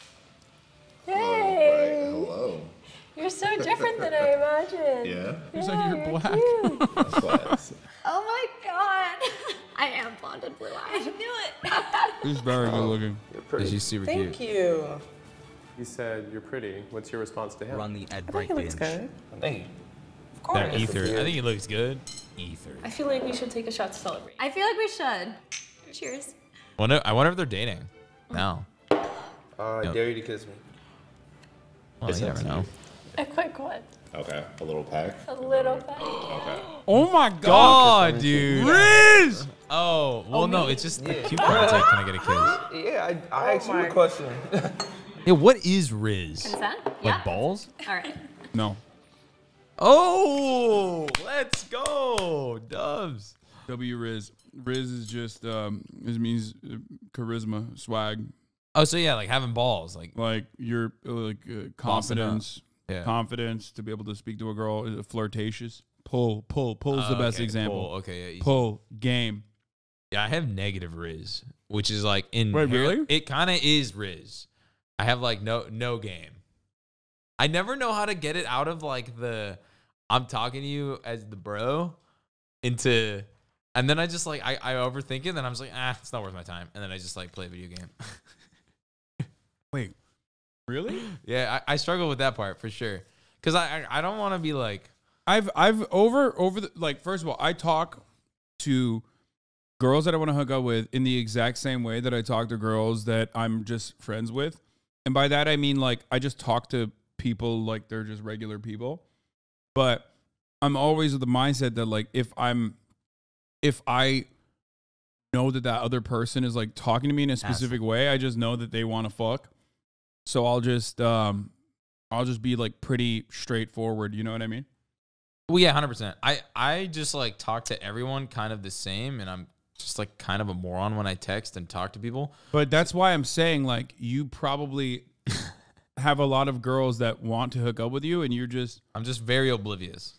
Speaker 12: Hey!
Speaker 9: Hello.
Speaker 12: You're so different than I imagined.
Speaker 9: Yeah?
Speaker 1: It's like you're
Speaker 12: you're
Speaker 1: black.
Speaker 12: cute.
Speaker 9: That's class.
Speaker 19: Oh my god. I am blonde and blue-eyed.
Speaker 22: I knew it.
Speaker 1: He's very good looking.
Speaker 10: You're pretty.
Speaker 3: she's super
Speaker 20: Thank
Speaker 3: cute.
Speaker 20: you.
Speaker 10: He said you're pretty. What's your response to him?
Speaker 2: Run the ad
Speaker 20: I
Speaker 2: break
Speaker 20: think he looks
Speaker 2: binge.
Speaker 20: good.
Speaker 14: Thank you.
Speaker 20: Of course.
Speaker 3: That ether. I think he looks good. Ether.
Speaker 22: I feel like we should take a shot to celebrate.
Speaker 19: I feel like we should. Cheers.
Speaker 3: Wonder. I wonder if they're dating now.
Speaker 14: Uh, I
Speaker 3: Yep.
Speaker 14: dare you to kiss me.
Speaker 3: Well, you never know.
Speaker 12: A quick one.
Speaker 9: Okay, a little pack.
Speaker 12: A little bit.
Speaker 9: Okay.
Speaker 1: Oh my god,
Speaker 3: God, dude.
Speaker 1: Riz!
Speaker 3: Oh, well,
Speaker 14: Oh,
Speaker 3: no,
Speaker 14: me?
Speaker 3: it's just the
Speaker 14: Yeah.
Speaker 3: cute part. It's like, can I get a kiss?
Speaker 14: Yeah, I, I
Speaker 20: Oh
Speaker 14: asked you
Speaker 20: my-
Speaker 14: a question.
Speaker 3: Yeah, what is Riz?
Speaker 19: Consent?
Speaker 3: Like
Speaker 19: Yeah.
Speaker 3: balls?
Speaker 19: All right.
Speaker 1: No.
Speaker 3: Oh, let's go, Dubs.
Speaker 1: W Riz. Riz is just um. It means uh, charisma, swag,
Speaker 3: Oh, so yeah, like having balls, like
Speaker 1: like your uh, like uh,
Speaker 3: Bossing up.
Speaker 1: confidence,
Speaker 3: yeah.
Speaker 1: confidence to be able to speak to a girl. uh, Flirtatious. Pull, pull, pull's the
Speaker 3: Oh,
Speaker 1: best
Speaker 3: okay,
Speaker 1: example.
Speaker 3: pull, okay, yeah, easy.
Speaker 1: Pull game.
Speaker 3: Yeah, I have negative Riz, which is like in
Speaker 1: Wait, really?
Speaker 3: It kind of is Riz. I have like no no game. I never know how to get it out of like the I'm talking to you as the bro into, and then I just like I, I overthink it. Then I'm just like, ah, it's not worth my time, and then I just like play a video game.
Speaker 1: Wait, really?
Speaker 3: Yeah, I, I struggle with that part for sure. Cause I I, I don't want to be like
Speaker 1: I've I've over over the like. First of all, I talk to girls that I want to hook up with in the exact same way that I talk to girls that I'm just friends with, and by that I mean like I just talk to people like they're just regular people. But I'm always with the mindset that like if I'm if I know that that other person is like talking to me in a specific way, I just know that they want to fuck. So I'll just um I'll just be like pretty straightforward, you know what I mean?
Speaker 3: well yeah, one hundred percent. I I just like talk to everyone kind of the same, and I'm just like kind of a moron when I text and talk to people.
Speaker 1: But that's why I'm saying like you probably have a lot of girls that want to hook up with you and you're just
Speaker 3: I'm just very oblivious.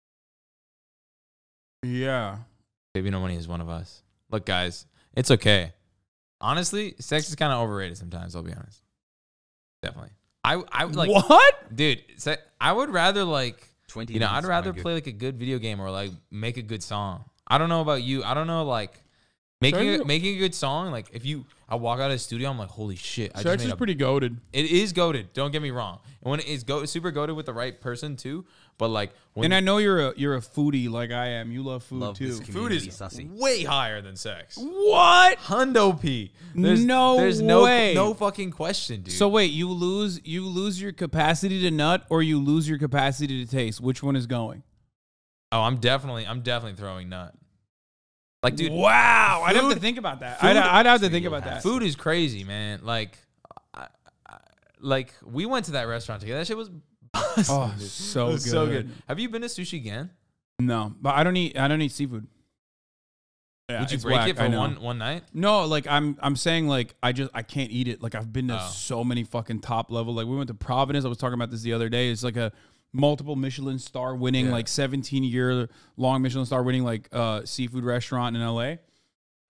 Speaker 1: yeah.
Speaker 3: Baby No Money is one of us. Look, guys, it's okay. Honestly, sex is kind of overrated sometimes, I'll be honest. Definitely. I I would like
Speaker 1: What?
Speaker 3: Dude, se- I would rather like
Speaker 2: twenty
Speaker 3: you know, I'd
Speaker 2: minutes,
Speaker 3: rather
Speaker 2: my good.
Speaker 3: play like a good video game or like make a good song. I don't know about you. I don't know like making a,
Speaker 1: Sex-
Speaker 3: making a good song, like if you I walk out of the studio, I'm like, holy shit. I just
Speaker 1: Sex
Speaker 3: made
Speaker 1: is
Speaker 3: a
Speaker 1: pretty goated.
Speaker 3: It is goated. Don't get me wrong. And when it is go super goated with the right person too, but like when
Speaker 1: And I know you're a you're a foodie like I am. You love food
Speaker 2: Love
Speaker 1: too.
Speaker 2: this
Speaker 3: food is
Speaker 2: Sussy.
Speaker 3: way higher than sex.
Speaker 1: What?
Speaker 3: Hundo P.
Speaker 1: No
Speaker 3: there's no
Speaker 1: way.
Speaker 3: no fucking question, dude.
Speaker 1: So wait, you lose you lose your capacity to nut or you lose your capacity to taste. Which one is going?
Speaker 3: oh, I'm definitely I'm definitely throwing nut. Like, dude,
Speaker 1: Wow, I'd have
Speaker 3: food-
Speaker 1: to think about that.
Speaker 3: food-
Speaker 1: I'd, I'd have to think about that.
Speaker 3: Food is crazy, man. Like, I, I, like we went to that restaurant together. That shit was awesome,
Speaker 1: Oh,
Speaker 3: dude.
Speaker 1: so
Speaker 3: It was so
Speaker 1: good.
Speaker 3: good. Have you been to Sushi Gen?
Speaker 1: No, but I don't eat I don't eat seafood. Yeah,
Speaker 3: Would you
Speaker 1: it's
Speaker 3: break
Speaker 1: whack,
Speaker 3: it for
Speaker 1: I know.
Speaker 3: one one night?
Speaker 1: No, like I'm I'm saying like I just I can't eat it. Like I've been to
Speaker 3: Oh.
Speaker 1: so many fucking top level. Like we went to Providence. I was talking about this the other day. It's like a multiple Michelin star winning,
Speaker 3: Yeah.
Speaker 1: like seventeen year long Michelin star winning like uh seafood restaurant in L A.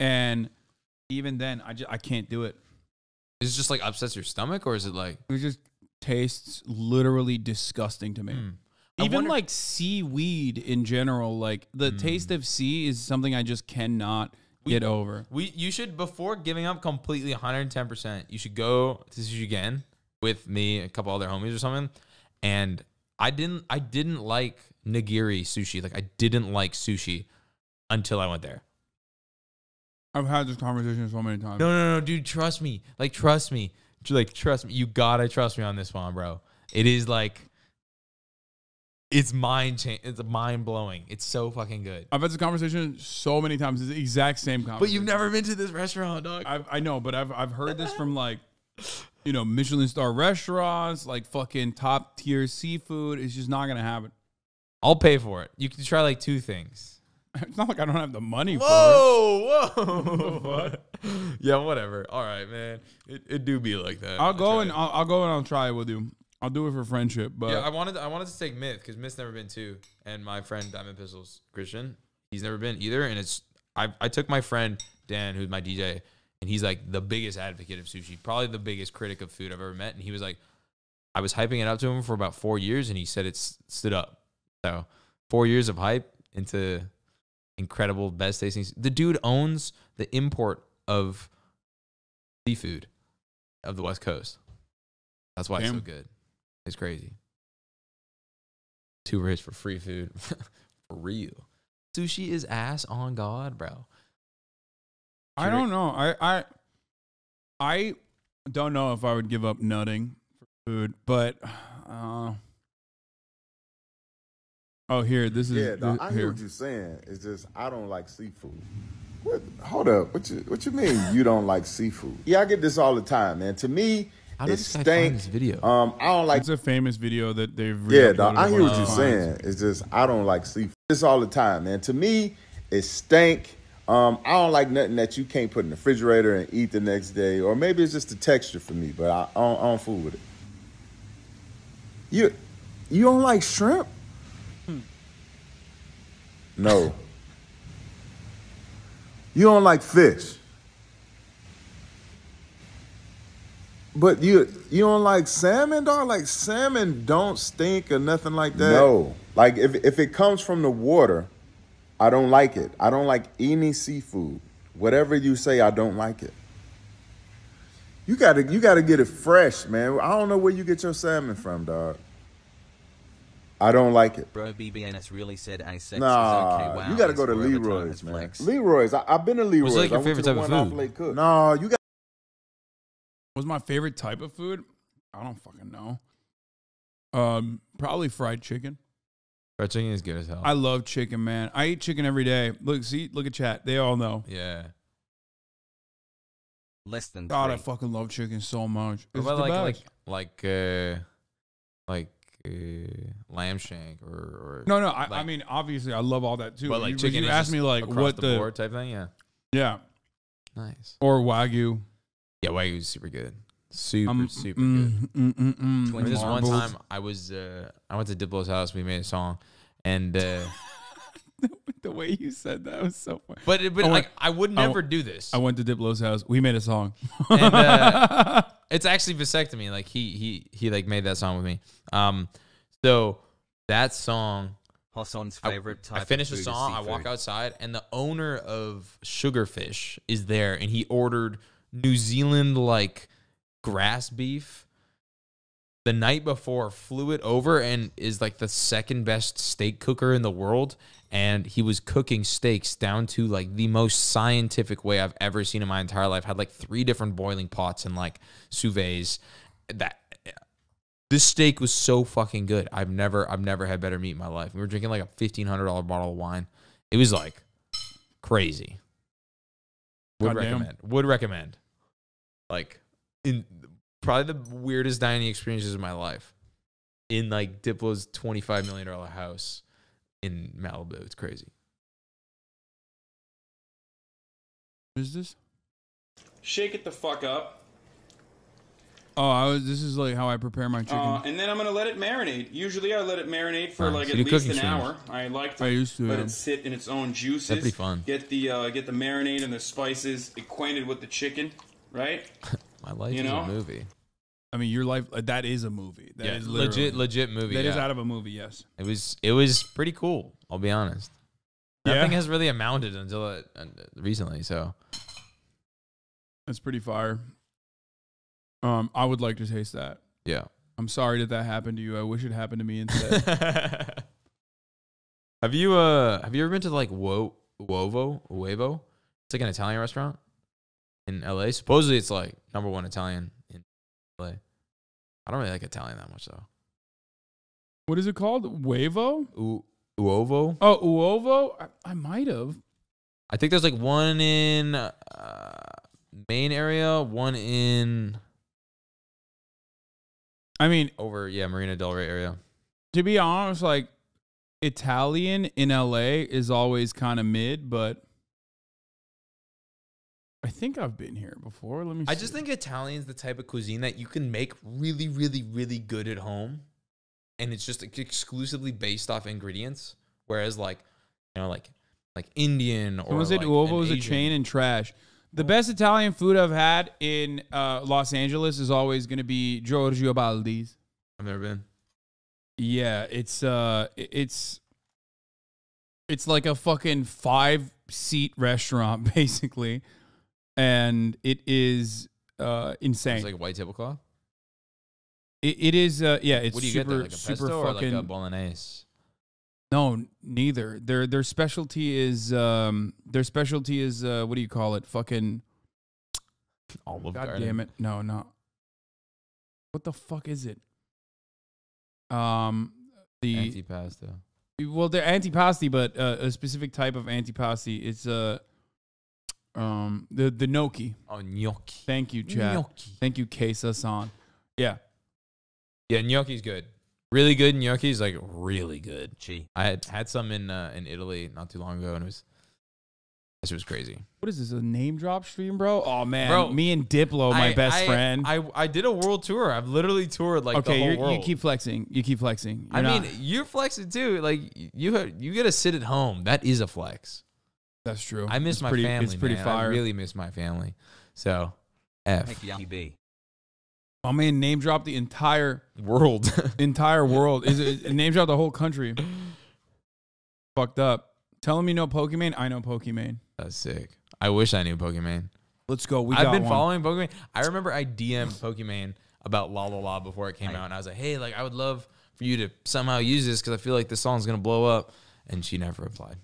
Speaker 1: and even then, I just I can't do it.
Speaker 3: Is it just like upsets your stomach, or is it like
Speaker 1: it just tastes literally disgusting to me?
Speaker 3: Mm.
Speaker 1: Even
Speaker 3: wonder-
Speaker 1: like seaweed in general, like the
Speaker 3: Mm.
Speaker 1: taste of sea is something I just cannot get over.
Speaker 3: We you should, before giving up completely one hundred ten percent, you should go to sushi again with me, a couple other homies or something. And I didn't I didn't like nigiri sushi. Like I didn't like sushi until I went there.
Speaker 1: I've had this conversation so many times.
Speaker 3: No, no, no, dude, trust me. Like trust me. Like trust me. You gotta trust me on this one, bro. It is like it's mind cha- it's mind blowing. It's so fucking good.
Speaker 1: I've had this conversation so many times. It's the exact same conversation.
Speaker 3: But you've never been to this restaurant, dog.
Speaker 1: I've, I know, but I've I've heard this from like, you know, Michelin star restaurants, like fucking top tier seafood. It's just not gonna happen.
Speaker 3: I'll pay for it. You can try like two things.
Speaker 1: It's not like I don't have the money for it.
Speaker 3: Whoa, whoa. What? Yeah, whatever. All right, man. It, it do be like that.
Speaker 1: I'll go
Speaker 3: try
Speaker 1: and
Speaker 3: it.
Speaker 1: I'll, I'll go and I'll try it with you. I'll do it for friendship, but
Speaker 3: yeah, I wanted I wanted to take Myth because Myth's never been too, and my friend Diamond Pistols Christian, he's never been either. And it's I I took my friend Dan, who's my D J, and he's like the biggest advocate of sushi, probably the biggest critic of food I've ever met. And he was like, I was hyping it up to him for about four years, and he said it's stood up. So four years of hype into incredible, best tasting. The dude owns the import of seafood of the West Coast. That's why
Speaker 1: Damn.
Speaker 3: it's so good. It's crazy. Too rich for free food. For real. Sushi is ass on God, bro.
Speaker 1: I don't know. I I I don't know if I would give up nutting for food, but uh, oh, here this is
Speaker 13: Yeah, dog,
Speaker 1: this-
Speaker 13: I hear
Speaker 1: here.
Speaker 13: what you're saying. It's just I don't like seafood. What? Hold up. What you What you mean you don't like seafood? Yeah, I get this all the time, man. To me,
Speaker 3: How
Speaker 13: it
Speaker 3: does this guy
Speaker 13: stank.
Speaker 3: find this video?
Speaker 13: Um, I don't like.
Speaker 1: It's a famous video that they've
Speaker 13: Yeah,
Speaker 1: re-uploaded
Speaker 13: dog, I
Speaker 1: a
Speaker 13: hear
Speaker 1: bunch
Speaker 13: what
Speaker 1: of
Speaker 13: you're
Speaker 1: times.
Speaker 13: saying. It's just I don't like seafood. This all the time, man. To me, it stank. Um, I don't like nothing that you can't put in the refrigerator and eat the next day, or maybe it's just the texture for me. But I, I, don't, I don't fool with it. You, you don't like shrimp?
Speaker 1: Hmm.
Speaker 13: No. You don't like fish? But you you don't like salmon, dog? Like salmon don't stink or nothing like that? No. Like if if it comes from the water, I don't like it. I don't like any seafood. Whatever you say, I don't like it. You gotta you gotta get it fresh, man. I don't know where you get your salmon from, dog. I don't like it.
Speaker 2: Bro, B B N S really said asexual
Speaker 13: Nah,
Speaker 2: is okay. Wow,
Speaker 13: you gotta go
Speaker 2: he's
Speaker 13: to
Speaker 2: forever
Speaker 13: Leroy's,
Speaker 2: timeless
Speaker 13: man.
Speaker 2: flex.
Speaker 13: Leroy's. I, I've been to Leroy's.
Speaker 3: What's like your
Speaker 13: I went
Speaker 3: favorite
Speaker 13: to the
Speaker 3: type of
Speaker 13: one off
Speaker 3: food?
Speaker 13: Lake Cook. No, you got.
Speaker 1: What's my favorite type of food? I don't fucking know. Um, probably fried chicken.
Speaker 3: Fried chicken is good as hell.
Speaker 1: I love chicken, man. I eat chicken every day. Look, see, look at chat. They all know.
Speaker 3: Yeah.
Speaker 2: Less than
Speaker 1: God, I
Speaker 2: three.
Speaker 1: fucking love chicken so much.
Speaker 3: What
Speaker 1: It's
Speaker 3: about
Speaker 1: the
Speaker 3: like,
Speaker 1: best.
Speaker 3: like like uh like uh, lamb shank or, or
Speaker 1: No, no. I, I
Speaker 3: like-
Speaker 1: mean, obviously, I love all that too.
Speaker 3: But like
Speaker 1: you,
Speaker 3: chicken
Speaker 1: you
Speaker 3: is
Speaker 1: asked
Speaker 3: just
Speaker 1: me like
Speaker 3: across
Speaker 1: what
Speaker 3: the,
Speaker 1: the,
Speaker 3: board type thing, yeah.
Speaker 1: yeah,
Speaker 3: Nice.
Speaker 1: or wagyu.
Speaker 3: Yeah, wagyu is super good. Super
Speaker 1: Um,
Speaker 3: super
Speaker 1: mm,
Speaker 3: good.
Speaker 1: mm, mm, mm.
Speaker 3: Remember this one
Speaker 1: Marbled.
Speaker 3: time I was uh I went to Diplo's house, we made a song, and uh
Speaker 1: The way you said that was so funny.
Speaker 3: but but
Speaker 1: I
Speaker 3: like
Speaker 1: went-
Speaker 3: I would
Speaker 1: I
Speaker 3: never
Speaker 1: went-
Speaker 3: do this.
Speaker 1: I went to Diplo's house. We made a song.
Speaker 3: and uh, it's actually vasectomy. Like he he he like made that song with me. Um, so that song,
Speaker 2: Hassan's
Speaker 3: I-
Speaker 2: favorite type
Speaker 3: I
Speaker 2: of
Speaker 3: finish the
Speaker 2: food is
Speaker 3: song. I walk
Speaker 2: seafood.
Speaker 3: outside, and the owner of Sugarfish is there, and he ordered New Zealand like grass beef the night before, flew it over, and is like the second best steak cooker in the world. And he was cooking steaks down to like the most scientific way I've ever seen in my entire life. Had like three different boiling pots and like sous vide. That this steak was so fucking good. I've never I've never had better meat in my life. We were drinking like a fifteen hundred dollar bottle of wine. It was like crazy. Would
Speaker 1: Goddamn.
Speaker 3: recommend. Would recommend. Like in probably the weirdest dining experiences of my life. In like Diplo's twenty-five million dollar house in Malibu. It's crazy.
Speaker 1: What is this?
Speaker 4: Shake it the fuck up.
Speaker 1: Oh, I was, this is like how I prepare my chicken.
Speaker 15: Uh, and then I'm gonna let it marinate. Usually I let it marinate for
Speaker 1: Nice.
Speaker 15: like
Speaker 1: So
Speaker 15: at
Speaker 1: you
Speaker 15: least
Speaker 1: cooking
Speaker 15: an
Speaker 1: streams?
Speaker 15: hour. I like to
Speaker 1: I used to,
Speaker 15: let
Speaker 1: yeah.
Speaker 15: it sit in its own juices.
Speaker 3: That'd be fun.
Speaker 15: Get the uh, get the marinade and the spices acquainted with the chicken, right?
Speaker 3: My life
Speaker 15: You
Speaker 3: is
Speaker 15: know?
Speaker 3: a movie.
Speaker 1: I mean, your life, uh, that is a movie. That
Speaker 3: yeah,
Speaker 1: is literally-
Speaker 3: legit, legit movie.
Speaker 1: That is
Speaker 3: yeah.
Speaker 1: out of a movie, yes.
Speaker 3: It was, it was pretty cool. I'll be honest.
Speaker 1: Yeah?
Speaker 3: Nothing has really amounted until it, uh, recently. So
Speaker 1: That's pretty fire. Um, I would like to taste that.
Speaker 3: yeah.
Speaker 1: I'm sorry that that happened to you. I wish it happened to me instead.
Speaker 3: Have you uh have you ever been to like Wo Uovo Uevo? It's like an Italian restaurant in L A. Supposedly it's like number one Italian in L A. I don't really like Italian that much though.
Speaker 1: What is it called? Uevo?
Speaker 3: U Uovo?
Speaker 1: Oh, Uovo? I, I might have.
Speaker 3: I think there's like one in uh, main area, one in
Speaker 1: I mean,
Speaker 3: over yeah, Marina Del Rey area.
Speaker 1: To be honest, like Italian in L A is always kind of mid, but I think I've been here before. Let me.
Speaker 3: I
Speaker 1: see.
Speaker 3: just think Italian's the type of cuisine that you can make really, really, really good at home, and it's just like, exclusively based off ingredients. Whereas, like, you know, like like Indian or
Speaker 1: Someone said
Speaker 3: like
Speaker 1: Uovo
Speaker 3: an
Speaker 1: is a
Speaker 3: Asian-
Speaker 1: chain and trash. The best Italian food I've had in uh, Los Angeles is always going to be Giorgio Baldi's.
Speaker 3: I've never been.
Speaker 1: Yeah, it's uh, it- it's it's like a fucking five seat restaurant basically, and it is uh insane.
Speaker 3: It's like a white tablecloth.
Speaker 1: It, it is uh yeah. It's
Speaker 3: What do you
Speaker 1: super
Speaker 3: get there? Like a
Speaker 1: super
Speaker 3: pesto or
Speaker 1: fucking.
Speaker 3: like a bolognese?
Speaker 1: No, neither. Their their specialty is um their specialty is uh what do you call it? Fucking
Speaker 3: Olive
Speaker 1: God
Speaker 3: Garden.
Speaker 1: damn it. No, no. What the fuck is it? Um the
Speaker 3: Antipasto.
Speaker 1: Well, they're antipasti, but uh, a specific type of antipasti. It's uh um the the gnocchi.
Speaker 3: Oh, gnocchi.
Speaker 1: Thank you, Chad.
Speaker 3: Gnocchi.
Speaker 1: Thank you, Kesa-san. Yeah.
Speaker 3: Yeah, gnocchi's good. Really good gnocchi's like really good. I had had some in uh, in Italy not too long ago, and it was this was crazy.
Speaker 1: What is this? A name drop stream, bro? Oh man,
Speaker 3: Bro,
Speaker 1: me and Diplo, my
Speaker 3: I-
Speaker 1: best
Speaker 3: I-
Speaker 1: friend.
Speaker 3: I I did a world tour. I've literally toured like
Speaker 1: okay,
Speaker 3: the whole
Speaker 1: you're,
Speaker 3: world.
Speaker 1: you keep flexing. You keep flexing.
Speaker 3: I
Speaker 1: You're
Speaker 3: mean,
Speaker 1: not-
Speaker 3: you're flexing too. Like you have, you get to sit at home. That is a flex.
Speaker 1: That's true.
Speaker 3: I miss
Speaker 1: It's
Speaker 3: my
Speaker 1: pretty-
Speaker 3: family.
Speaker 1: it's pretty
Speaker 3: man.
Speaker 1: fire.
Speaker 3: I really miss my family. So, F.
Speaker 1: my man name dropped the entire
Speaker 3: world.
Speaker 1: entire world. Is it, it name dropped the whole country? Fucked up. Telling me no Pokemon. I know Pokemon.
Speaker 3: That's sick. I wish I knew Pokemon.
Speaker 1: Let's go. We
Speaker 3: I've
Speaker 1: got
Speaker 3: been
Speaker 1: one.
Speaker 3: following Pokemon. I remember I D M'd Pokemon about La La La before it came out, and I was like, "Hey, like I would love for you to somehow use this because I feel like this song's gonna blow up." And she never replied.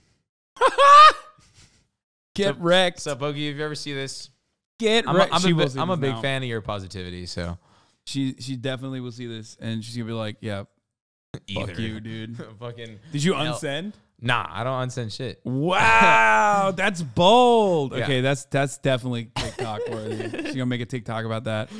Speaker 1: Get
Speaker 3: so,
Speaker 1: wrecked.
Speaker 3: So, Pokey, if you ever see this,
Speaker 1: Get
Speaker 3: I'm
Speaker 1: wrecked.
Speaker 3: A, I'm,
Speaker 1: She
Speaker 3: a,
Speaker 1: will
Speaker 3: bit-
Speaker 1: see
Speaker 3: I'm a
Speaker 1: this
Speaker 3: big
Speaker 1: now.
Speaker 3: fan of your positivity. So,
Speaker 1: She she definitely will see this, and she's gonna be like, "Yeah,
Speaker 3: Either.
Speaker 1: fuck you, dude."
Speaker 3: Fucking.
Speaker 1: Did you
Speaker 3: hell-
Speaker 1: unsend?
Speaker 3: Nah, I don't unsend shit.
Speaker 1: Wow, that's bold.
Speaker 3: Yeah.
Speaker 1: Okay, that's that's definitely TikTok worthy. She's gonna make a TikTok about that.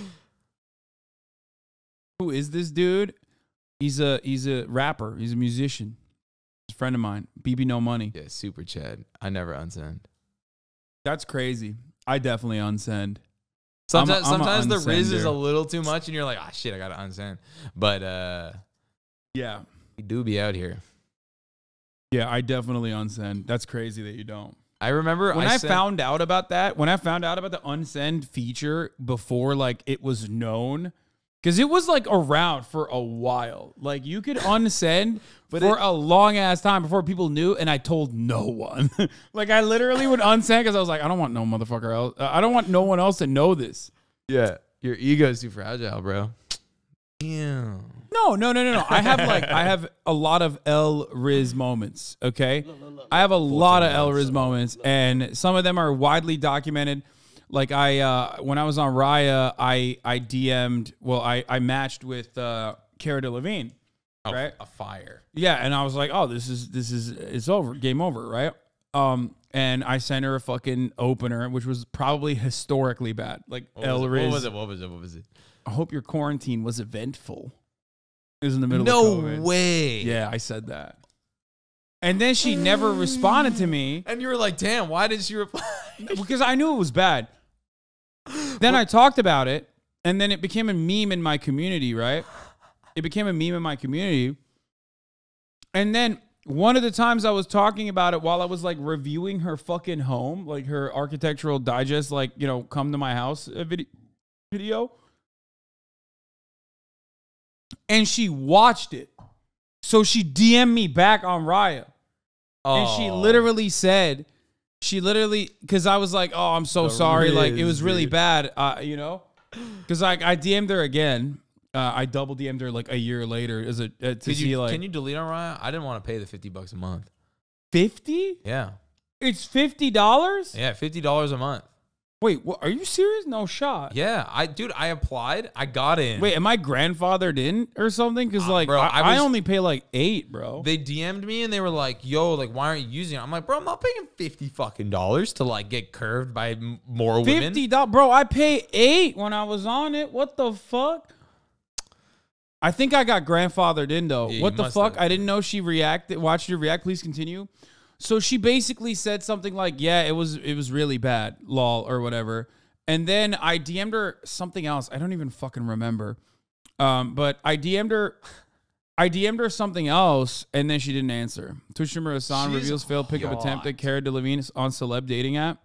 Speaker 1: Who is this dude? He's a he's a rapper. He's a musician. He's a friend of mine. B B No Money.
Speaker 3: Yeah, super Chad. I never unsend.
Speaker 1: That's crazy. I definitely unsend.
Speaker 3: Sometimes,
Speaker 1: I'm a- I'm a
Speaker 3: sometimes the Riz is a
Speaker 1: unsender.
Speaker 3: little too much, and you're like, ah, shit, I gotta unsend. But uh,
Speaker 1: Yeah.
Speaker 3: we do be out here.
Speaker 1: Yeah, I definitely unsend. That's crazy that you don't.
Speaker 3: I remember
Speaker 1: When
Speaker 3: I
Speaker 1: I,
Speaker 3: sent-
Speaker 1: found out about that, when I found out about the unsend feature before like it was known, because it was like around for a while. Like you could unsend
Speaker 3: But
Speaker 1: for
Speaker 3: it-
Speaker 1: a long ass time before people knew, and I told no one. Like I literally would unsend because I was like, I don't want no motherfucker else. uh, I don't want no one else to know this.
Speaker 3: Yeah, your ego is too fragile, bro. Yeah.
Speaker 1: No, no, no, no, no. I have like I have a lot of L Riz moments. Okay, I have a lot of L Riz moments, and some of them are widely documented. Like I, uh, when I was on Raya, I I D M'd. Well, I I matched with uh, Cara Delevingne,
Speaker 3: Oh,
Speaker 1: right?
Speaker 3: A fire.
Speaker 1: Yeah, and I was like, oh, this is this is it's over, game over, right? Um, and I sent her a fucking opener, which was probably historically bad. Like
Speaker 3: What
Speaker 1: El
Speaker 3: was, it?
Speaker 1: Riz.
Speaker 3: what was it? What was it? What was it?
Speaker 1: I hope your quarantine was eventful. It was in the middle
Speaker 3: No
Speaker 1: of COVID.
Speaker 3: way.
Speaker 1: Yeah, I said that. And then she never responded to me
Speaker 3: And you were like, damn, why didn't she reply?
Speaker 1: because I knew it was bad. Then I talked about it, And then it became a meme in my community, right? It became a meme in my community. And then one of the times I was talking about it while I was like reviewing her fucking home, like her architectural digest, like, you know, come to my house video, video. And she watched it. So she D M'd me back on Raya. Oh. And she literally said, she literally, because I was like, oh, I'm so the sorry. Riz, like, it was really dude. bad, uh, you know? Because like I D M'd her again. Uh, I double D M'd her like a year later as a uh, to
Speaker 3: Could
Speaker 1: see
Speaker 3: you,
Speaker 1: like.
Speaker 3: Can you delete on Raya? I didn't want to pay the fifty bucks a month.
Speaker 1: fifty?
Speaker 3: Yeah.
Speaker 1: It's fifty dollars?
Speaker 3: Yeah, fifty dollars a month.
Speaker 1: Wait, what, are you serious? No shot.
Speaker 3: Yeah, I dude, I applied. I got in.
Speaker 1: Wait, am I grandfathered in or something? Because like, uh, bro, I, I, was, I only pay like eight, bro.
Speaker 3: They D M'd me and they were like, "Yo, like, why aren't you using it?" I'm like, "Bro, I'm not paying fifty fucking dollars to like get curved by m- more women."
Speaker 1: Fifty dollars, bro. I pay eight when I was on it. What the fuck? I think I got grandfathered in though.
Speaker 3: Yeah,
Speaker 1: what the fuck?
Speaker 3: have.
Speaker 1: I didn't know she reacted. Watched you react. Please continue. So she basically said something like, "Yeah, it was it was really bad, lol," or whatever. And then I D M'd her something else. I don't even fucking remember. Um, but I D M'd her, I D M'd her something else, and then she didn't answer. Twitch streamer Hassan
Speaker 3: She's
Speaker 1: reveals failed pickup
Speaker 3: hot.
Speaker 1: attempt at Cara Delevingne on celeb dating app.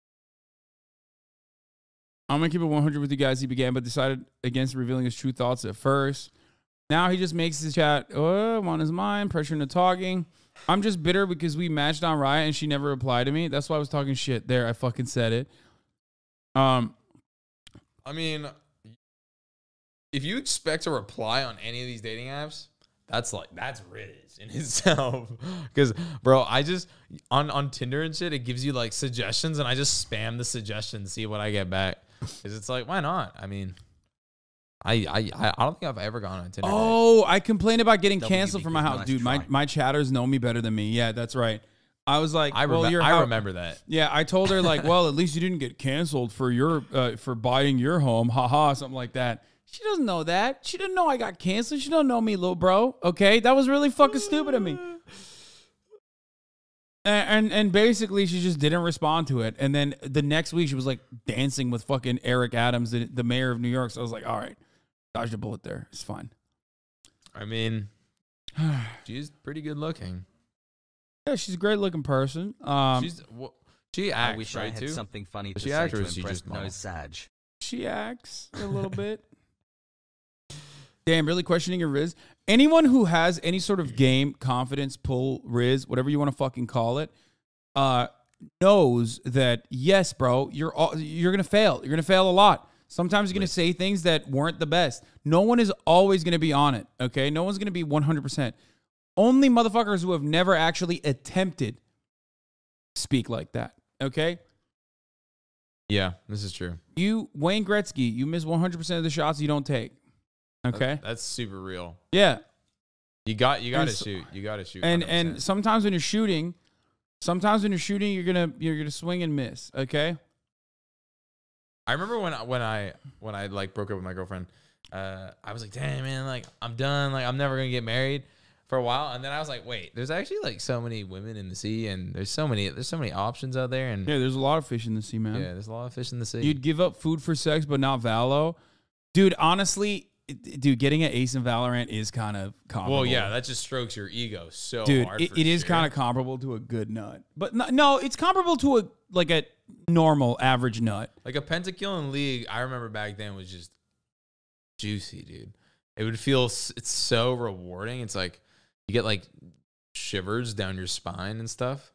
Speaker 1: I'm gonna keep it one hundred with you guys. He began, but decided against revealing his true thoughts at first. Now he just makes his chat oh, on his mind, pressure into talking. I'm just bitter because we matched on Riot and she never replied to me. That's why I was talking shit there. I fucking said it. Um,
Speaker 3: I mean, if you expect a reply on any of these dating apps, that's like that's Riz in itself. Because, bro, I just on on Tinder and shit, it gives you like suggestions, and I just spam the suggestions, see what I get back. Because it's like, why not? I mean, I I I don't think I've ever gone on Tinder.
Speaker 1: Oh, date. I complained about getting canceled from my house, dude. My my chatters know me better than me. Yeah, that's right. I was like,
Speaker 3: I,
Speaker 1: well,
Speaker 3: rem-
Speaker 1: you're
Speaker 3: I
Speaker 1: how-
Speaker 3: remember that.
Speaker 1: Yeah, I told her like, well, at least you didn't get canceled for your uh, for buying your home, haha, something like that. She doesn't know that. She didn't know I got canceled. She don't know me, little bro. Okay, that was really fucking stupid of me. And, and and basically, she just didn't respond to it. And then the next week, she was like dancing with fucking Eric Adams, the, the mayor of New York. So I was like, all right, dodged a bullet there. It's fine.
Speaker 3: I mean, she's pretty good looking.
Speaker 1: Yeah, she's a great looking person. Um,
Speaker 3: she's well, she acts
Speaker 2: I wish
Speaker 3: right
Speaker 2: I had
Speaker 3: too.
Speaker 2: something funny
Speaker 3: Does
Speaker 2: to
Speaker 3: she
Speaker 2: say
Speaker 3: act or
Speaker 2: to
Speaker 3: is she
Speaker 2: impress
Speaker 3: just model?
Speaker 2: no Sag.
Speaker 1: She acts a little bit. Damn, really questioning your Riz. Anyone who has any sort of game, confidence, pull, Riz, whatever you want to fucking call it, uh, knows that yes, bro, you're all, you're gonna fail. You're gonna fail a lot. Sometimes you're gonna say things that weren't the best. No one is always gonna be on it. Okay, no one's gonna be one hundred percent. Only motherfuckers who have never actually attempted speak like that. Okay.
Speaker 3: Yeah, this is true.
Speaker 1: You, Wayne Gretzky, you miss one hundred percent of the shots you don't take. Okay.
Speaker 3: That, that's super real.
Speaker 1: Yeah.
Speaker 3: You got you got
Speaker 1: And
Speaker 3: to
Speaker 1: so-
Speaker 3: shoot. You got to shoot.
Speaker 1: And
Speaker 3: one hundred percent.
Speaker 1: and sometimes when you're shooting, sometimes when you're shooting, you're gonna you're gonna swing and miss. Okay.
Speaker 3: I remember when I, when I when I like broke up with my girlfriend, uh, I was like, "Damn, man, like I'm done. Like I'm never gonna get married." For a while, and then I was like, "Wait, there's actually like so many women in the sea, and there's so many there's so many options out there." And
Speaker 1: Yeah, there's a lot of fish in the sea, man.
Speaker 3: yeah, there's a lot of fish in the sea.
Speaker 1: You'd give up food for sex, but not Valo, dude. Honestly, it- dude, getting an ace in Valorant is kind of comparable.
Speaker 3: well, yeah, that just strokes your ego so
Speaker 1: dude,
Speaker 3: hard.
Speaker 1: it,
Speaker 3: for
Speaker 1: it is
Speaker 3: sure.
Speaker 1: kind of comparable to a good nut, but no, no, it's comparable to a like a normal average nut.
Speaker 3: Like a pentakill in League, I remember back then was just juicy, dude. It would feel s- it's so rewarding. It's like you get like shivers down your spine and stuff.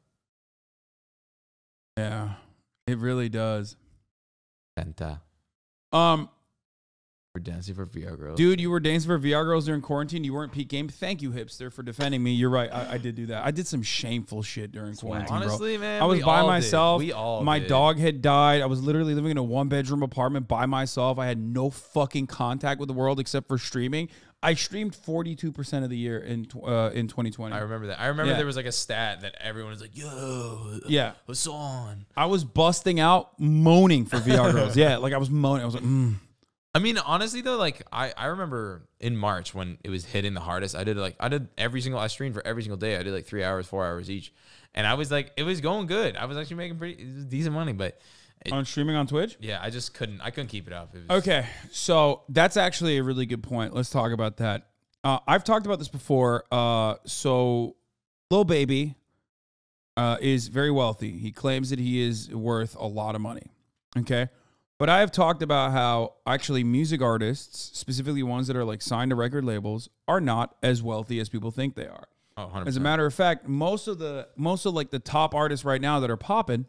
Speaker 1: Yeah, it really does.
Speaker 3: Penta.
Speaker 1: Um,
Speaker 3: We're dancing for V R girls.
Speaker 1: dude, you were dancing for V R girls during quarantine. You weren't peak game. Thank you, hipster, for defending me. You're right. I, I did do that. I did some shameful shit during quarantine,
Speaker 3: Honestly,
Speaker 1: bro.
Speaker 3: man,
Speaker 1: I was
Speaker 3: we
Speaker 1: by
Speaker 3: all did.
Speaker 1: myself.
Speaker 3: We all
Speaker 1: My
Speaker 3: did.
Speaker 1: dog had died. I was literally living in a one bedroom apartment by myself. I had no fucking contact with the world except for streaming. I streamed forty-two percent of the year in tw- uh, in twenty twenty.
Speaker 3: I remember that. I remember
Speaker 1: Yeah.
Speaker 3: there was like a stat that everyone was like, "Yo,
Speaker 1: Yeah.
Speaker 3: what's on?"
Speaker 1: I was busting out moaning for V R girls. Yeah, like I was moaning. I was like, mm.
Speaker 3: I mean, honestly though, like I, I remember in March when it was hitting the hardest, I did like I did every single I streamed for every single day. I did like three hours, four hours each, and I was like, it was going good. I was actually making pretty it was decent money, but It-
Speaker 1: on streaming on Twitch?
Speaker 3: Yeah, I just couldn't. I couldn't keep it up. It was,
Speaker 1: Okay, so that's actually a really good point. Let's talk about that. Uh, I've talked about this before. Uh, so, Lil Baby uh, is very wealthy. He claims that he is worth a lot of money. Okay, but I have talked about how actually music artists, specifically ones that are like signed to record labels, are not as wealthy as people think they are.
Speaker 3: Oh, one hundred percent.
Speaker 1: As a matter of fact, most of the most of like the top artists right now that are popping,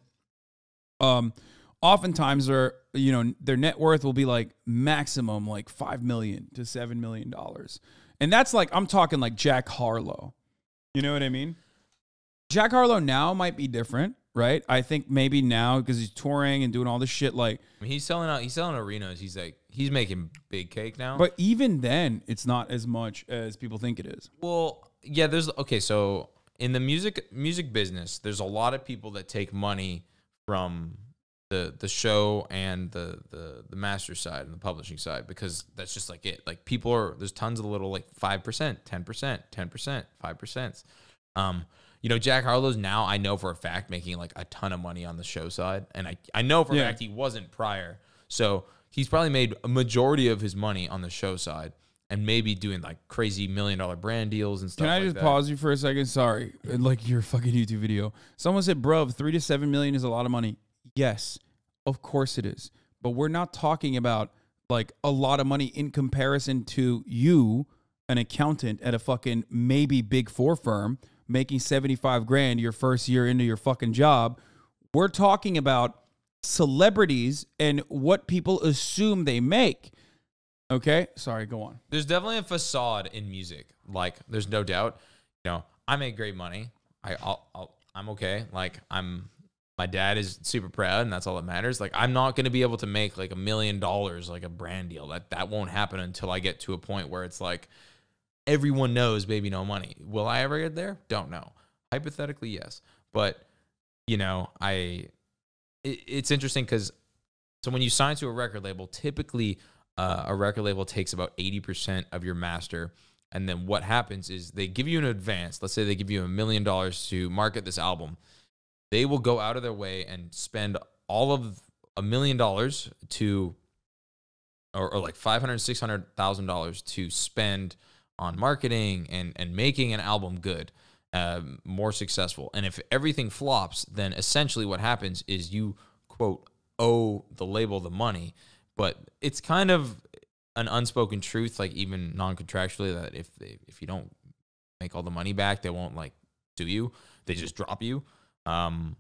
Speaker 1: um. oftentimes are, you know, their net worth will be like maximum like five million to seven million dollars. And that's like, I'm talking like Jack Harlow. You know what I mean? Jack Harlow now might be different, right? I think maybe now because he's touring and doing all this shit like,
Speaker 3: I mean, he's selling out, he's selling arenas. He's like, he's making big cake now.
Speaker 1: but even then it's not as much as people think it is.
Speaker 3: Well, yeah, there's, okay, so in the music music business, there's a lot of people that take money from the the show and the the the master side and the publishing side, because that's just like it. Like people are, there's tons of little like five percent, ten percent, ten percent, five percent. Um, you know, Jack Harlow's now, I know for a fact, making like a ton of money on the show side. And I, I know for a
Speaker 1: Yeah.
Speaker 3: fact he wasn't prior. So he's probably made a majority of his money on the show side and maybe doing like crazy million dollar brand deals and stuff
Speaker 1: Can I
Speaker 3: like
Speaker 1: just
Speaker 3: that.
Speaker 1: pause you for a second? Sorry. Like your fucking YouTube video. Someone said, bro, three to seven million is a lot of money. Yes, of course it is. But we're not talking about like a lot of money in comparison to you, an accountant at a fucking maybe big four firm, making seventy-five grand your first year into your fucking job. We're talking about celebrities and what people assume they make. Okay? Sorry, go on.
Speaker 3: There's definitely a facade in music. Like, there's no doubt. You know, I make great money. I, I'll, I'll, I'm okay. Like, I'm, my dad is super proud, and that's all that matters. Like, I'm not going to be able to make like a million dollars, like a brand deal. That that won't happen until I get to a point where it's like everyone knows Baby No Money. Will I ever get there? Don't know. Hypothetically, yes. But, you know, I, it, it's interesting because so when you sign to a record label, typically uh, a record label takes about eighty percent of your master. And then what happens is they give you an advance. Let's say they give you a million dollars to market this album. They will go out of their way and spend all of a million dollars to, or, or like five hundred, six hundred thousand dollars to spend on marketing and, and making an album good, um, more successful. And if everything flops, then essentially what happens is you, quote, owe the label the money. But it's kind of an unspoken truth, like even non-contractually, that if they, if you don't make all the money back, they won't like sue you. They just drop you. Um,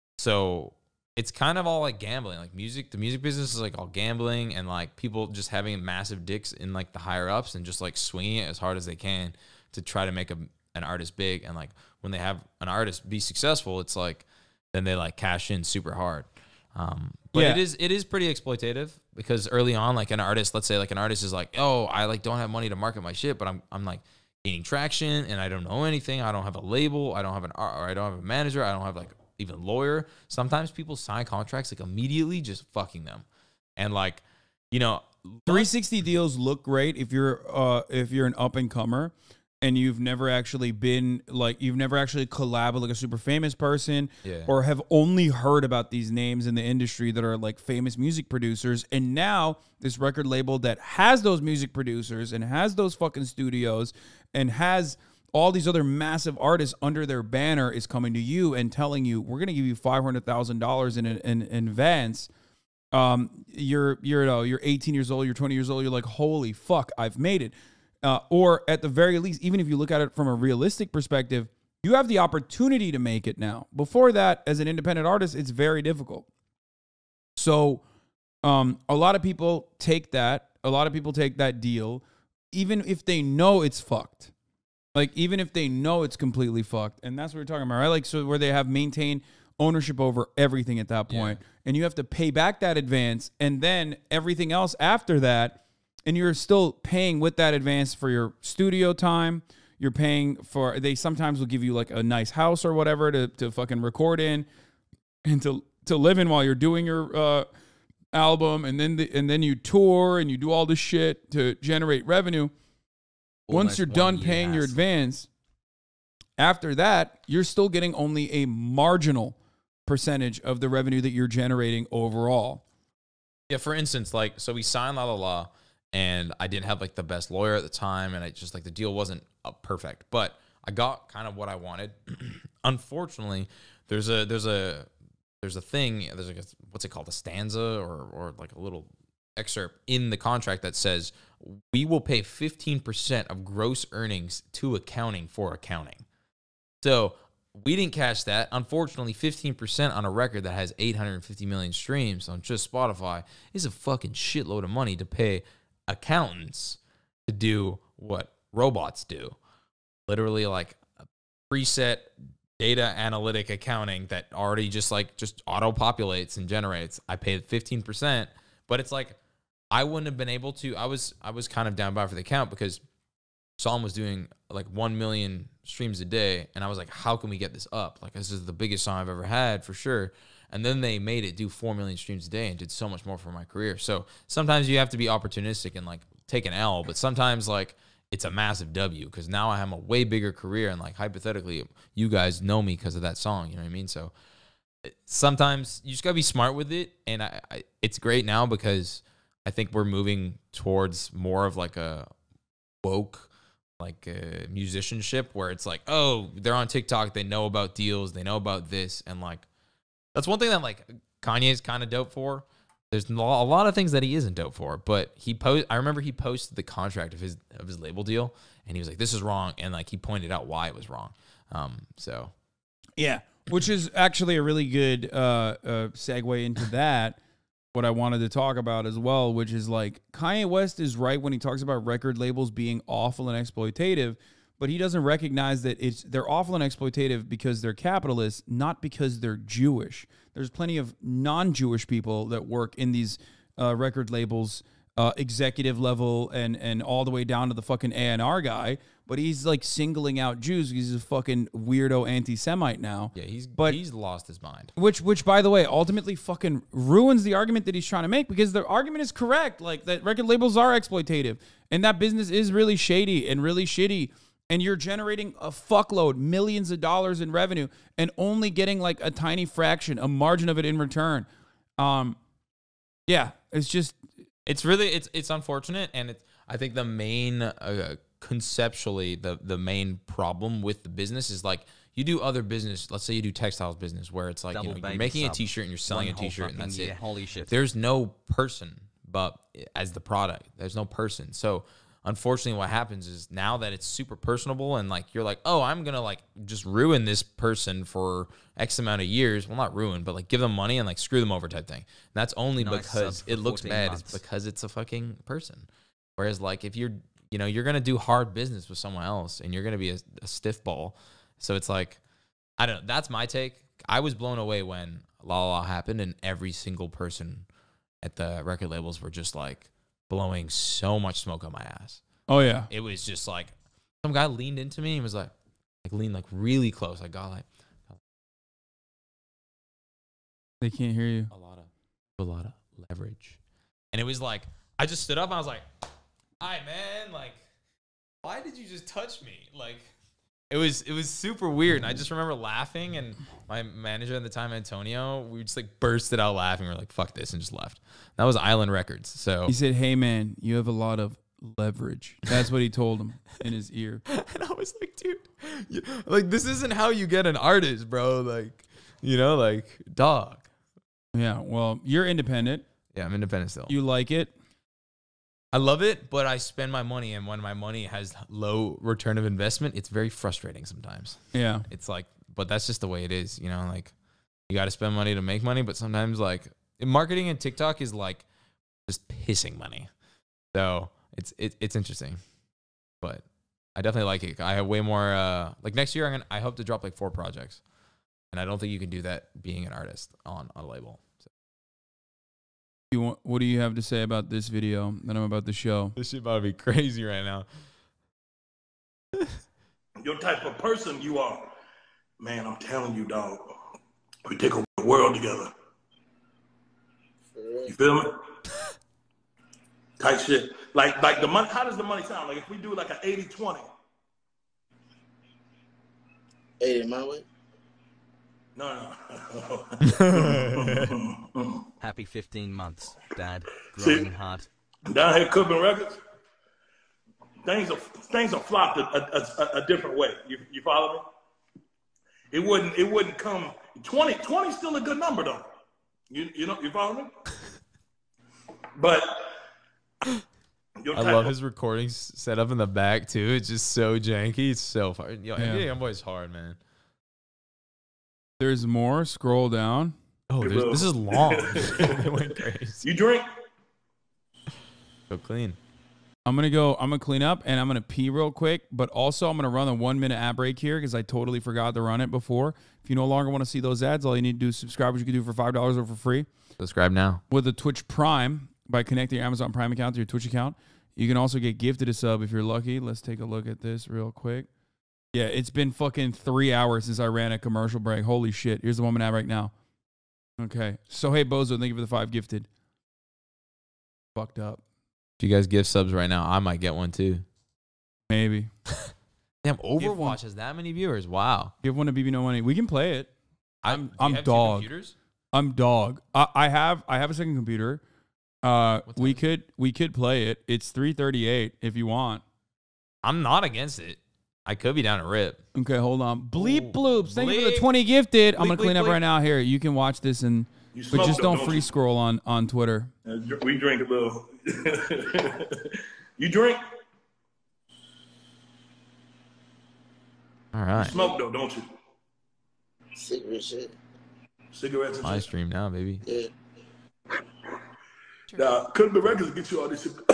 Speaker 3: so it's kind of all like gambling. Like music, the music business is like all gambling and like people just having massive dicks in like the higher ups and just like swinging it as hard as they can to try to make a, an artist big. And like when they have an artist be successful, it's like then they like cash in super hard. Um, but
Speaker 1: Yeah.
Speaker 3: it is it is pretty exploitative because early on, like an artist, let's say like an artist is like, oh, I like don't have money to market my shit, but I'm I'm like gaining traction and I don't know anything. I don't have a label. I don't have an art, or I don't have a manager. I don't have like even a lawyer. Sometimes people sign contracts like immediately just fucking them, and like you know,
Speaker 1: three sixty deals look great if you're uh if you're an up and comer and you've never actually been like you've never actually collabed with like a super famous person,
Speaker 3: Yeah.
Speaker 1: or have only heard about these names in the industry that are like famous music producers. And now this record label that has those music producers and has those fucking studios and has all these other massive artists under their banner is coming to you and telling you, we're going to give you five hundred thousand dollars in, in, in advance. Um, you're, you're, you know, you're eighteen years old, you're twenty years old. You're like, holy fuck, I've made it. Uh, or at the very least, even if you look at it from a realistic perspective, you have the opportunity to make it now. Before that, as an independent artist, it's very difficult. So um, a lot of people take that. A lot of people take that deal, even if they know it's fucked. Like, even if they know it's completely fucked. And that's what we're talking about, right? Like, so where they have maintained ownership over everything at that point. And you have to pay back that advance. And then everything else after that, and you're still paying with that advance for your studio time. You're paying for, they sometimes will give you like a nice house or whatever to, to fucking record in and to, to live in while you're doing your uh, album. And then, the, and then you tour and you do all this shit to generate revenue. Once you're done paying your advance, after that, you're still getting only a marginal percentage of the revenue that you're generating overall.
Speaker 3: Yeah, for instance, like, so we signed La La La, and I didn't have like the best lawyer at the time, and I just like the deal wasn't uh, perfect, but I got kind of what I wanted. Unfortunately, there's a there's a there's a thing, there's like a, what's it called, a stanza or or like a little excerpt in the contract that says we will pay fifteen percent of gross earnings to accounting for accounting. So we didn't catch that. Unfortunately, fifteen percent on a record that has eight hundred fifty million streams on just Spotify is a fucking shitload of money to pay accountants to do what robots do. Literally like a preset data analytic accounting that already just like just auto populates and generates. I paid fifteen percent, but it's like I wouldn't have been able to. I was I was kind of down by for the account because Psalm was doing like one million streams a day, and I was like, how can we get this up? Like, this is the biggest song I've ever had for sure. And then they made it do four million streams a day and did so much more for my career. So sometimes you have to be opportunistic and like take an L, but sometimes like it's a massive W because now I have a way bigger career, and like hypothetically, you guys know me because of that song. You know what I mean? So sometimes you just gotta be smart with it, and I, I it's great now because I think we're moving towards more of like a woke like a musicianship where it's like, oh, they're on TikTok, they know about deals, they know about this, and like that's one thing that like Kanye's kind of dope for. There's a lot of things that he isn't dope for, but he post. I remember he posted the contract of his of his label deal, and he was like, "This is wrong," and like he pointed out why it was wrong. Um, so
Speaker 1: yeah, which is actually a really good uh, uh, segue into that. What I wanted to talk about as well, which is like Kanye West is right when he talks about record labels being awful and exploitative, but he doesn't recognize that it's they're awful and exploitative because they're capitalists, not because they're Jewish. There's plenty of non-Jewish people that work in these uh, record labels, uh, executive level and and all the way down to the fucking A and R guy. But he's like singling out Jews because he's a fucking weirdo anti-Semite now.
Speaker 3: yeah, he's
Speaker 1: but
Speaker 3: he's lost his mind.
Speaker 1: Which, which, by the way, ultimately fucking ruins the argument that he's trying to make because the argument is correct. Like that record labels are exploitative and that business is really shady and really shitty. And you're generating a fuckload, millions of dollars in revenue and only getting like a tiny fraction, a margin of it in return. Um, yeah, it's just,
Speaker 3: it's really, it's it's unfortunate. And it's, I think the main, uh, conceptually, the, the main problem with the business is like, you do other business, let's say you do textiles business where it's like,
Speaker 2: Double
Speaker 3: you know,
Speaker 2: baby
Speaker 3: you're making
Speaker 2: sub.
Speaker 3: a t-shirt and you're selling
Speaker 2: One
Speaker 3: a
Speaker 2: whole
Speaker 3: t-shirt and
Speaker 2: fucking
Speaker 3: that's
Speaker 2: year.
Speaker 3: it.
Speaker 2: Holy shit.
Speaker 3: There's no person but as the product. There's no person. So unfortunately, what happens is now that it's super personable and like you're like, oh, I'm gonna like just ruin this person for X amount of years. Well, not ruin, but like give them money and like screw them over type thing. And that's only
Speaker 2: Nice
Speaker 3: because
Speaker 2: sub for
Speaker 3: it looks
Speaker 2: fourteen
Speaker 3: bad.
Speaker 2: months.
Speaker 3: It's because it's a fucking person. Whereas like if you're, you know, you're gonna do hard business with someone else and you're gonna be a, a stiff ball. So it's like, I don't know. That's my take. I was blown away when La La La happened and every single person at the record labels were just like blowing so much smoke on my ass.
Speaker 1: oh yeah.
Speaker 3: It was just like some guy leaned into me and was like, like leaned like really close. I got like
Speaker 1: They can't hear you.
Speaker 3: a lot of a lot of leverage, and it was like I just stood up and I was like, "Hi, man! Like, why did you just touch me?" Like, it was it was super weird. And I just remember laughing, and my manager at the time, Antonio, we just like bursted out laughing. We are like, "Fuck this," and just left. That was Island Records. So
Speaker 1: He said, hey man, you have a lot of leverage. That's what he told him in his ear.
Speaker 3: And I was like, dude, you, like, this isn't how you get an artist, bro. Like, you know, like, dog.
Speaker 1: Yeah, well, you're independent.
Speaker 3: Yeah, I'm independent still.
Speaker 1: You like it.
Speaker 3: I love it, but I spend my money, and when my money has low return of investment, it's very frustrating sometimes.
Speaker 1: Yeah.
Speaker 3: It's like, but that's just the way it is, you know, like, you got to spend money to make money, but sometimes, like, marketing and TikTok is, like, just pissing money. So it's it, it's interesting, but I definitely like it. I have way more, uh, like, next year, I'm gonna, I hope to drop, like, four projects, and I don't think you can do that being an artist on, on a label. So.
Speaker 1: You want, what do you have to say about this video that I'm about to show?
Speaker 3: This shit about to be crazy right now.
Speaker 6: Your type of person you are. Man, I'm telling you, dog. We take over the world together. You feel me? Type shit. Like, like the money, how does the money sound? Like if we do like an eighty twenty.
Speaker 17: eighty my way?
Speaker 6: No, no.
Speaker 2: Happy fifteen months, Dad.
Speaker 6: See,
Speaker 2: Growing hard.
Speaker 6: down here, Cookman Records, things are things are flopped a, a, a, a different way. You you follow me? It wouldn't it wouldn't come twenty. twenty is still a good number though. You you know you follow me? But your
Speaker 3: I
Speaker 6: type
Speaker 3: love
Speaker 6: of-
Speaker 3: his recordings set up in the back too. It's just so janky. It's so far. Yo,
Speaker 1: Yeah.
Speaker 3: N B A Youngboy's hard, man.
Speaker 1: There's more. Scroll down.
Speaker 3: Oh, there's, this is long. It went crazy.
Speaker 6: You drink?
Speaker 3: Go clean.
Speaker 1: I'm gonna go. I'm gonna clean up and I'm gonna pee real quick. But also, I'm gonna run a one minute ad break here because I totally forgot to run it before. If you no longer want to see those ads, all you need to do is subscribe, which you can do for five dollars or for free.
Speaker 3: Subscribe now
Speaker 1: with the Twitch Prime by connecting your Amazon Prime account to your Twitch account. You can also get gifted a sub if you're lucky. Let's take a look at this real quick. Yeah, it's been fucking three hours since I ran a commercial break. Holy shit! Here's the one minute ad right now. Okay, so hey Bozo, thank you for the five gifted. Fucked up.
Speaker 3: If you guys give subs right now, I might get one too.
Speaker 1: Maybe.
Speaker 3: Damn, Overwatch has that many viewers. Wow.
Speaker 1: Give one to B B No Money. We can play it. I'm
Speaker 3: Do you
Speaker 1: I'm
Speaker 3: have two
Speaker 1: dog.
Speaker 3: computers?
Speaker 1: I'm dog. I, I have I have a second computer. Uh, we could we could play it. It's three thirty-eight if you want.
Speaker 3: I'm not against it. I could be down to rip.
Speaker 1: Okay, hold on. Bleep bloops. Thank you for the
Speaker 3: Bleep.
Speaker 1: twenty gifted. I'm
Speaker 3: Bleep,
Speaker 1: gonna clean
Speaker 3: bleep,
Speaker 1: up
Speaker 3: bleep.
Speaker 1: right now. Here, you can watch this and
Speaker 6: You
Speaker 1: but
Speaker 6: smoke
Speaker 1: just
Speaker 6: though,
Speaker 1: don't
Speaker 6: don't
Speaker 1: free
Speaker 6: you?
Speaker 1: scroll on on Twitter.
Speaker 6: Uh, we drink a little. You drink?
Speaker 3: All
Speaker 6: You
Speaker 3: right.
Speaker 6: smoke though, don't you?
Speaker 14: Cigarette shit.
Speaker 6: Cigarettes and
Speaker 3: Live
Speaker 6: shit.
Speaker 3: stream now, baby.
Speaker 14: Yeah.
Speaker 6: Now, couldn't the records get you all these cig-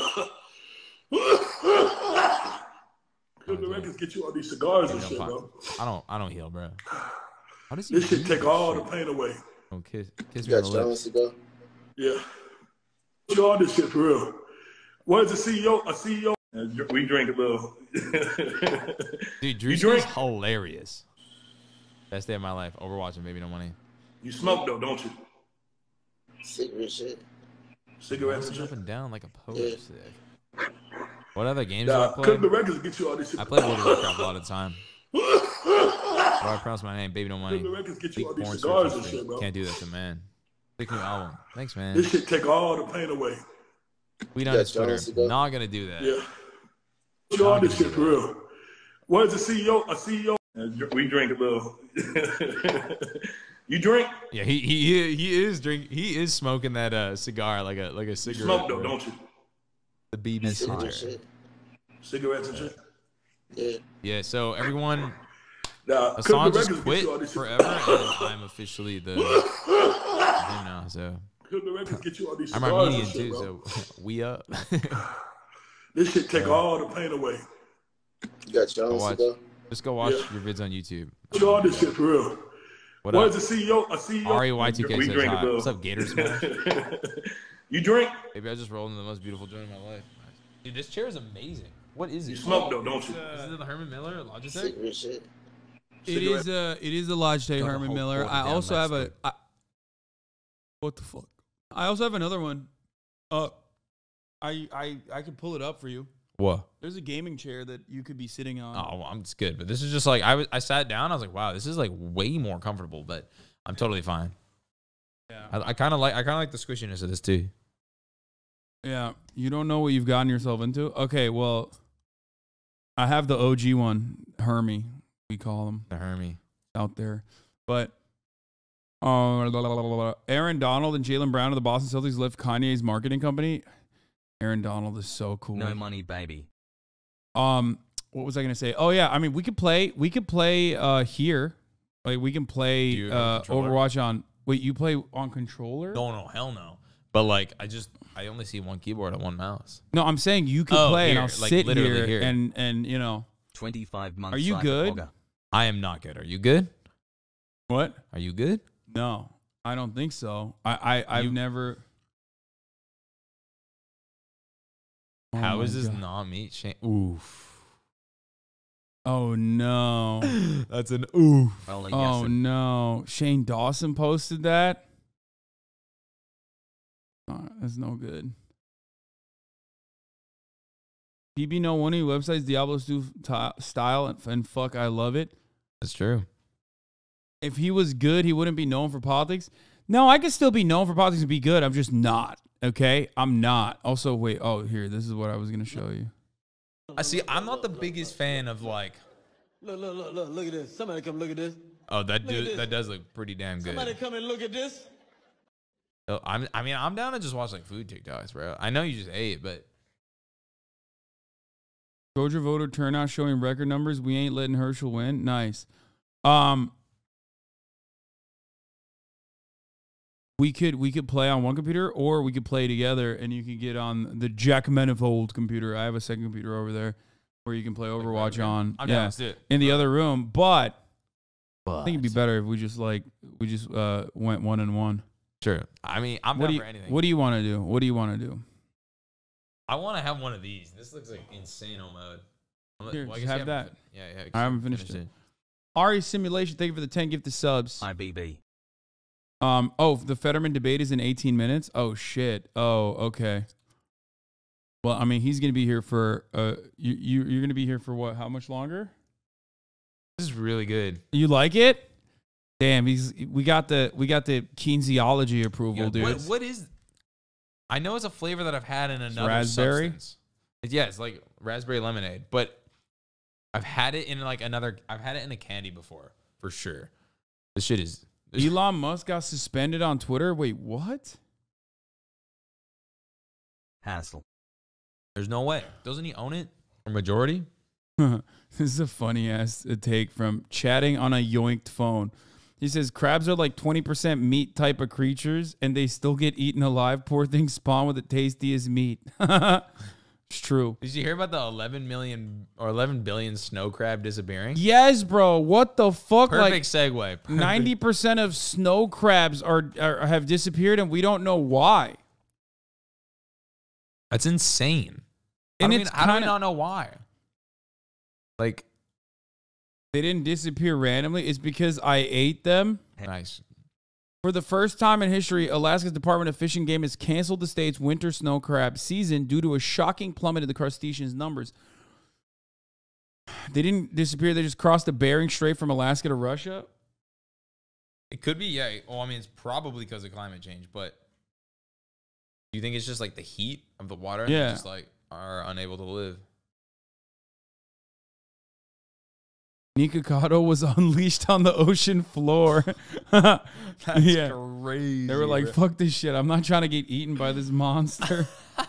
Speaker 6: Couldn't the records get you all these cigars and shit, bro?
Speaker 3: I don't. I don't heal, bro. How does he
Speaker 6: This
Speaker 3: do
Speaker 6: shit take
Speaker 3: that
Speaker 6: all
Speaker 3: shit?
Speaker 6: the pain away.
Speaker 3: Oh, kiss, kiss
Speaker 14: You
Speaker 3: me on
Speaker 14: got
Speaker 3: the
Speaker 14: your own
Speaker 3: lips.
Speaker 14: cigar?
Speaker 6: Yeah. You all this shit for real. What is a C E O? A C E O? Uh, we drink a little.
Speaker 3: Dude,
Speaker 6: You
Speaker 3: Drew's
Speaker 6: drink?
Speaker 3: hilarious. Best day of my life. Overwatch and Baby No Money.
Speaker 6: You smoke though, don't you?
Speaker 14: Cigarette shit.
Speaker 6: Cigarettes and
Speaker 3: Bouncing
Speaker 6: shit.
Speaker 3: up and down like a poet.
Speaker 14: Yeah.
Speaker 3: Sick. What other games do
Speaker 6: Nah,
Speaker 3: I play?
Speaker 6: couldn't the records get you all this shit?
Speaker 3: I play World of Warcraft a lot of the time. Why do I pronounce my name? Baby No Money.
Speaker 6: Couldn't the records get you
Speaker 3: Big
Speaker 6: all these
Speaker 3: porn
Speaker 6: cigars
Speaker 3: star
Speaker 6: and shit, bro?
Speaker 3: Can't do that to man. Big new album. Thanks, man.
Speaker 6: This shit take all the pain away.
Speaker 3: Tweet
Speaker 14: You
Speaker 3: on
Speaker 14: got
Speaker 3: his
Speaker 14: your own
Speaker 3: Twitter.
Speaker 14: cigar?
Speaker 3: Not gonna do that.
Speaker 6: Yeah. You all this shit for real. What is a C E O? A C E O? Uh, we drink a little. You drink?
Speaker 3: Yeah, he he he is drink. He is smoking that uh cigar like a like a
Speaker 6: You
Speaker 3: cigarette.
Speaker 6: smoke though,
Speaker 3: bro.
Speaker 6: don't you?
Speaker 3: The B B
Speaker 14: Cigarette
Speaker 3: cigar.
Speaker 14: shit.
Speaker 6: Cigarettes and shit.
Speaker 14: Yeah.
Speaker 3: Yeah. So everyone,
Speaker 6: Nah, couldn't
Speaker 3: Hassan
Speaker 6: the
Speaker 3: just
Speaker 6: records get
Speaker 3: quit
Speaker 6: you all this shit?
Speaker 3: forever, and I'm officially the him now. So
Speaker 6: Couldn't the records get you all these
Speaker 3: I'm
Speaker 6: cigars
Speaker 3: Armenian
Speaker 6: and shit,
Speaker 3: too.
Speaker 6: bro?
Speaker 3: So we up.
Speaker 6: This shit take
Speaker 3: Yeah.
Speaker 6: all the pain away.
Speaker 14: You got your
Speaker 3: Go
Speaker 14: own
Speaker 3: watch.
Speaker 14: cigar?
Speaker 3: Just go watch
Speaker 6: Yeah.
Speaker 3: your vids on YouTube.
Speaker 6: You all this shit for real.
Speaker 3: What
Speaker 6: What
Speaker 3: up?
Speaker 6: is a C E O? A C E O?
Speaker 3: R E Y two K
Speaker 6: We
Speaker 3: says
Speaker 6: drink a
Speaker 3: hi.
Speaker 6: little.
Speaker 3: What's up, Gator Smash?
Speaker 6: You drink?
Speaker 3: Maybe I just rolled into the most beautiful joint of my life. Dude, this chair is amazing. What is it?
Speaker 6: You smoke though, don't you?
Speaker 3: Is it the Herman Miller Logitech?
Speaker 14: Cigarette shit.
Speaker 1: It is a it is a Logitech
Speaker 3: Don't
Speaker 1: Herman
Speaker 3: hold-
Speaker 1: Miller.
Speaker 3: hold it
Speaker 1: I
Speaker 3: down,
Speaker 1: also have a
Speaker 3: Lex.
Speaker 1: I, what the fuck? I also have another one. Uh, I I I could pull it up for you.
Speaker 3: What?
Speaker 1: There's a gaming chair that you could be sitting on.
Speaker 3: Oh, well, I'm just good. But this is just like I was. I sat down. I was like, wow, this is like way more comfortable. But I'm totally fine.
Speaker 1: Yeah.
Speaker 3: I, I kind of like. I kind of like the squishiness of this too.
Speaker 1: Yeah, you don't know what you've gotten yourself into. Okay, well, I have the O G one, Hermie, we call him
Speaker 3: The Hermie.
Speaker 1: out there. But uh, Aaron Donald and Jaylen Brown of the Boston Celtics left Kanye's marketing company. Aaron Donald is so cool.
Speaker 2: No money, baby.
Speaker 1: Um, what was I gonna say? Oh yeah, I mean we could play. We could play uh here. Like we can play
Speaker 3: Do you have a
Speaker 1: uh
Speaker 3: controller?
Speaker 1: Overwatch on. Wait, you play on controller?
Speaker 3: No, no, hell no. But like, I just I only see one keyboard and one mouse.
Speaker 1: No, I'm saying you could
Speaker 3: Oh,
Speaker 1: play,
Speaker 3: here,
Speaker 1: and I'll
Speaker 3: like,
Speaker 1: sit
Speaker 3: literally
Speaker 1: here,
Speaker 3: here.
Speaker 1: and and you know.
Speaker 2: twenty-five months.
Speaker 1: Are you
Speaker 2: cyber
Speaker 1: good?
Speaker 2: blogger.
Speaker 3: I am not good. Are you good?
Speaker 1: What?
Speaker 3: Are you good?
Speaker 1: No, I don't think so. I, I I've
Speaker 3: You-
Speaker 1: never. Oh
Speaker 3: How
Speaker 1: my
Speaker 3: is this
Speaker 1: God.
Speaker 3: not me? Shane? Oof.
Speaker 1: Oh no!
Speaker 3: That's an oof.
Speaker 2: Rolling
Speaker 1: Oh
Speaker 2: yes.
Speaker 1: no! Shane Dawson posted that. Uh, that's no good. B B No One of your websites, Diablo stu- ti- style and, and fuck, I love it.
Speaker 3: That's true.
Speaker 1: if he was good, he wouldn't be known for politics. No, I could still be known for politics and be good. I'm just not. Okay, I'm not. Also, wait. Oh, here. This is what I was gonna show you.
Speaker 3: I see. I'm not the biggest fan of like.
Speaker 8: Look, look, look, look, look at this. Somebody come look at this.
Speaker 3: Oh, that
Speaker 8: Look at
Speaker 3: do,
Speaker 8: this.
Speaker 3: that does look pretty damn good.
Speaker 8: Somebody come and look at this.
Speaker 3: Oh, I'm, I mean, I'm down to just watch like food TikToks, bro. I know you just ate, but
Speaker 1: Georgia voter turnout showing record numbers. We ain't letting Herschel win. Nice. Um, we could we could play on one computer, or we could play together, and you could get on the Jack Manifold computer. I have a second computer over there where you can play Overwatch on.
Speaker 3: I'm
Speaker 1: yeah,
Speaker 3: down, let's do it.
Speaker 1: in the other room. But,
Speaker 3: But
Speaker 1: I think it'd be better if we just like we just uh, went one and one.
Speaker 3: Sure. I mean, I'm
Speaker 1: what
Speaker 3: down
Speaker 1: do you,
Speaker 3: for anything.
Speaker 1: What do you want to do? What do you want to do?
Speaker 3: I want to have one of these. This looks like insano mode. I'm,
Speaker 1: Here,
Speaker 3: well, I
Speaker 1: just
Speaker 3: guess
Speaker 1: have
Speaker 3: you
Speaker 1: that.
Speaker 3: Yeah, yeah.
Speaker 1: I haven't finished it. Ari Simulation, thank you for the ten gifted subs.
Speaker 2: I B B.
Speaker 1: Um. Oh, the Fetterman debate is in eighteen minutes. Oh shit. Oh, okay. Well, I mean, he's gonna be here for uh. You you you're gonna be here for what? How much longer?
Speaker 3: This is really good.
Speaker 1: You like it? Damn, he's we got the we got the kinesiology approval,
Speaker 3: Yeah,
Speaker 1: dude.
Speaker 3: what, what is? I know it's a flavor that I've had in another
Speaker 1: raspberry?
Speaker 3: substance. Yeah, it's like raspberry lemonade, but I've had it in like another. I've had it in a candy before, for sure. This shit is. This
Speaker 1: Elon Musk got suspended on Twitter. Wait, what?
Speaker 2: Hassle.
Speaker 3: There's no way. Doesn't he own it? Or majority?
Speaker 1: This is a funny ass take from chatting on a yoinked phone. He says crabs are like twenty percent meat type of creatures, and they still get eaten alive. Poor things spawn with the tastiest meat. It's true.
Speaker 3: Did you hear about the eleven million or eleven billion snow crab disappearing?
Speaker 1: Yes, bro. What the fuck?
Speaker 3: Perfect segue. Perfect.
Speaker 1: Ninety percent of snow crabs are, are have disappeared, and we don't know why.
Speaker 3: That's insane.
Speaker 1: And
Speaker 3: I, don't
Speaker 1: it's
Speaker 3: mean, I don't
Speaker 1: kinda-
Speaker 3: not know why. Like,
Speaker 1: They didn't disappear randomly. It's because I ate them.
Speaker 3: Nice.
Speaker 1: For the first time in history, Alaska's Department of Fish and Game has canceled the state's winter snow crab season due to a shocking plummet in the crustaceans' numbers. They didn't disappear. They just crossed the Bering Strait from Alaska to Russia.
Speaker 3: it could be, yeah. Well, I mean, it's probably because of climate change, but do you think it's just like the heat of the water? And they
Speaker 1: Yeah.
Speaker 3: just like are unable to live.
Speaker 1: Nikocado was unleashed on the ocean floor. That's
Speaker 3: crazy,
Speaker 1: They were like,
Speaker 3: bro.
Speaker 1: fuck this shit. I'm not trying to get eaten by this monster.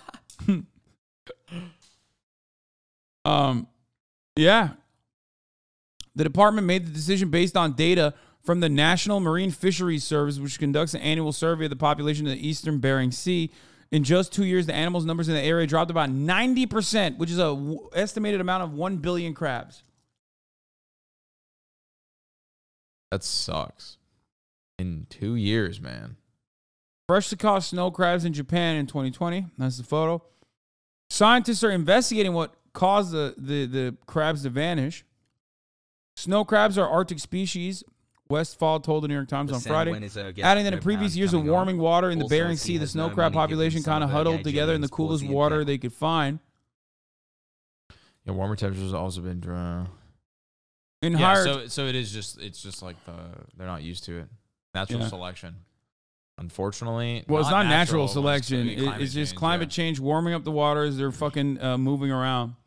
Speaker 1: um, yeah. The department made the decision based on data from the National Marine Fisheries Service, which conducts an annual survey of the population of the eastern Bering Sea. In just two years, the animals' numbers in the area dropped about ninety percent, which is a w- estimated amount of one billion crabs.
Speaker 3: That sucks. In two years, man.
Speaker 1: Freshly caught snow crabs in Japan in twenty twenty. That's the photo. Scientists are investigating what caused the, the, the crabs to vanish. Snow crabs are Arctic species. Westfall told the New York Times
Speaker 2: The
Speaker 1: on
Speaker 2: San
Speaker 1: Friday.
Speaker 2: Juan is a guest
Speaker 1: Adding that in
Speaker 2: no
Speaker 1: previous
Speaker 2: pound
Speaker 1: years of
Speaker 2: coming on.
Speaker 1: warming water in the
Speaker 2: Also,
Speaker 1: Bering
Speaker 2: he
Speaker 1: Sea, the
Speaker 2: has
Speaker 1: snow
Speaker 2: no
Speaker 1: crab
Speaker 2: money given
Speaker 1: population
Speaker 2: some
Speaker 1: kind of
Speaker 2: of the
Speaker 1: huddled
Speaker 2: gay
Speaker 1: together in the
Speaker 2: Germans
Speaker 1: coolest
Speaker 2: causing
Speaker 1: water
Speaker 2: impact.
Speaker 1: they could find.
Speaker 3: Yeah, warmer temperatures have also been dry.
Speaker 1: In
Speaker 3: yeah,
Speaker 1: higher,
Speaker 3: so so it is just it's just like the they're not used to it. Natural
Speaker 1: Yeah.
Speaker 3: selection. Unfortunately,
Speaker 1: well, it's not natural,
Speaker 3: but
Speaker 1: selection.
Speaker 3: it's
Speaker 1: It-
Speaker 3: climate
Speaker 1: it's just
Speaker 3: change,
Speaker 1: climate
Speaker 3: yeah.
Speaker 1: change warming up the waters. They're fucking uh, moving around.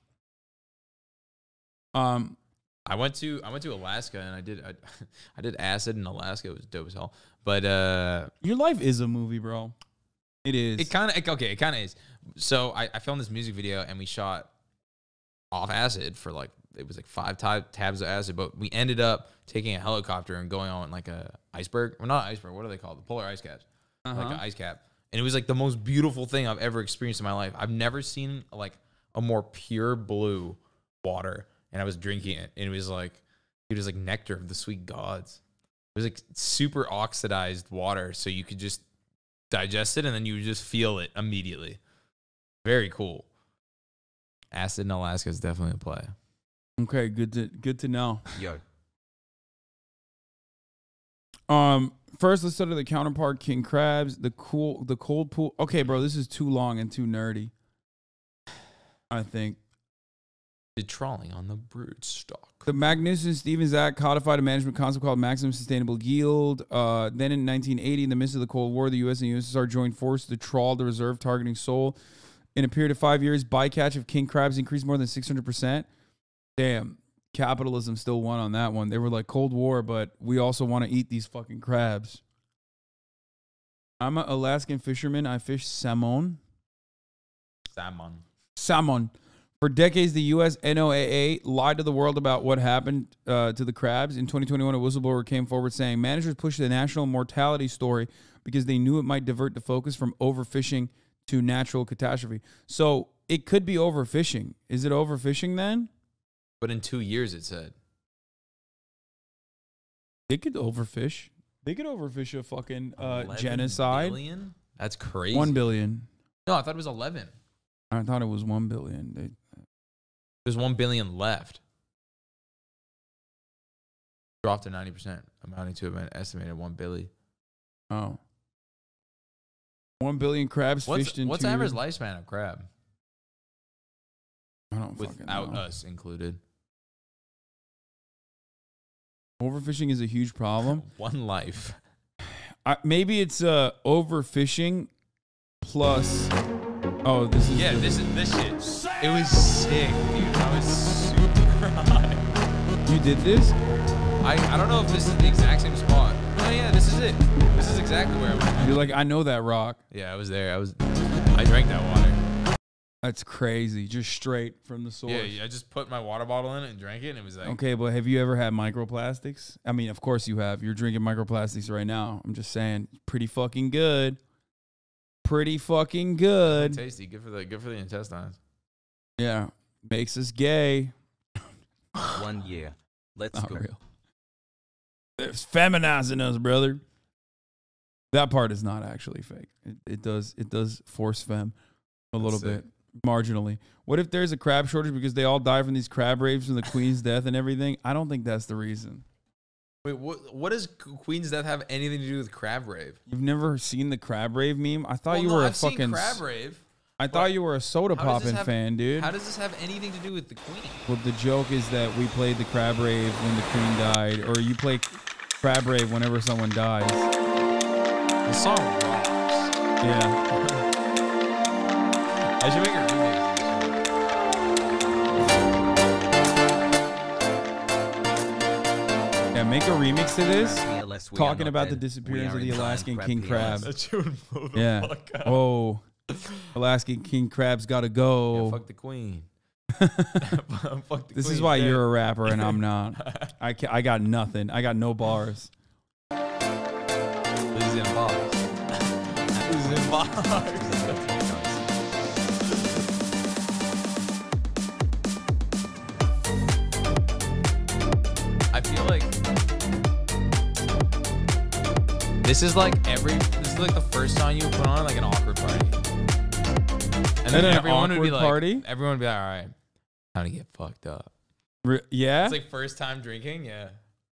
Speaker 1: Um,
Speaker 3: I went to I went to Alaska and I did I, I did acid in Alaska. It was dope as hell. But uh,
Speaker 1: your life is a movie, bro. It is.
Speaker 3: it kind of okay. It kind of is. So I, I filmed this music video and we shot off acid for like it was like five tab- tabs of acid. But we ended up taking a helicopter and going on like a iceberg. Well, not iceberg. What are they called? The polar ice caps. Like
Speaker 1: Uh-huh.
Speaker 3: an ice cap. And it was like the most beautiful thing I've ever experienced in my life. I've never seen like a more pure blue water. And I was drinking it, and it was like, it was like nectar of the sweet gods. It was like super oxidized water, so you could just digest it, and then you would just feel it immediately. Very cool. Acid in Alaska is definitely a play.
Speaker 1: Okay, good to good to know.
Speaker 2: Yo.
Speaker 1: Um, first let's start with the counterpart king crabs. The cool, the cold pool. Okay, bro, this is too long and too nerdy. I think.
Speaker 3: Did trawling on the broodstock.
Speaker 1: The Magnuson-Stevens Act codified a management concept called maximum sustainable yield. Uh, then in nineteen eighty, in the midst of the Cold War, the U S and U S S R joined forces to trawl the reserve targeting sole. In a period of five years, bycatch of king crabs increased more than six hundred percent. Damn, capitalism still won on that one. They were like, Cold War, but we also want to eat these fucking crabs. I'm an Alaskan fisherman. I fish salmon.
Speaker 3: Salmon.
Speaker 1: Salmon. For decades, the U S N O A A lied to the world about what happened uh, to the crabs. In twenty twenty-one, a whistleblower came forward saying managers pushed the national mortality story because they knew it might divert the focus from overfishing to natural catastrophe. So it could be overfishing. Is it overfishing then?
Speaker 3: But in two years, it said.
Speaker 1: They could overfish. They could overfish a fucking uh, genocide.
Speaker 3: Billion? That's crazy.
Speaker 1: One billion.
Speaker 3: No, I thought it was eleven.
Speaker 1: I thought it was one billion. They,
Speaker 3: There's one billion left. Dropped to ninety percent, amounting to an estimated one billion.
Speaker 1: Oh. One billion crabs
Speaker 3: What's,
Speaker 1: fished in
Speaker 3: what's
Speaker 1: two
Speaker 3: the average
Speaker 1: years?
Speaker 3: lifespan of crab?
Speaker 1: I don't fucking
Speaker 3: Without
Speaker 1: know.
Speaker 3: us included.
Speaker 1: Overfishing is a huge problem.
Speaker 3: One life.
Speaker 1: I, maybe it's uh, overfishing plus. Oh, this is
Speaker 3: Yeah,
Speaker 1: the-
Speaker 3: this is this shit. It was sick, dude. I was super high.
Speaker 1: You did this?
Speaker 3: I, I don't know if this is the exact same spot. Oh yeah, this is it. This is exactly where I went.
Speaker 1: You're like, I know that rock.
Speaker 3: Yeah, I was there. I was. I drank that water.
Speaker 1: That's crazy. Just straight from the source.
Speaker 3: Yeah, yeah, I just put my water bottle in it and drank it, and it was like.
Speaker 1: Okay, but have you ever had microplastics? I mean, of course you have. You're drinking microplastics right now. I'm just saying, pretty fucking good. Pretty fucking good.
Speaker 3: Tasty. Good for the good for the intestines.
Speaker 1: Yeah, makes us gay.
Speaker 2: One year. Let's
Speaker 1: Not
Speaker 2: go.
Speaker 1: real. It's feminizing us, brother. That part is not actually fake. It, it does. It does force fem a little
Speaker 3: That's
Speaker 1: bit, marginally. What if there's a crab shortage because they all die from these crab raves from the queen's death and everything? I don't think that's the reason.
Speaker 3: Wait, what? What does Queen's Death have anything to do with crab rave?
Speaker 1: You've never seen the crab rave meme? I thought
Speaker 3: Well,
Speaker 1: you
Speaker 3: no,
Speaker 1: were a
Speaker 3: I've seen
Speaker 1: fucking
Speaker 3: crab rave.
Speaker 1: I thought you were a soda
Speaker 3: How does this
Speaker 1: poppin'
Speaker 3: have-
Speaker 1: fan, dude.
Speaker 3: How does this have anything to do with the Queen?
Speaker 1: Well, the joke is that we played the crab rave when the queen died, or you play crab rave whenever someone dies.
Speaker 3: The song rocks.
Speaker 1: Yeah.
Speaker 3: I should make a remix.
Speaker 1: Yeah, make a remix to this,
Speaker 2: P L S, we are
Speaker 1: talking
Speaker 2: not
Speaker 1: about the
Speaker 2: dead.
Speaker 1: disappearance
Speaker 2: We
Speaker 1: of
Speaker 2: are
Speaker 1: the
Speaker 2: in
Speaker 1: Alaskan
Speaker 2: time,
Speaker 1: king
Speaker 2: crab
Speaker 1: crab.
Speaker 2: P L S.
Speaker 3: That would blow the
Speaker 1: Yeah.
Speaker 3: fuck up.
Speaker 1: Oh, Alaskan king crab's got to go.
Speaker 3: Yeah, fuck the Queen. fuck the
Speaker 1: This is
Speaker 3: Queen's
Speaker 1: why
Speaker 3: dead.
Speaker 1: you're a rapper and I'm not. I ca I got nothing. I got no bars.
Speaker 3: This is in a box. This is in a box. I feel like this is like every this is like the first song you would put on like an awkward party. And then
Speaker 1: At an
Speaker 3: everyone would be
Speaker 1: awkward
Speaker 3: like
Speaker 1: party?
Speaker 3: everyone would be like, all right, time to get fucked up.
Speaker 1: Re yeah,
Speaker 3: It's like first time drinking, yeah.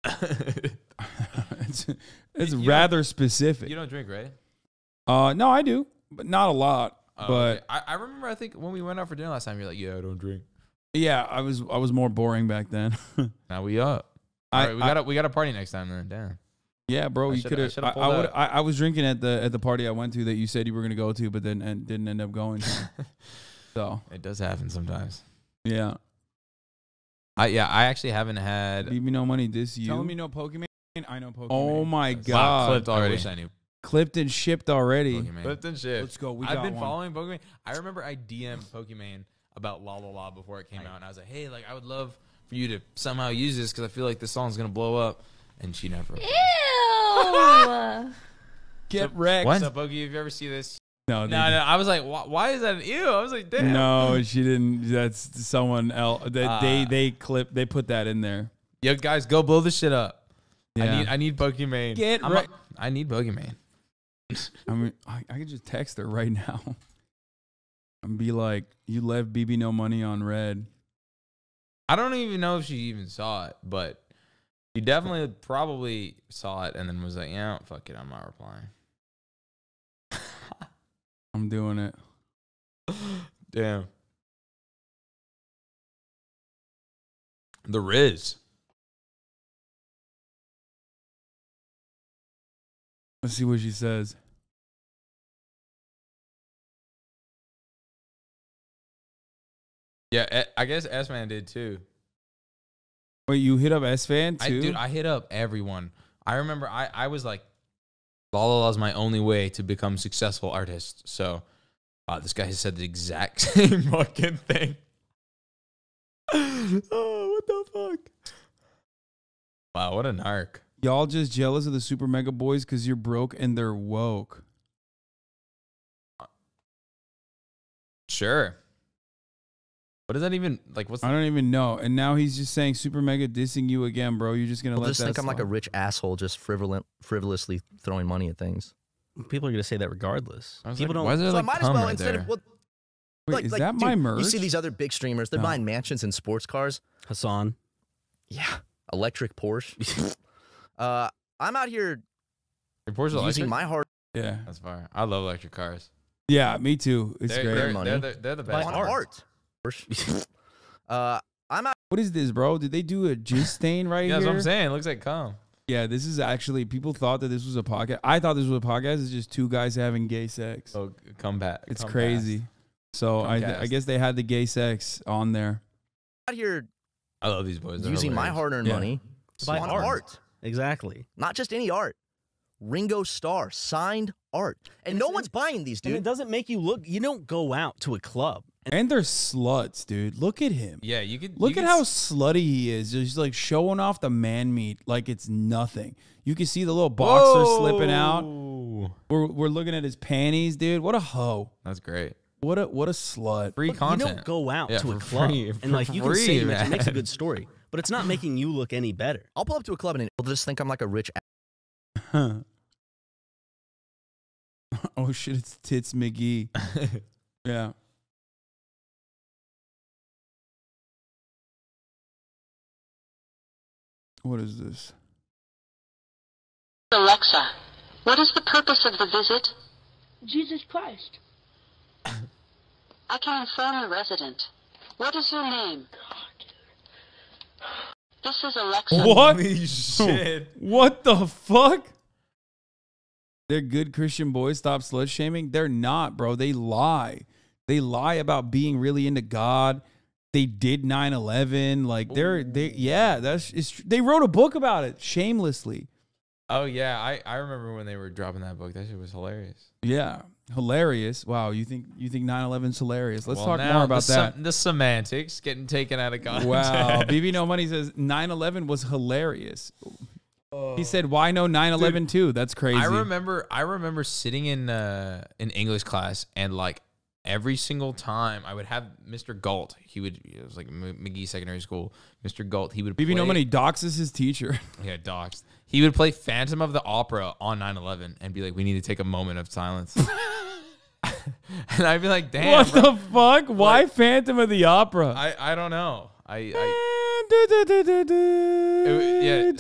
Speaker 1: it's, it's
Speaker 3: You- you
Speaker 1: rather
Speaker 3: don't-
Speaker 1: specific.
Speaker 3: You don't drink, right?
Speaker 1: Uh, no, I do, but not a lot.
Speaker 3: Oh,
Speaker 1: but
Speaker 3: okay. I, I remember I think when we went out for dinner last time, you're like, yeah, I don't drink.
Speaker 1: yeah, I was I was more boring back then.
Speaker 3: Now we up.
Speaker 1: I-
Speaker 3: All right, we
Speaker 1: I-
Speaker 3: got to we got a party next time then. Damn.
Speaker 1: Yeah, bro,
Speaker 3: I
Speaker 1: you
Speaker 3: shoulda-
Speaker 1: could
Speaker 3: I
Speaker 1: have.
Speaker 3: shoulda
Speaker 1: I,
Speaker 3: pulled
Speaker 1: I, would.
Speaker 3: up.
Speaker 1: I, I was drinking at the at the party I went to that you said you were gonna go to, but then and didn't end up going to. So
Speaker 3: It does happen sometimes.
Speaker 1: yeah,
Speaker 3: I yeah, I actually haven't had.
Speaker 1: leave me no money. This you. Telling me no Pokemon. I know Pokemon.
Speaker 3: Wow,
Speaker 1: Oh my god,
Speaker 3: clipped
Speaker 1: I
Speaker 3: already.
Speaker 1: wish
Speaker 3: I knew.
Speaker 1: clipped and shipped already.
Speaker 3: Pokemon. Clipped and shipped.
Speaker 1: Let's go. We
Speaker 3: I've
Speaker 1: got
Speaker 3: been
Speaker 1: one.
Speaker 3: following Pokemon. I remember I D M'd Pokemon about La La La before it came out, and I was like, hey, like I would love for you to somehow use this because I feel like this song's gonna blow up, and she never.
Speaker 12: Ew.
Speaker 1: Get wrecked.
Speaker 3: What? So, Pokey, if you ever see this.
Speaker 1: No,
Speaker 3: No,
Speaker 1: they
Speaker 3: no,
Speaker 1: didn't.
Speaker 3: I was like, why, why is that an ew? I was like, damn.
Speaker 1: No, she didn't. That's someone else. They
Speaker 3: Uh,
Speaker 1: they, they clip. They put that in there.
Speaker 3: Yo, guys, go blow this shit up. I
Speaker 1: Yeah.
Speaker 3: need I need Pokemon.
Speaker 1: Get
Speaker 3: I'm
Speaker 1: right.
Speaker 3: a- I need Pokemon.
Speaker 1: I mean, I, I could just text her right now and be like, "You left B B no money on red."
Speaker 3: I don't even know if she even saw it, but she definitely probably saw it and then was like, yeah, fuck it, I'm not replying.
Speaker 1: I'm doing it.
Speaker 3: Damn. The Riz.
Speaker 1: Let's see what she says.
Speaker 3: Yeah, eh, I guess S-Man did too.
Speaker 1: Wait, you hit up S-Fan
Speaker 3: I,
Speaker 1: too?
Speaker 3: dude, I hit up everyone. I remember I, I was like, La La La's my only way to become successful artist. So uh, this guy has said the exact same fucking thing. Oh, what the fuck? Wow, what a narc.
Speaker 1: Y'all just jealous of the Super Mega Boys because you're broke and they're woke.
Speaker 3: Sure. What does that even, like, what's
Speaker 1: I don't even know. And now he's just saying Super Mega dissing you again, bro. You're just going to
Speaker 5: Well,
Speaker 1: let
Speaker 5: just
Speaker 1: that
Speaker 5: think I'm like a
Speaker 1: slide.
Speaker 5: rich asshole just frivol- frivolously throwing money at things.
Speaker 17: People are going to say that regardless.
Speaker 3: I was
Speaker 17: People
Speaker 3: like,
Speaker 17: don't.
Speaker 3: why is there
Speaker 5: So
Speaker 3: like
Speaker 5: I might as
Speaker 3: cum
Speaker 5: well
Speaker 3: right
Speaker 5: instead
Speaker 3: there?
Speaker 5: of well,
Speaker 1: Wait,
Speaker 5: like,
Speaker 1: is
Speaker 5: like,
Speaker 1: that my
Speaker 5: dude,
Speaker 1: merch?
Speaker 5: You see these other big streamers? They're
Speaker 1: No.
Speaker 5: buying mansions and sports cars.
Speaker 17: Hassan.
Speaker 5: Yeah, electric Porsche. uh, I'm out here
Speaker 3: Your Porsche
Speaker 5: using
Speaker 3: electric?
Speaker 5: my hard
Speaker 1: Yeah.
Speaker 3: That's fire. I love electric cars.
Speaker 1: Yeah, me too. It's
Speaker 3: They're,
Speaker 1: great.
Speaker 3: they're,
Speaker 5: money.
Speaker 3: they're, the, they're the best.
Speaker 5: on
Speaker 3: part.
Speaker 5: art. Porsche. uh, I'm out.
Speaker 1: What is this, bro? Did they do a jizz stain right
Speaker 3: Yeah,
Speaker 1: here?
Speaker 3: that's what I'm saying. It looks like cum.
Speaker 1: Yeah, this is actually, people thought that this was a podcast. I thought this was a podcast. It's just two guys having gay sex.
Speaker 3: Oh, come back.
Speaker 1: It's
Speaker 3: come
Speaker 1: crazy.
Speaker 3: past.
Speaker 1: So I,
Speaker 3: Comcast.
Speaker 1: I guess they had the gay sex on there.
Speaker 5: out here
Speaker 3: I love these boys. They're
Speaker 5: using my
Speaker 3: hilarious.
Speaker 5: hard-earned
Speaker 1: Yeah.
Speaker 5: money
Speaker 17: To buy
Speaker 5: on
Speaker 17: art.
Speaker 5: art.
Speaker 17: Exactly.
Speaker 5: Not just any art. Ringo Starr signed art, and no one's buying these,
Speaker 17: And it
Speaker 5: dude.
Speaker 17: doesn't make you look. You don't go out to a club.
Speaker 1: And they're sluts, dude. Look at him.
Speaker 3: Yeah, you could
Speaker 1: Look
Speaker 3: you
Speaker 1: at
Speaker 3: could
Speaker 1: how
Speaker 3: s-
Speaker 1: slutty he is. Just like showing off the man meat like it's nothing. You can see the little boxer slipping out.
Speaker 3: Whoa.
Speaker 1: We're, we're looking at his panties, dude. What a hoe.
Speaker 3: That's great.
Speaker 1: What a what a slut.
Speaker 3: Free
Speaker 17: Look,
Speaker 3: content.
Speaker 17: You don't go out
Speaker 3: Yeah,
Speaker 17: to a
Speaker 3: for
Speaker 17: club
Speaker 3: free,
Speaker 17: and
Speaker 3: for
Speaker 17: like you can
Speaker 3: free,
Speaker 17: say it makes- it makes a
Speaker 3: man.
Speaker 17: good story, but it's not making you look any better.
Speaker 5: I'll pull up to a club and they'll just think I'm like a rich.
Speaker 1: Huh. Oh shit, it's Tits McGee. Yeah. What is this?
Speaker 23: Alexa, what is the purpose of the visit?
Speaker 12: Jesus Christ.
Speaker 23: I can inform the resident. What is your name? This is Alexa.
Speaker 1: What?
Speaker 3: Holy shit.
Speaker 1: What the fuck? They're good Christian boys. Stop slut shaming. They're not, bro. They lie. They lie about being really into God. They did nine eleven. Like they're they yeah, that's it's tr- they wrote a book about it shamelessly.
Speaker 3: Oh yeah, I, I remember when they were dropping that book. That shit was hilarious.
Speaker 1: Yeah. Hilarious. Wow, you think you think nine eleven's hilarious. Let's
Speaker 3: Well,
Speaker 1: talk
Speaker 3: now
Speaker 1: more about
Speaker 3: the
Speaker 1: that.
Speaker 3: sem- the semantics getting taken out of context.
Speaker 1: Wow. B B No Money says nine eleven was hilarious. He said, "Why no nine eleven too?" That's crazy.
Speaker 3: I remember I remember sitting in uh in English class and like every single time I would have Mister Galt. He would it was like M- McGee Secondary School. Mister Galt, he would
Speaker 1: B B No
Speaker 3: play-
Speaker 1: Money doxes his teacher.
Speaker 3: Yeah, doxed. He would play Phantom of the Opera on nine eleven and be like, "We need to take a moment of silence." And I'd be like, "Damn,
Speaker 1: What
Speaker 3: bro.
Speaker 1: the fuck? Why Phantom of the Opera?
Speaker 3: I I don't know. I I
Speaker 1: yeah,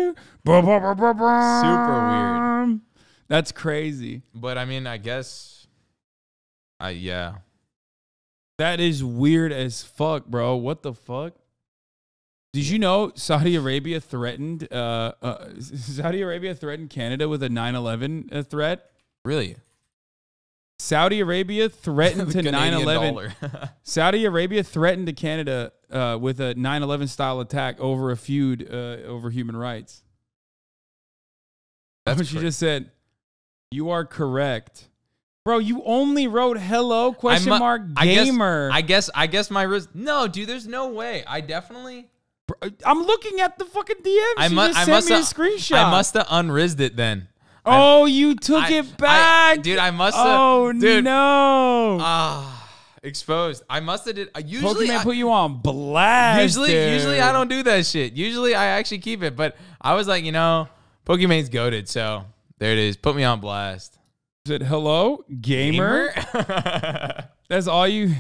Speaker 3: super weird.
Speaker 1: That's crazy.
Speaker 3: But I mean, I guess I yeah.
Speaker 1: That is weird as fuck, bro. What the fuck? Did you know Saudi Arabia threatened uh, uh Saudi Arabia threatened Canada with a nine eleven uh, threat?
Speaker 3: Really?
Speaker 1: Saudi Arabia threatened
Speaker 3: The
Speaker 1: to nine
Speaker 3: Canadian
Speaker 1: eleven.
Speaker 3: dollar.
Speaker 1: Saudi Arabia threatened to Canada uh, with a nine eleven style attack over a feud uh, over human rights.
Speaker 3: That's
Speaker 1: That's what she
Speaker 3: cra-
Speaker 1: just said. You are correct. Bro, you only wrote hello question
Speaker 3: I mu-
Speaker 1: mark
Speaker 3: I guess-
Speaker 1: gamer.
Speaker 3: I guess I guess my wrist. No, dude, there's no way. I definitely.
Speaker 1: I'm looking at the fucking D Ms.
Speaker 3: I,
Speaker 1: She
Speaker 3: mu-
Speaker 1: just
Speaker 3: I
Speaker 1: sent
Speaker 3: must
Speaker 1: me a
Speaker 3: have
Speaker 1: screenshot.
Speaker 3: I must have unrizzed it then.
Speaker 1: Oh, you took
Speaker 3: I-
Speaker 1: it back,
Speaker 3: I- dude. I must have.
Speaker 1: Oh
Speaker 3: dude,
Speaker 1: no!
Speaker 3: Ah, exposed. I must have did. Uh, usually,
Speaker 1: Pokemon
Speaker 3: I,
Speaker 1: put you on blast.
Speaker 3: usually,
Speaker 1: dude.
Speaker 3: usually I don't do that shit. Usually I actually keep it. But I was like, you know, Pokemon's goated, so there it is. Put me on blast.
Speaker 1: Said hello, gamer. That's all you.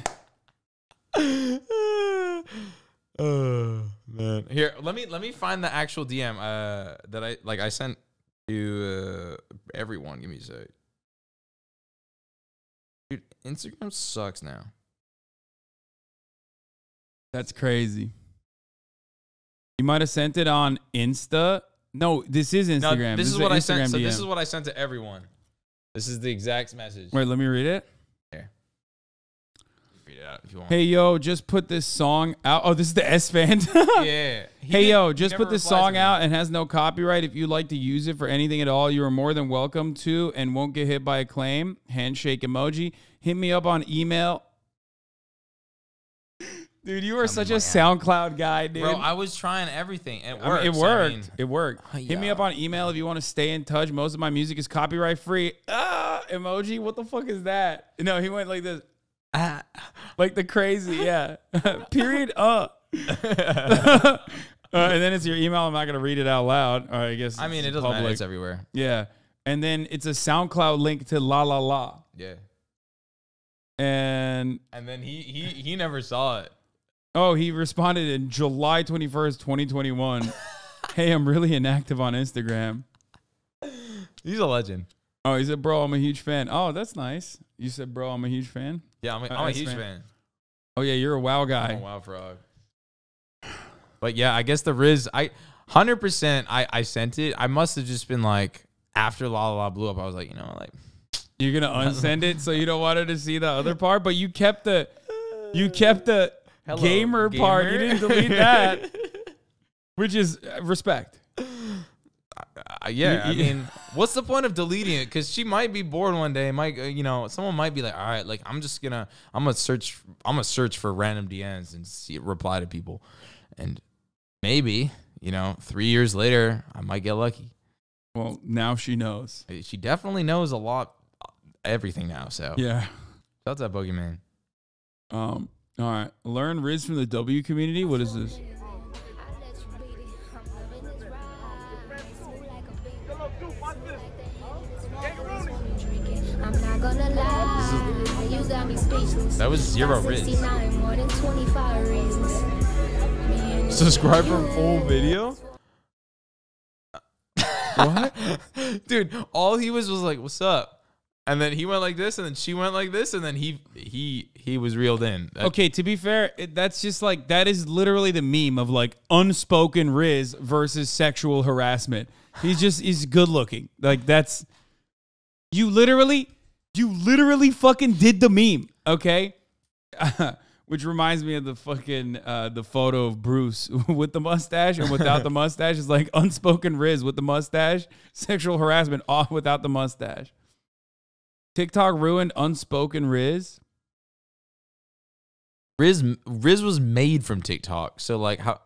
Speaker 3: Oh man. Here, let me let me find the actual D M uh that I like I sent to uh, everyone. Give me a sec. Dude, Instagram sucks now.
Speaker 1: That's crazy. You might have sent it on Insta. No, this is
Speaker 3: No,
Speaker 1: Instagram.
Speaker 3: this, is
Speaker 1: an
Speaker 3: what I
Speaker 1: Instagram
Speaker 3: sent. So
Speaker 1: D M.
Speaker 3: this is what I sent to everyone. This is the exact message.
Speaker 1: Wait, let me read it.
Speaker 3: Here. Read it out if you want.
Speaker 1: Hey yo, just put this song out. Oh, this is the S fan.
Speaker 3: Yeah. He
Speaker 1: Hey
Speaker 3: didn't-
Speaker 1: yo,
Speaker 3: he
Speaker 1: just
Speaker 3: never
Speaker 1: put this
Speaker 3: replied to
Speaker 1: song
Speaker 3: me.
Speaker 1: out and has no copyright. If you'd like to use it for anything at all, you are more than welcome to and won't get hit by a claim. Handshake emoji. Hit me up on email. Dude, you are such a SoundCloud guy, dude.
Speaker 3: Bro, I was trying everything. It
Speaker 1: I
Speaker 3: worked.
Speaker 1: mean, it
Speaker 3: I
Speaker 1: worked.
Speaker 3: mean-
Speaker 1: it worked. Hit me up on email if you want to stay in touch. Most of my music is copyright free. Ah, emoji. What the fuck is that? No, he went like this. Ah, like the crazy. Yeah. Period. Uh. uh. And then it's your email. I'm not gonna read it out loud. Or I guess.
Speaker 3: I mean,
Speaker 1: it's
Speaker 3: it doesn't matter.
Speaker 1: public.
Speaker 3: It's everywhere.
Speaker 1: Yeah. And then it's a SoundCloud link to La La La.
Speaker 3: Yeah.
Speaker 1: And
Speaker 3: And then he he he never saw it.
Speaker 1: oh, he responded in July twenty-first, twenty twenty-one. Hey, I'm really inactive on Instagram.
Speaker 3: He's a legend.
Speaker 1: Oh, he said, bro, I'm a huge fan. Oh, that's nice. You said, bro, I'm a huge fan?
Speaker 3: Yeah, I'm a,
Speaker 1: Uh,
Speaker 3: I'm a
Speaker 1: S
Speaker 3: huge fan.
Speaker 1: Oh, yeah, you're a WoW guy.
Speaker 3: I'm a WoW frog. But yeah, I guess the Riz, I one hundred percent I, I sent it. I must have just been like, after La La La blew up, I was like, you know, like.
Speaker 1: You're going to unsend it so you don't want her to see the other part, but you kept the, you kept the
Speaker 3: Hello,
Speaker 1: gamer, part. You
Speaker 3: gamer.
Speaker 1: didn't delete that, which is uh, respect.
Speaker 3: Uh, yeah, I
Speaker 1: You-
Speaker 3: mean, what's the point of deleting it? Because she might be bored one day. Might uh, you know? Someone might be like, all right, like I'm just gonna, I'm gonna search, I'm gonna search for random D Ms and see reply to people, and maybe you know, three years later, I might get lucky.
Speaker 1: Well, now she knows.
Speaker 3: She definitely knows a lot, everything now. So
Speaker 1: Yeah.
Speaker 3: shout out to that Boogeyman.
Speaker 1: Um. All right. Learn Riz from the W community. What is this?
Speaker 7: I'm not gonna lie, you got me speechless.
Speaker 3: That was zero Riz.
Speaker 7: sixty-nine, more than twenty-five reasons. Me and
Speaker 3: Subscribe for full video.
Speaker 1: What?
Speaker 3: Dude, all he was was like, "What's up?" And then he went like this, and then she went like this, and then he he he was reeled in. That-
Speaker 1: Okay, to be fair, it, that's just like, that is literally the meme of like unspoken Riz versus sexual harassment. He's just, he's good looking. Like that's, you literally, you literally fucking did the meme, okay? Which reminds me of the fucking, uh, the photo of Bruce with the mustache and without the mustache. It's like unspoken Riz with the mustache, sexual harassment off without the mustache. TikTok ruined unspoken Riz.
Speaker 3: Riz Riz was made from TikTok, so like how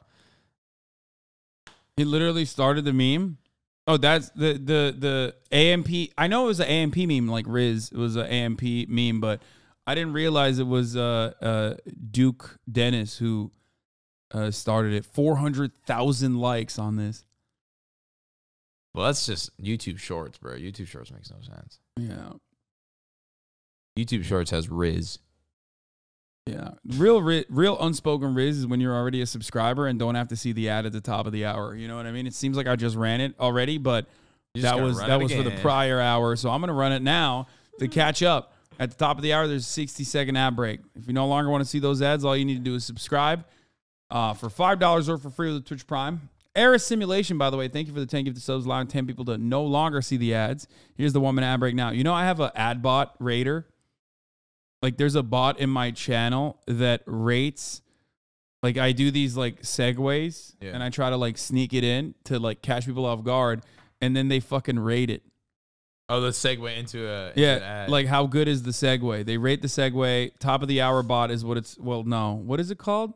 Speaker 1: he literally started the meme. Oh, that's the the the A M P. I know it was an A M P meme, like Riz. It was an A M P meme, but I didn't realize it was uh, uh, Duke Dennis who uh, started it. Four hundred thousand likes on this.
Speaker 3: well, that's just YouTube Shorts, bro. YouTube Shorts makes no sense.
Speaker 1: Yeah,
Speaker 3: YouTube Shorts has Riz.
Speaker 1: yeah. Real ri- real unspoken Riz is when you're already a subscriber and don't have to see the ad at the top of the hour. You know what I mean? It seems like I just ran it already, but
Speaker 3: You just
Speaker 1: that
Speaker 3: gotta
Speaker 1: was
Speaker 3: run
Speaker 1: that
Speaker 3: it
Speaker 1: was for the
Speaker 3: again.
Speaker 1: prior hour. So I'm gonna run it now to catch up. At the top of the hour, there's a sixty second ad break. If you no longer want to see those ads, all you need to do is subscribe uh, for five dollars or for free with Twitch Prime. Era Simulation, by the way, thank you for the ten gifted subs, allowing ten people to no longer see the ads. Here's the one minute ad break now. You know, I have an ad bot rater. Like, there's a bot in my channel that rates, like, I do these, like, segues,
Speaker 3: Yeah.
Speaker 1: and I try to, like, sneak it in to, like, catch people off guard, and then they fucking rate it.
Speaker 3: Oh, the segue into a into an
Speaker 1: Yeah,
Speaker 3: ad.
Speaker 1: like, how good is the segue? They rate the segue. Top of the hour bot is what it's, well, no. What is it called?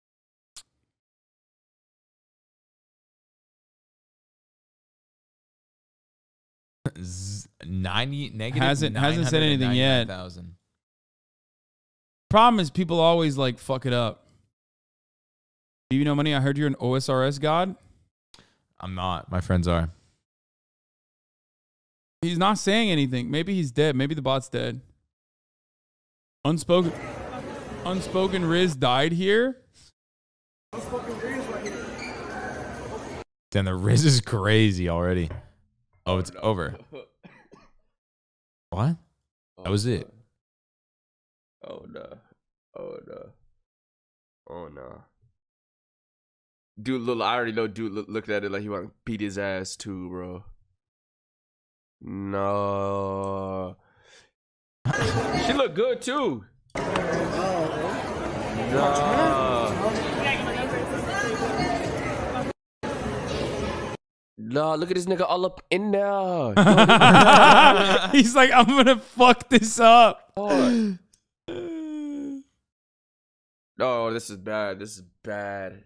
Speaker 3: Z- ninety negative
Speaker 1: Hasn't- hasn't said anything yet.
Speaker 3: nine hundred ninety-nine thousand.
Speaker 1: Problem is, people always, like, fuck it up. Do you know money? I heard you're an O S R S god.
Speaker 3: I'm not. My friends are.
Speaker 1: He's not saying anything. Maybe he's dead. Maybe the bot's dead. Unspoken, unspoken Riz died here.
Speaker 3: Then the Riz is crazy already. Oh, it's over. What? That was it.
Speaker 18: Oh no. Oh no. Oh no.
Speaker 11: Dude, look, I already know dude look, looked at it like he want to beat his ass too, bro. No. She look good too. No. No, look at this nigga all up in there.
Speaker 1: He's like, I'm gonna fuck this up.
Speaker 11: Oh, oh, this is bad. This is bad.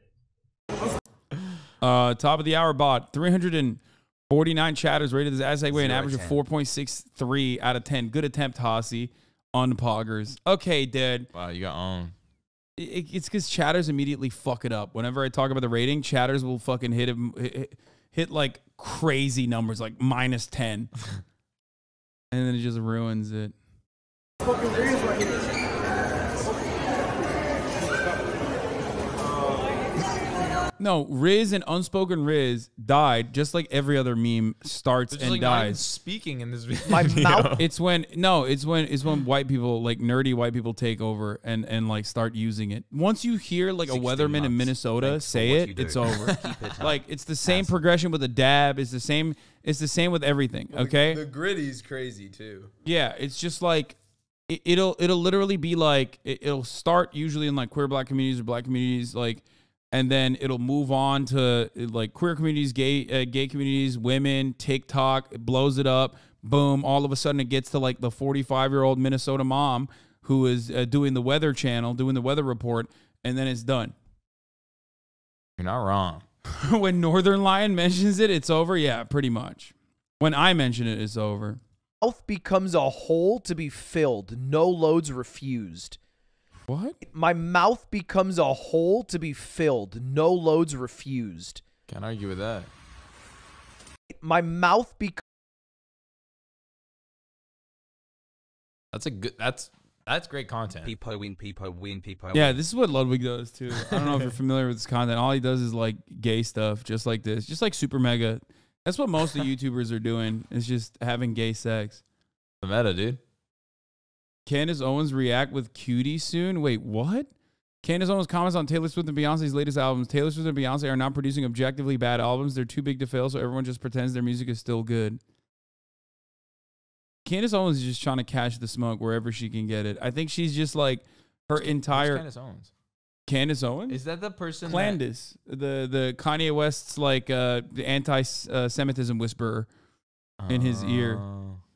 Speaker 1: Uh, top of the hour bot, three hundred forty-nine chatters rated this as segue, an average of four point six three out of ten. Good attempt, Hossie. Unpoggers. Okay, dude.
Speaker 3: Wow, you got on.
Speaker 1: It, it's because chatters immediately fuck it up. Whenever I talk about the rating, chatters will fucking hit him, hit, hit like crazy numbers, like minus ten, and then it just ruins it. No, Riz and Unspoken Riz died just like every other meme starts
Speaker 3: There's
Speaker 1: and
Speaker 3: like not even
Speaker 1: dies.
Speaker 3: speaking in this video.
Speaker 1: My mouth. It's when no, it's when it's when white people, like nerdy white people, take over and and like start using it. Once you hear like a weatherman in Minnesota say it, it's over. Like it's the same progression with a dab. It's the same. It's the same with everything. Okay.
Speaker 3: The gritty's crazy too.
Speaker 1: Yeah, it's just like it, it'll it'll literally be like it, it'll start usually in like queer black communities or black communities, like. And then it'll move on to like queer communities, gay uh, gay communities, women, TikTok. It blows it up. Boom. All of a sudden it gets to like the forty-five-year-old Minnesota mom who is uh, doing the weather channel, doing the weather report, and then it's done.
Speaker 3: You're not wrong.
Speaker 1: When Northern Lion mentions it, it's over. Yeah, pretty much. When I mention it, it's over.
Speaker 16: Mouth becomes a hole to be filled. No loads refused.
Speaker 1: What?
Speaker 16: My mouth becomes a hole to be filled. No loads refused.
Speaker 3: Can't argue with that.
Speaker 16: My mouth becomes.
Speaker 3: That's a good. That's that's great content.
Speaker 2: People win. People win. People.
Speaker 1: Yeah, this is what Ludwig does too. I don't know if you're familiar with this content. All he does is like gay stuff, just like this, just like Super Mega. That's what most of the YouTubers are doing. Is just having gay sex.
Speaker 3: The meta, dude.
Speaker 1: Candace Owens react with Cutie soon. Wait, what? Candace Owens comments on Taylor Swift and Beyonce's latest albums. Taylor Swift and Beyonce are not producing objectively bad albums. They're too big to fail, so everyone just pretends their music is still good. Candace Owens is just trying to catch the smoke wherever she can get it. I think she's just like her
Speaker 3: Who's
Speaker 1: entire.
Speaker 3: Candace Owens?
Speaker 1: Candace Owens?
Speaker 3: Is that the person?
Speaker 1: Clandis, the the Kanye West's like uh, the anti-Semitism whisperer
Speaker 3: that,
Speaker 1: in his ear.
Speaker 3: Uh,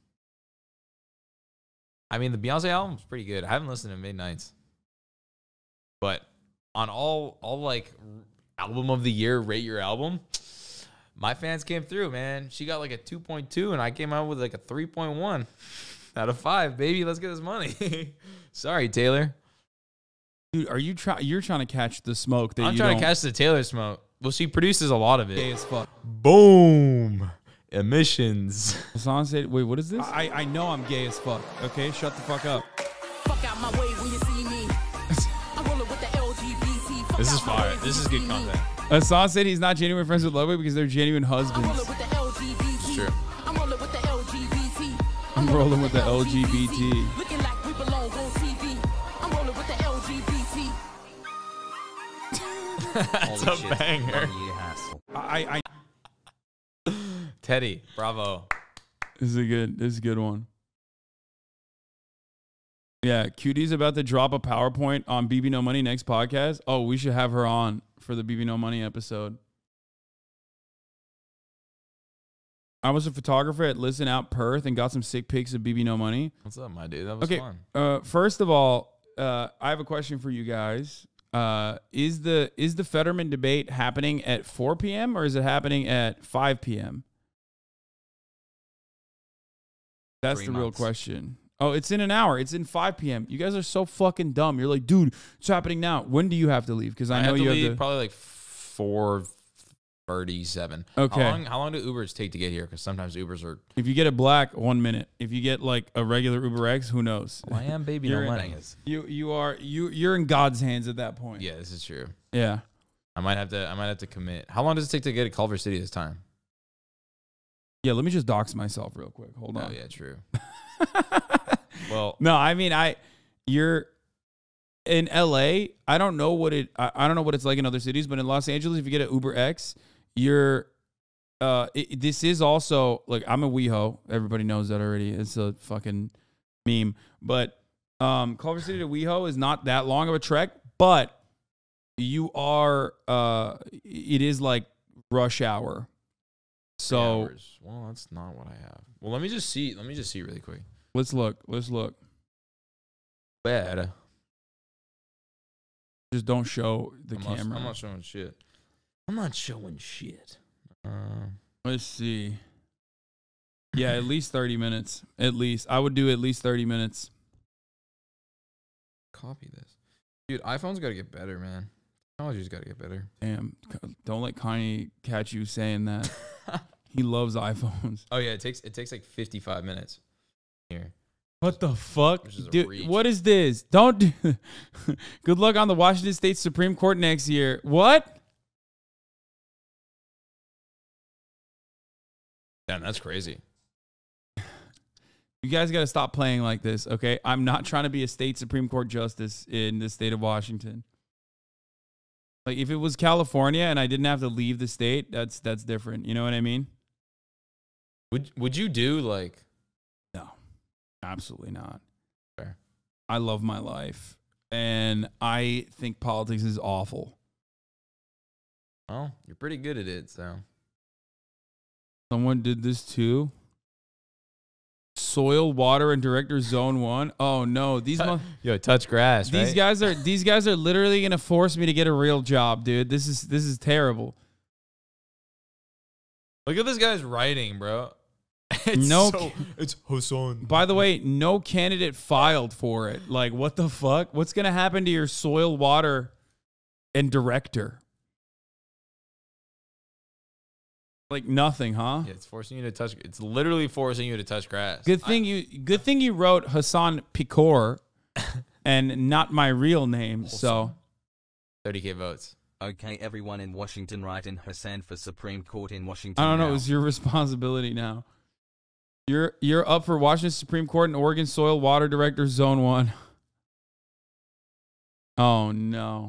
Speaker 3: I mean, the Beyonce album's pretty good. I haven't listened to Midnights, but on all all like album of the year, rate your album. My fans came through, man. She got like a two point two, and I came out with like a three point one out of five. Baby, let's get this money. Sorry, Taylor.
Speaker 1: Dude, are you trying? You're trying to catch the smoke that
Speaker 3: I'm
Speaker 1: you
Speaker 3: trying
Speaker 1: don't.
Speaker 3: to catch the Taylor smoke. Well, she produces a lot of it.
Speaker 1: Gay as fuck.
Speaker 3: Boom. Emissions.
Speaker 1: Hassan said, wait, what is this? I, I know I'm gay as fuck. Okay, shut the fuck up.
Speaker 21: Fuck out my way when you see me. I'm rolling with the L G B T.
Speaker 3: This is fire. This is good content.
Speaker 1: Hassan said he's not genuine friends with Ludwig because they're genuine husbands.
Speaker 3: It's true.
Speaker 21: I'm rolling with the L G B T.
Speaker 1: I'm rolling with the L G B T.
Speaker 21: Looking like we belong on T V. I'm rolling with the L G B T.
Speaker 3: That's a banger.
Speaker 1: I, I
Speaker 3: Teddy, bravo.
Speaker 1: This is a good. This is a good one. Yeah, Cutie's about to drop a PowerPoint on B B No Money next podcast. Oh, we should have her on for the B B No Money episode. I was a photographer at Listen Out Perth and got some sick pics of B B No Money.
Speaker 3: What's up, my dude? That was
Speaker 1: okay,
Speaker 3: fun.
Speaker 1: Uh, first of all, uh, I have a question for you guys. Uh, is the is the Fetterman debate happening at four p m or is it happening at five p m? That's
Speaker 3: Three
Speaker 1: the real
Speaker 3: months.
Speaker 1: question. Oh, it's in an hour. It's in five p m You guys are so fucking dumb. You're like, dude, it's happening now. When do you have to leave? Because I,
Speaker 3: I
Speaker 1: know
Speaker 3: have to
Speaker 1: you
Speaker 3: leave
Speaker 1: have to.
Speaker 3: probably like four thirty-seven.
Speaker 1: Okay.
Speaker 3: How long, how long do Ubers take to get here? Because sometimes Ubers are.
Speaker 1: If you get a black, one minute. If you get like a regular Uber X, who knows?
Speaker 3: Well, I am baby no
Speaker 1: You're in-
Speaker 3: money.
Speaker 1: You you are you you're in God's hands at that point.
Speaker 3: Yeah, this is true.
Speaker 1: Yeah.
Speaker 3: I might have to. I might have to commit. How long does it take to get to Culver City this time?
Speaker 1: Yeah. Let me just dox myself real quick. Hold
Speaker 3: Oh
Speaker 1: on.
Speaker 3: yeah, true. Well,
Speaker 1: No, I mean I you're in L A, I don't know what it I, I don't know what it's like in other cities, but in Los Angeles, if you get an Uber X, you're uh it, this is also like I'm a WeHo. Everybody knows that already. It's a fucking meme. But um Culver City to WeHo is not that long of a trek, but you are uh it is like rush hour. So
Speaker 3: well, that's not what I have. Well, let me just see. Let me just see really quick.
Speaker 1: Let's look. Let's look.
Speaker 3: Bad.
Speaker 1: Just don't show the
Speaker 3: I'm
Speaker 1: camera.
Speaker 3: Not, I'm not showing shit. I'm not showing shit. Uh,
Speaker 1: Let's see. Yeah, at least thirty minutes. At least. I would do at least thirty minutes.
Speaker 3: Copy this. Dude, iPhone's got to get better, man. Technology's got to get better.
Speaker 1: Damn. Don't let Kanye catch you saying that. He loves iPhones.
Speaker 3: Oh, yeah. It takes it takes like fifty-five minutes. Here.
Speaker 1: What the fuck?
Speaker 3: Which is a
Speaker 1: Dude,
Speaker 3: reach.
Speaker 1: what is this? Don't do Good luck on the Washington State Supreme Court next year. What?
Speaker 3: Damn, that's crazy.
Speaker 1: You guys got to stop playing like this, okay? I'm not trying to be a state Supreme Court justice in the state of Washington. Like, if it was California and I didn't have to leave the state, that's that's different. You know what I mean?
Speaker 3: Would Would you do like?
Speaker 1: No, absolutely not.
Speaker 3: Fair.
Speaker 1: I love my life, and I think politics is awful.
Speaker 3: Well, you're pretty good at it, so.
Speaker 1: Someone did this too. Soil, water, and director zone one. Oh no, these mo-
Speaker 3: Yo, touch grass.
Speaker 1: these
Speaker 3: right?
Speaker 1: guys are these guys are literally gonna force me to get a real job, dude. This is this is terrible.
Speaker 3: Look at this guy's writing, bro. It's
Speaker 1: No,
Speaker 3: so, it's Hassan.
Speaker 1: By the way, no candidate filed for it. Like, what the fuck? What's gonna happen to your soil, water, and director? Like nothing, huh?
Speaker 3: Yeah, it's forcing you to touch. It's literally forcing you to touch grass.
Speaker 1: Good thing you good thing you wrote Hassan Picor and not my real name. So
Speaker 3: thirty K votes.
Speaker 2: Okay, everyone in Washington, write in Hassan for Supreme Court in Washington.
Speaker 1: I don't know.
Speaker 2: now.
Speaker 1: It's your responsibility now. You're you're up for Washington Supreme Court and Oregon Soil Water Director Zone One. Oh no!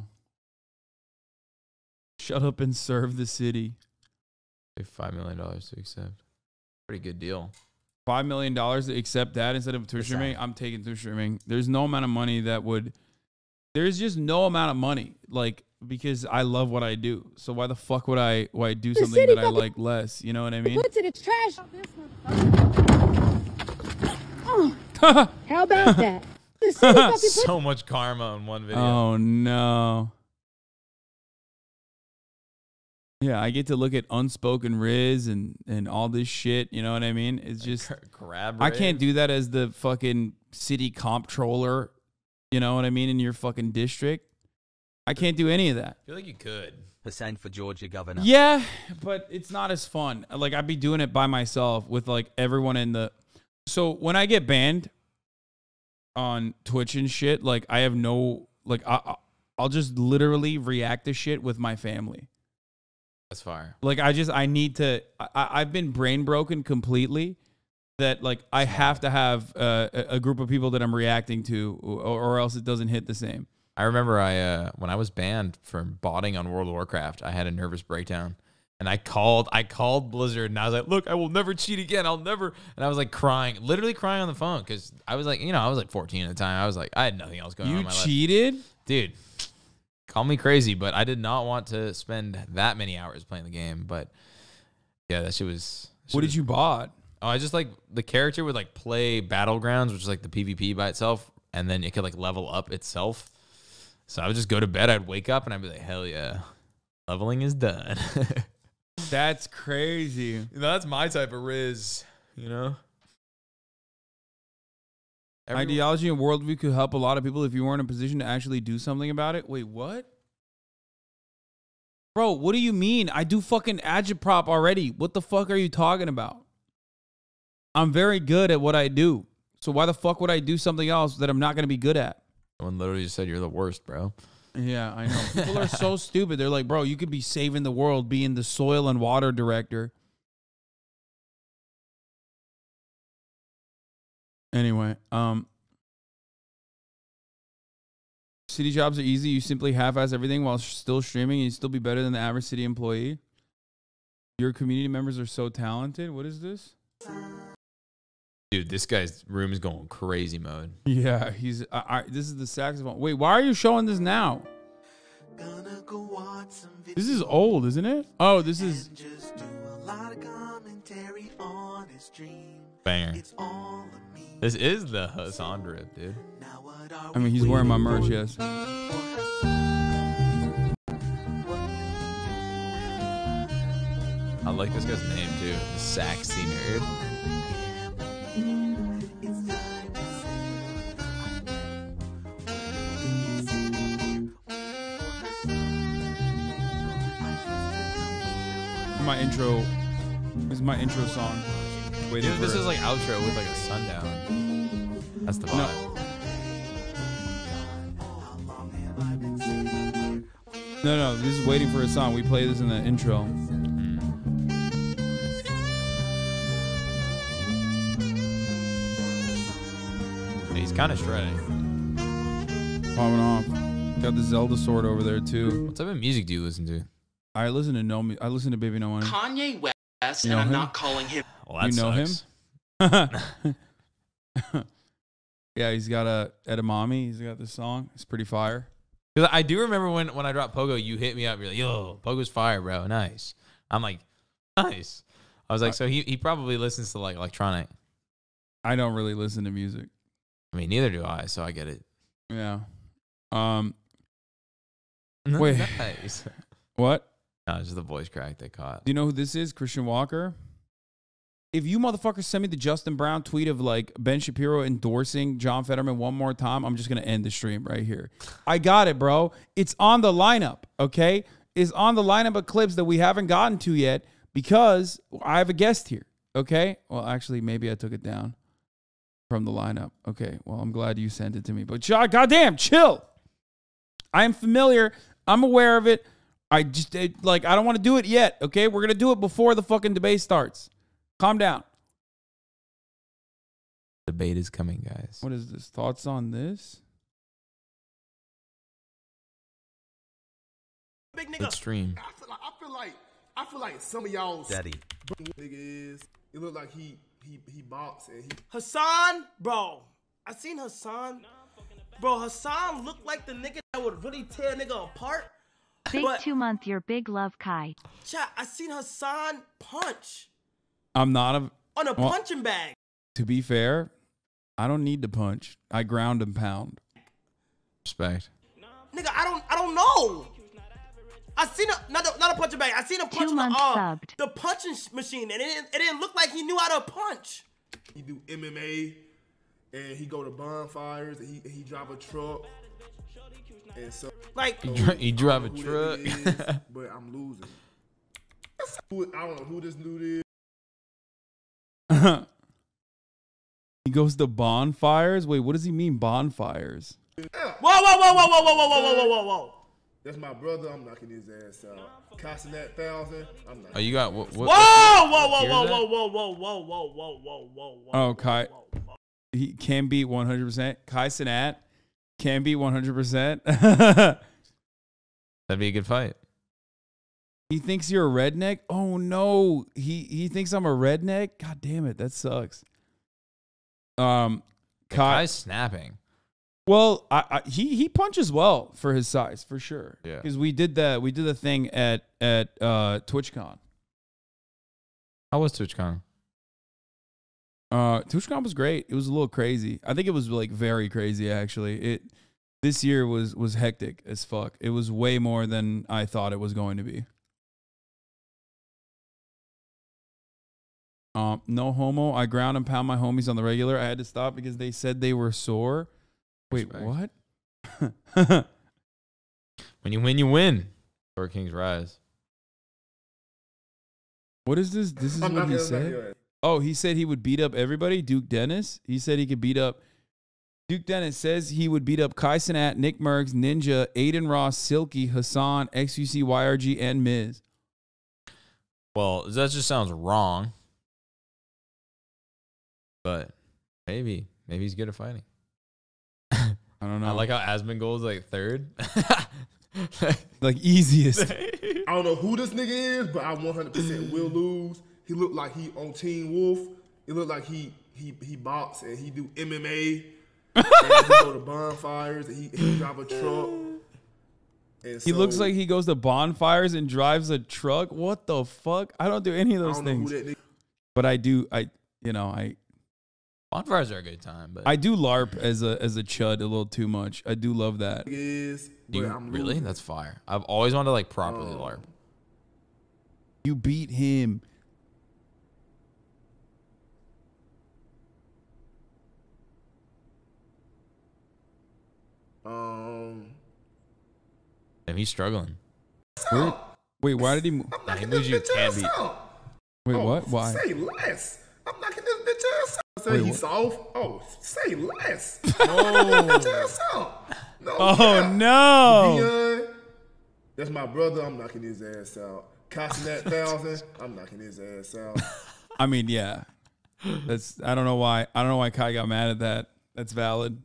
Speaker 1: Shut up and serve the city.
Speaker 3: Five million dollars to accept. Pretty good deal.
Speaker 1: Five million dollars to accept that instead of Tushiming. I'm taking Tushiming. There's no amount of money that would. There's just no amount of money, like, because I love what I do. So why the fuck would I why do
Speaker 12: The
Speaker 1: something
Speaker 12: city
Speaker 1: that I
Speaker 12: fucking-
Speaker 1: like less? You know what I mean?
Speaker 12: Puts it, it's trash. Oh, how about that? The city fucking puts
Speaker 3: So much karma in one video.
Speaker 1: Oh no. Yeah, I get to look at Unspoken Riz and, and all this shit. You know what I mean? It's just
Speaker 3: Crab
Speaker 1: I can't
Speaker 3: Riz?
Speaker 1: do that as the fucking city comptroller. You know what I mean? In your fucking district, I can't do any of that.
Speaker 3: I feel like you could.
Speaker 2: Hassan for Georgia governor.
Speaker 1: Yeah, but it's not as fun. Like, I'd be doing it by myself with like everyone in the. So when I get banned on Twitch and shit, like I have no like I I'll just literally react to shit with my family.
Speaker 3: That's fire.
Speaker 1: Like I just I need to I, I've been brain broken completely that like I have to have uh, a, a group of people that I'm reacting to or, or else it doesn't hit the same.
Speaker 3: I remember I uh, when I was banned from botting on World of Warcraft, I had a nervous breakdown. And I called I called Blizzard and I was like, look, I will never cheat again. I'll never. And I was like crying, literally crying on the phone because I was like, you know, I was like fourteen at the time. I was like, I had nothing else going
Speaker 1: You
Speaker 3: on in my life.
Speaker 1: cheated?
Speaker 3: Dude, call me crazy, but I did not want to spend that many hours playing the game. But yeah, that shit was. that shit
Speaker 1: What did
Speaker 3: was-
Speaker 1: you bought?
Speaker 3: Oh, I just like the character would like play Battlegrounds, which is like the PvP by itself, and then it could like level up itself. So I would just go to bed, I'd wake up, and I'd be like, hell yeah, leveling is done.
Speaker 1: That's crazy.
Speaker 3: You know, that's my type of Riz, you know? Everyone-
Speaker 1: Ideology and worldview could help a lot of people if you weren't in a position to actually do something about it. Wait, what? Bro, what do you mean? I do fucking agitprop already. What the fuck are you talking about? I'm very good at what I do. So why the fuck would I do something else that I'm not going to be good at?
Speaker 3: Someone literally just said you're the worst, bro.
Speaker 1: Yeah, I know. People are so stupid. They're like, bro, you could be saving the world being the soil and water director. Anyway, um, City jobs are easy. You simply half-ass everything while still streaming, and you still be better than the average City employee. Your community members are so talented. What is this?
Speaker 3: Dude, this guy's room is going crazy mode.
Speaker 1: Yeah, he's. I, I, this is the saxophone. Wait, why are you showing this now? This is old, isn't it? Oh, this is.
Speaker 3: Banger. This is the Hassan drip, dude.
Speaker 1: I mean, he's wearing my merch, yes.
Speaker 3: I like this guy's name too, the Saxy Nerd.
Speaker 1: My intro. This is my intro song. Waiting
Speaker 3: Dude,
Speaker 1: for
Speaker 3: this
Speaker 1: it.
Speaker 3: is like outro with like a sundown. That's the vibe.
Speaker 1: No, no, this is waiting for a song. We play this in the intro.
Speaker 3: He's kind of shredding.
Speaker 1: Popping off. Got the Zelda sword over there too.
Speaker 3: What type of music do you listen to?
Speaker 1: I listen to no. I listen to Baby No Money.
Speaker 9: Kanye West,
Speaker 1: You
Speaker 9: and
Speaker 1: know
Speaker 9: I'm
Speaker 1: him?
Speaker 9: not calling him.
Speaker 3: Well, that
Speaker 1: You know
Speaker 3: sucks.
Speaker 1: him? Yeah, he's got a Edamame. He's got this song. It's pretty fire.
Speaker 3: Because I do remember when, when I dropped Pogo, you hit me up. You're like, yo, Pogo's fire, bro. Nice. I'm like, nice. I was like, so he, he probably listens to like electronic.
Speaker 1: I don't really listen to music.
Speaker 3: I mean, neither do I, so I get it.
Speaker 1: Yeah. Um. Wait.
Speaker 3: Nice.
Speaker 1: What?
Speaker 3: No, it's just the voice crack they caught.
Speaker 1: Do you know who this is? Christian Walker. If you motherfuckers send me the Justin Brown tweet of like Ben Shapiro endorsing John Fetterman one more time, I'm just going to end the stream right here. I got it, bro. It's on the lineup, okay? It's on the lineup of clips that we haven't gotten to yet because I have a guest here, okay? Well, actually, maybe I took it down from the lineup. Okay, well, I'm glad you sent it to me. But John, goddamn, chill. I am familiar. I'm aware of it. I just, it, like, I don't want to do it yet, okay? We're going to do it before the fucking debate starts. Calm down.
Speaker 3: Debate is coming, guys.
Speaker 1: What is this? Thoughts on this?
Speaker 10: Big nigga.
Speaker 3: Good stream.
Speaker 10: I feel like I feel like, I feel like some of y'all's
Speaker 3: Daddy.
Speaker 10: nigga is. It look like he he he bops and he.
Speaker 9: Hassan, bro. I seen Hassan. Bro, Hassan looked like the nigga that would really tear a nigga apart.
Speaker 22: Big
Speaker 9: But,
Speaker 22: two month, your big love, Kai.
Speaker 9: chat, I seen Hassan punch
Speaker 1: I'm not a...
Speaker 9: on a
Speaker 1: well,
Speaker 9: punching bag.
Speaker 1: To be fair, I don't need to punch. I ground and pound.
Speaker 3: Respect.
Speaker 9: Nigga, I don't, I don't know. I seen a not a, not a punching bag. I seen a punch on the,
Speaker 22: months
Speaker 9: uh,
Speaker 22: subbed.
Speaker 9: the punching sh- machine, and it didn't, it didn't look like he knew how to punch.
Speaker 10: He do M M A, and he go to bonfires, and he and he drive a truck, and so
Speaker 9: like
Speaker 3: He, dri- he drive a
Speaker 10: who
Speaker 3: truck.
Speaker 10: that is, but I'm losing. Who, I don't know who this dude is.
Speaker 1: He goes to bonfires? Wait, what does he mean, bonfires?
Speaker 9: Whoa, whoa, whoa, whoa, whoa, whoa, whoa, whoa, whoa, whoa, whoa.
Speaker 10: That's my brother. I'm knocking his ass out. Costing that thousand. I'm not.
Speaker 3: Oh, you got what? what
Speaker 9: Whoa, whoa, whoa,
Speaker 3: Here's
Speaker 9: whoa,
Speaker 3: that?
Speaker 9: whoa, whoa, whoa, whoa, whoa, whoa, whoa, whoa, whoa.
Speaker 1: Oh, Kai. He can beat one hundred percent. Kai Cenat can beat one hundred percent.
Speaker 3: That'd be a good fight.
Speaker 1: He thinks you're a redneck? Oh, no. He he thinks I'm a redneck? God damn it. That sucks. Um,
Speaker 3: The
Speaker 1: Kai,
Speaker 3: guy's snapping.
Speaker 1: well, I, I, he he punches well for his size, for sure.
Speaker 3: Yeah.
Speaker 1: Because we did that. We did the thing at at uh, TwitchCon.
Speaker 3: How was TwitchCon?
Speaker 1: Uh, TwitchCon was great. It was a little crazy. I think it was like very crazy actually. It this year was was hectic as fuck. It was way more than I thought it was going to be. Um, no homo. I ground and pound my homies on the regular. I had to stop because they said they were sore. Wait,
Speaker 3: Respect.
Speaker 1: what?
Speaker 3: When you win, you win. Or Kings rise.
Speaker 1: What is this? This is
Speaker 10: I'm
Speaker 1: what
Speaker 10: not
Speaker 1: he
Speaker 10: gonna let
Speaker 1: said.
Speaker 10: you-
Speaker 1: Oh, he said he would beat up everybody. Duke Dennis. He said he could beat up. Duke Dennis says he would beat up Kai Cenat, Nick Merckx, Ninja, Aiden Ross, Silky, Hassan, X U C, Y R G, and Miz.
Speaker 3: Well, that just sounds wrong. But maybe. Maybe he's good at fighting.
Speaker 1: I don't know.
Speaker 3: I like how Asmongold is like third.
Speaker 1: Like easiest.
Speaker 10: I don't know who this nigga is, but I one hundred percent will lose. He looked like he on Teen Wolf. It looked like he he he box and he do M M A. And he go to bonfires and he, he drive a truck. And
Speaker 1: He
Speaker 10: so,
Speaker 1: looks like he goes to bonfires and drives a truck. What the fuck? I don't do any of
Speaker 10: I
Speaker 1: those
Speaker 10: don't know who
Speaker 1: things.
Speaker 10: that nigga
Speaker 1: But I do. I you know I
Speaker 3: Bonfires are a good time, but
Speaker 1: I do LARP as a as a chud a little too much. I do love that.
Speaker 10: is.
Speaker 3: Do you,
Speaker 10: but I'm
Speaker 3: really?
Speaker 10: losing.
Speaker 3: That's fire. I've always wanted to like properly
Speaker 10: Oh.
Speaker 3: LARP.
Speaker 1: You beat him.
Speaker 10: Um.
Speaker 3: And he's struggling.
Speaker 1: Wait, wait, why did he move?
Speaker 3: Nah, he moves you can beat.
Speaker 1: Wait,
Speaker 10: Oh,
Speaker 1: what? Why?
Speaker 10: Say less. I'm knocking this bitch ass out. Say
Speaker 1: Wait,
Speaker 10: he's
Speaker 1: what?
Speaker 10: soft. Oh, say less. Oh, bitch ass out. No,
Speaker 1: Oh
Speaker 10: cap.
Speaker 1: no!
Speaker 10: Dion, that's my brother. I'm knocking his ass out. Costing that thousand. I'm knocking his ass out.
Speaker 1: I mean, yeah. That's. I don't know why. I don't know why Kai got mad at that. That's valid.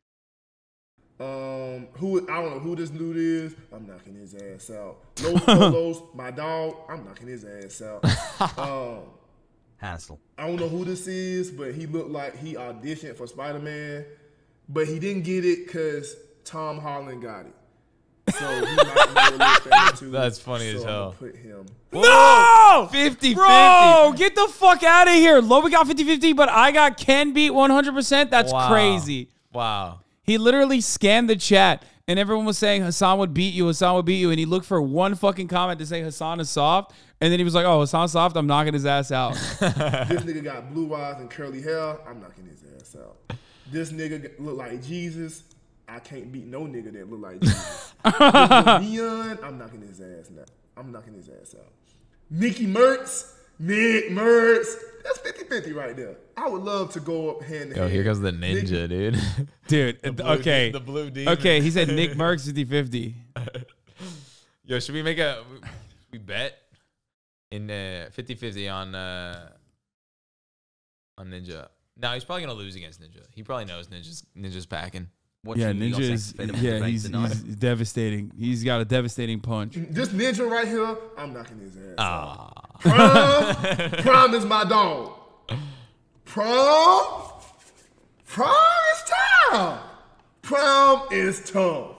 Speaker 10: Um, who I don't know who this dude is. I'm knocking his ass out. Los Polos, my dog. I'm knocking his ass out. Um,
Speaker 2: Hassle.
Speaker 10: I don't know who this is, but he looked like he auditioned for Spider-Man, but he didn't get it because Tom Holland got it. So he might be a little fan too.
Speaker 3: That's funny
Speaker 10: so
Speaker 3: as
Speaker 10: I'm
Speaker 3: hell.
Speaker 10: gonna Put him.
Speaker 1: No!
Speaker 3: fifty
Speaker 1: Bro, get the fuck out of here. Logan got fifty fifty, but I got Ken beat one hundred percent. That's
Speaker 3: Wow.
Speaker 1: crazy.
Speaker 3: Wow.
Speaker 1: He literally scanned the chat, and everyone was saying Hassan would beat you, Hassan would beat you, and he looked for one fucking comment to say Hassan is soft, and then he was like, oh, Hassan's soft, I'm knocking his ass out.
Speaker 10: This nigga got blue eyes and curly hair. I'm knocking his ass out. This nigga look like Jesus. I can't beat no nigga that look like Jesus. This nigga Neon, I'm knocking his ass now. I'm knocking his ass out. Mickey Mertz, Nick Mertz. That's fifty fifty right there. I would love to go up hand to
Speaker 3: Yo,
Speaker 10: hand.
Speaker 3: here comes the ninja, dude.
Speaker 1: Dude,
Speaker 3: The blue
Speaker 1: okay.
Speaker 3: de- the blue demon.
Speaker 1: Okay, he said Nick Merckx fifty fifty.
Speaker 3: Yo, should we make a we bet in uh fifty fifty on uh on Ninja? No, he's probably gonna lose against Ninja. He probably knows Ninja's Ninja's packing.
Speaker 1: Yeah, Ninja is, yeah, he's, he's devastating. He's got a devastating punch.
Speaker 10: This ninja right here, I'm knocking his ass
Speaker 3: Ah.
Speaker 10: out. Prom, Prom is my dog. Prom, Prom is tough. Prom is tough.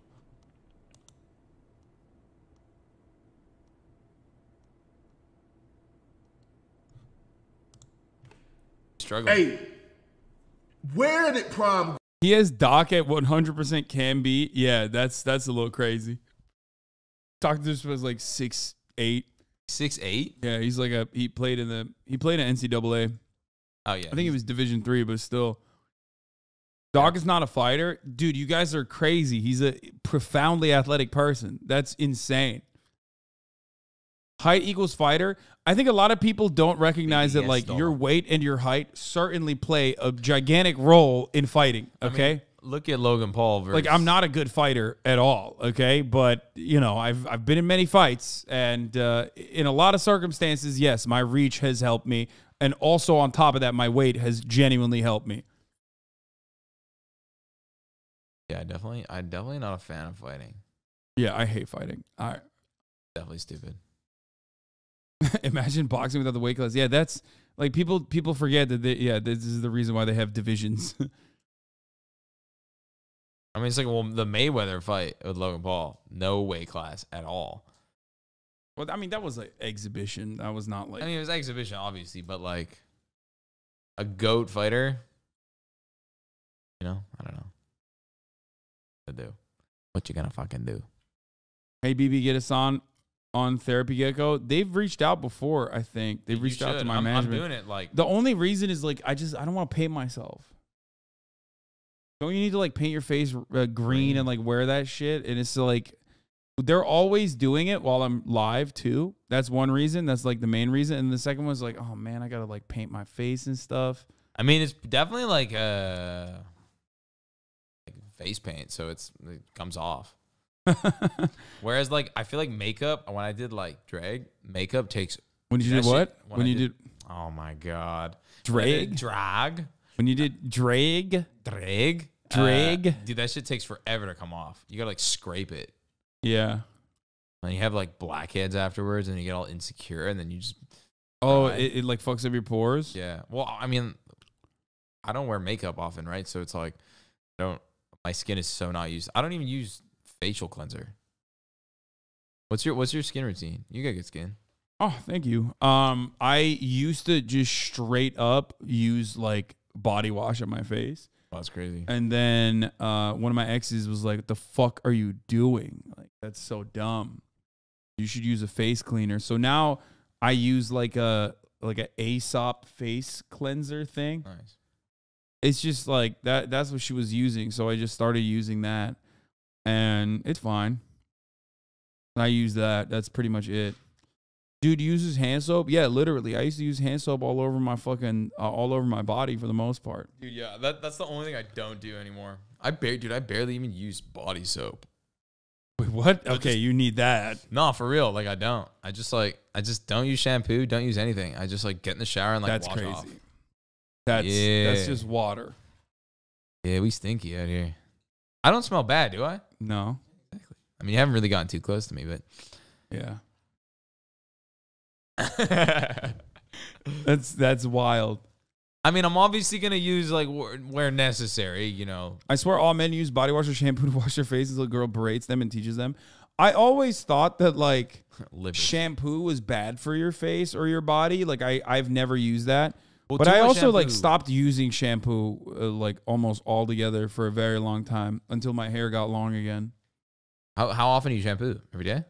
Speaker 3: Struggling.
Speaker 10: Hey, where did Prom go?
Speaker 1: He has Doc at one hundred percent can beat. Yeah, that's that's a little crazy. Doc just was like six eight.
Speaker 3: Six eight?
Speaker 1: Yeah, he's like a he played in the he played in N C double A.
Speaker 3: Oh yeah.
Speaker 1: I think it was Division three, but still. Doc is not a fighter. Dude, you guys are crazy. He's a profoundly athletic person. That's insane. Height equals fighter. I think a lot of people don't recognize that, like, your weight and your height certainly play a gigantic role in fighting. Okay.
Speaker 3: I mean, look at Logan Paul. Versus,
Speaker 1: Like, I'm not a good fighter at all. Okay. But, you know, I've, I've been in many fights, and uh, in a lot of circumstances, yes, my reach has helped me. And also on top of that, my weight has genuinely helped me.
Speaker 3: Yeah, definitely. I'm definitely not a fan of fighting.
Speaker 1: Yeah, I hate fighting. I
Speaker 3: Definitely stupid.
Speaker 1: imagine boxing without the weight class. Yeah, that's like people people forget that they, yeah, this is the reason why they have divisions.
Speaker 3: I mean, it's like, well, the Mayweather fight with Logan Paul, no weight class at all.
Speaker 1: Well, I mean, that was an exhibition. That was not like
Speaker 3: I mean, it was exhibition, obviously, but like a GOAT fighter, you know, I don't know. To do what you gonna fucking do.
Speaker 1: Hey, B B, get us on on Therapy Gecko. They've reached out before. I think they've
Speaker 3: You
Speaker 1: reached out to
Speaker 3: should.
Speaker 1: my
Speaker 3: I'm- I'm
Speaker 1: management.
Speaker 3: doing it, like-
Speaker 1: the only reason is like I just I don't want to pay myself. Don't you need to like paint your face uh, green and like wear that shit? And it's like they're always doing it while I'm live too. That's one reason. That's like the main reason. And the second one's like, oh man, I gotta like paint my face and stuff.
Speaker 3: I mean, it's definitely like uh like face paint, so it's it comes off. Whereas, like, I feel like makeup, when I did like drag, makeup takes.
Speaker 1: When you
Speaker 3: that
Speaker 1: did
Speaker 3: shit-
Speaker 1: what?
Speaker 3: When,
Speaker 1: When
Speaker 3: I
Speaker 1: you did-
Speaker 3: Oh my god,
Speaker 1: Drag?
Speaker 3: When I did drag.
Speaker 1: When you did drag,
Speaker 3: drag.
Speaker 1: Drag.
Speaker 3: Uh, dude, that shit takes forever to come off. You gotta like scrape it.
Speaker 1: Yeah.
Speaker 3: And you have like blackheads afterwards, and you get all insecure, and then you just
Speaker 1: Oh,
Speaker 3: uh,
Speaker 1: it, it like fucks up your pores.
Speaker 3: yeah. Well, I mean, I don't wear makeup often, right? So it's like, I don't. My skin is so not used. I don't even use facial cleanser. What's your What's your skin routine? You got good skin.
Speaker 1: Oh, thank you. Um, I used to just straight up use like body wash on my face.
Speaker 3: Oh, that's crazy.
Speaker 1: And then uh, one of my exes was like, "The fuck are you doing? Like, that's so dumb. You should use a face cleaner." So now I use like a like a Aesop face cleanser thing.
Speaker 3: Nice.
Speaker 1: It's just like that. That's what she was using. So I just started using that, and it's fine. I use that. That's pretty much it. Dude uses hand soap. Yeah, literally. I used to use hand soap all over my fucking uh, all over my body for the most part.
Speaker 3: Dude, yeah, that that's the only thing I don't do anymore. I barely, dude, I barely even use body soap.
Speaker 1: Wait, what?
Speaker 3: I
Speaker 1: Okay,
Speaker 3: just-
Speaker 1: you need that.
Speaker 3: No, for real. Like I don't. I just like I just don't use shampoo. Don't use anything. I just like get in the shower and like
Speaker 1: That's
Speaker 3: wash
Speaker 1: crazy.
Speaker 3: off.
Speaker 1: That's
Speaker 3: Yeah.
Speaker 1: that's just water.
Speaker 3: Yeah, we stinky out here. I don't smell bad, do I?
Speaker 1: No.
Speaker 3: I mean, you haven't really gotten too close to me, but
Speaker 1: Yeah. That's that's wild.
Speaker 3: I mean, I'm obviously gonna use like where, where necessary, you know.
Speaker 1: I swear all men use body wash or shampoo to wash their faces. The girl berates them and teaches them. I always thought that like shampoo was bad for your face or your body. Like I, I've never used that.
Speaker 3: Well,
Speaker 1: but
Speaker 3: too
Speaker 1: I
Speaker 3: much
Speaker 1: also like
Speaker 3: shampoo-
Speaker 1: stopped using shampoo uh, like almost altogether for a very long time until my hair got long again.
Speaker 3: How how often do you shampoo? Every day?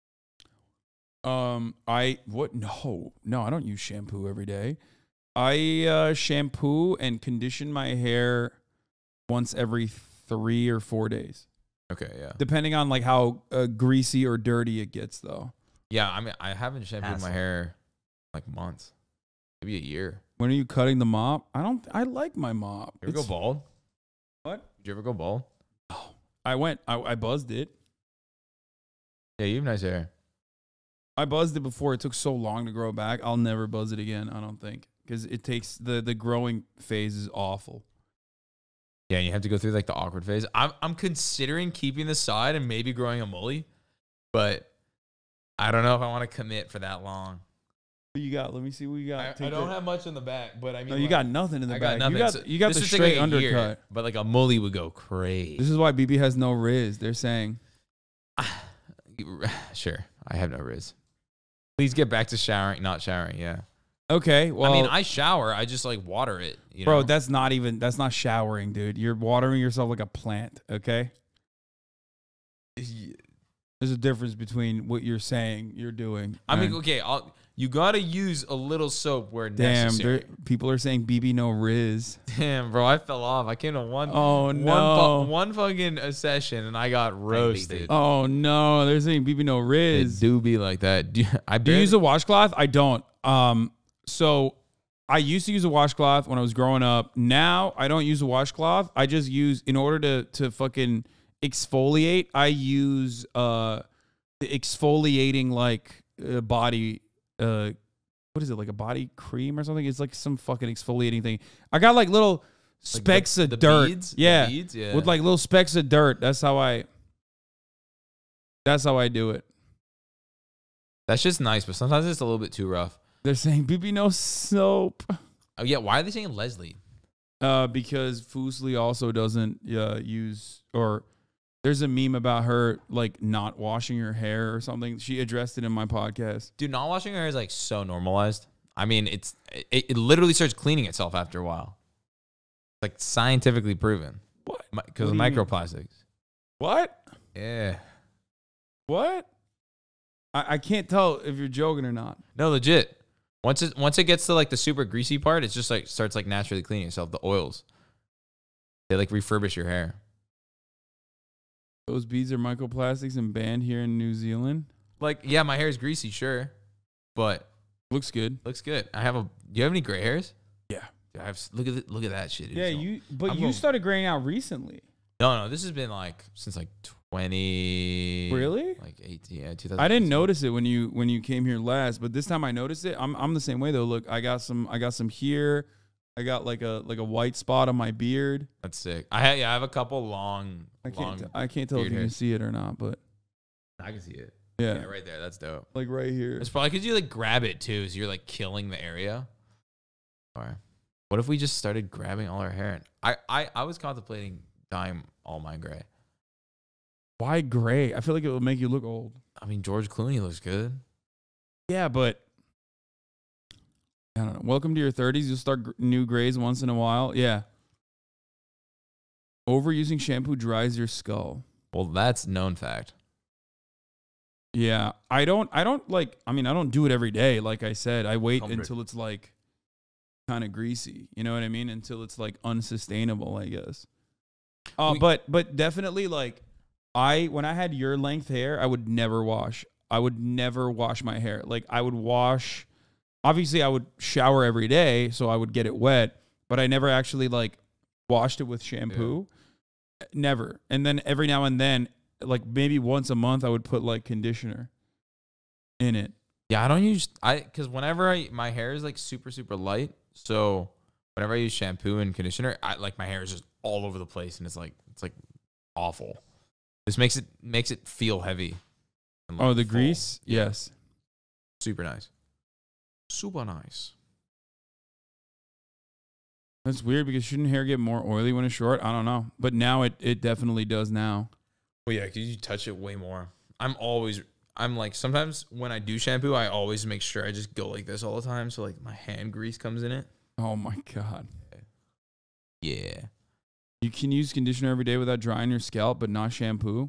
Speaker 1: Um, I what? No, no, I don't use shampoo every day. I uh, shampoo and condition my hair once every three or four days.
Speaker 3: Okay, yeah.
Speaker 1: Depending on like how uh, greasy or dirty it gets, though.
Speaker 3: Yeah, I mean, I haven't shampooed my
Speaker 1: Asshole.
Speaker 3: hair like months, maybe a year.
Speaker 1: When are you cutting the mop? I don't. I like my mop.
Speaker 3: You ever go
Speaker 1: It's-
Speaker 3: bald?
Speaker 1: What?
Speaker 3: Did you ever go bald?
Speaker 1: I went. I, I buzzed it.
Speaker 3: Yeah, you have nice hair.
Speaker 1: I buzzed it before. It took so long to grow back. I'll never buzz it again. I don't think because it takes the the growing phase is awful.
Speaker 3: Yeah, you have to go through like the awkward phase. I'm I'm considering keeping the side and maybe growing a mully, but I don't know if I want to commit for that long.
Speaker 1: What you got? Let me see what you got.
Speaker 3: I, I
Speaker 1: Take
Speaker 3: don't
Speaker 1: that.
Speaker 3: have much in the back, but I mean,
Speaker 1: No, you
Speaker 3: like,
Speaker 1: got nothing in the
Speaker 3: I
Speaker 1: back.
Speaker 3: got
Speaker 1: You
Speaker 3: nothing.
Speaker 1: got- you got
Speaker 3: This
Speaker 1: the
Speaker 3: would take,
Speaker 1: straight
Speaker 3: like, a year,
Speaker 1: undercut.
Speaker 3: but like a mully would go crazy.
Speaker 1: This is why B B has no riz. They're saying.
Speaker 3: Sure, I have no riz. Please get back to showering, not showering. Yeah.
Speaker 1: Okay. Well,
Speaker 3: I mean, I shower. I just like water it. You
Speaker 1: bro,
Speaker 3: know?
Speaker 1: that's not even. That's not showering, dude. You're watering yourself like a plant. Okay. There's a difference between what you're saying you're doing.
Speaker 3: I mean,
Speaker 1: and-
Speaker 3: okay, I'll, you gotta use a little soap where
Speaker 1: damn,
Speaker 3: necessary.
Speaker 1: there- people are saying B B no riz.
Speaker 3: Damn, bro, I fell off. I came to one.
Speaker 1: Oh,
Speaker 3: one fu-
Speaker 1: no.
Speaker 3: one fucking uh, session and I got roasted.
Speaker 1: Oh no, they're saying B B no
Speaker 3: It
Speaker 1: riz.
Speaker 3: do be like that. Do, I
Speaker 1: Do you
Speaker 3: barely-
Speaker 1: use a washcloth? I don't. Um, so I used to use a washcloth when I was growing up. Now I don't use a washcloth. I just use in order to to fucking exfoliate. I use uh the exfoliating like uh, body uh what is it like a body cream or something? It's like some fucking exfoliating thing. I got like little
Speaker 3: Like the-
Speaker 1: specks
Speaker 3: the
Speaker 1: of dirt.
Speaker 3: beads? The
Speaker 1: Yeah,
Speaker 3: beads? Yeah.
Speaker 1: with like little specks of dirt. That's how I. That's how I do it.
Speaker 3: That's just nice, but sometimes it's a little bit too rough.
Speaker 1: They're saying B B no soap.
Speaker 3: Oh yeah, why are they saying Leslie?
Speaker 1: Uh, because Foosley also doesn't uh, use, or there's a meme about her like not washing her hair or something. She addressed it in my podcast.
Speaker 3: Dude, not washing your hair is like so normalized. I mean, it's it, it literally starts cleaning itself after a while. It's like scientifically proven.
Speaker 1: What?
Speaker 3: Because of
Speaker 1: What do you mean?
Speaker 3: microplastics.
Speaker 1: What?
Speaker 3: Yeah.
Speaker 1: What? I, I can't tell if you're joking or not.
Speaker 3: No, legit. Once it once it gets to like the super greasy part, it's just like starts like naturally cleaning itself. The oils, they like refurbish your hair.
Speaker 1: Those beads are microplastics and banned here in New Zealand.
Speaker 3: Like, yeah, my hair is greasy, sure, but
Speaker 1: looks good.
Speaker 3: Looks good. I have a. Do you have any gray hairs?
Speaker 1: Yeah.
Speaker 3: I have. Look at it, look at that shit. dude.
Speaker 1: Yeah,
Speaker 3: So-
Speaker 1: you. But
Speaker 3: I'm
Speaker 1: you
Speaker 3: going-
Speaker 1: started graying out recently.
Speaker 3: No, no. This has been like since like twenty.
Speaker 1: Really?
Speaker 3: Like eighteen. Yeah, two thousand.
Speaker 1: I didn't notice it when you when you came here last, but this time I noticed it. I'm I'm the same way though. Look, I got some I got some here, I got like a like a white spot on my beard.
Speaker 3: That's sick. I have, yeah, I have a couple long.
Speaker 1: I can't.
Speaker 3: long
Speaker 1: T- I can't tell if you
Speaker 3: beard
Speaker 1: can
Speaker 3: hairs.
Speaker 1: see it or not, but
Speaker 3: I can see it.
Speaker 1: yeah,
Speaker 3: Yeah, right there. That's dope.
Speaker 1: like right here.
Speaker 3: It's probably because you like grab it too, so you're like killing the area. All right. What if we just started grabbing all our hair? I I I was contemplating dyeing all my gray.
Speaker 1: Why gray? I feel like it would make you look old.
Speaker 3: I mean, George Clooney looks good.
Speaker 1: Yeah, but I don't know. Welcome to your thirties. You'll start gr- new grays once in a while. Yeah. Overusing shampoo dries your skull.
Speaker 3: Well, that's known fact.
Speaker 1: Yeah, I don't. I don't like. I mean, I don't do it every day. Like I said, I wait
Speaker 11: Comfort.
Speaker 1: until it's like kind of greasy. You know what I mean? Until it's like unsustainable, I guess. Uh,
Speaker 3: We-
Speaker 1: but but definitely like I when I had your length hair, I would never wash. I would never wash my hair. Like I would wash. Obviously, I would shower every day, so I would get it wet. But I never actually like washed it with shampoo. Never. And then every now and then, like maybe once a month, I would put like conditioner in it.
Speaker 3: Yeah, I don't use I because whenever I my hair is like super super light, so whenever I use shampoo and conditioner, I like my hair is just all over the place, and it's like it's like awful. This makes it makes it feel heavy. and, like,
Speaker 1: Oh, the
Speaker 3: full.
Speaker 1: grease?
Speaker 3: Yeah.
Speaker 1: Yes.
Speaker 3: Super nice. Super nice.
Speaker 1: That's weird because shouldn't hair get more oily when it's short? I don't know. But now it, it definitely does now.
Speaker 3: Well, yeah, because you touch it way more. I'm always, I'm like, sometimes when I do shampoo, I always make sure I just go like this all the time. So, like, my hand grease comes in it.
Speaker 1: Oh, my God.
Speaker 3: Yeah.
Speaker 1: You can use conditioner every day without drying your scalp, but not shampoo.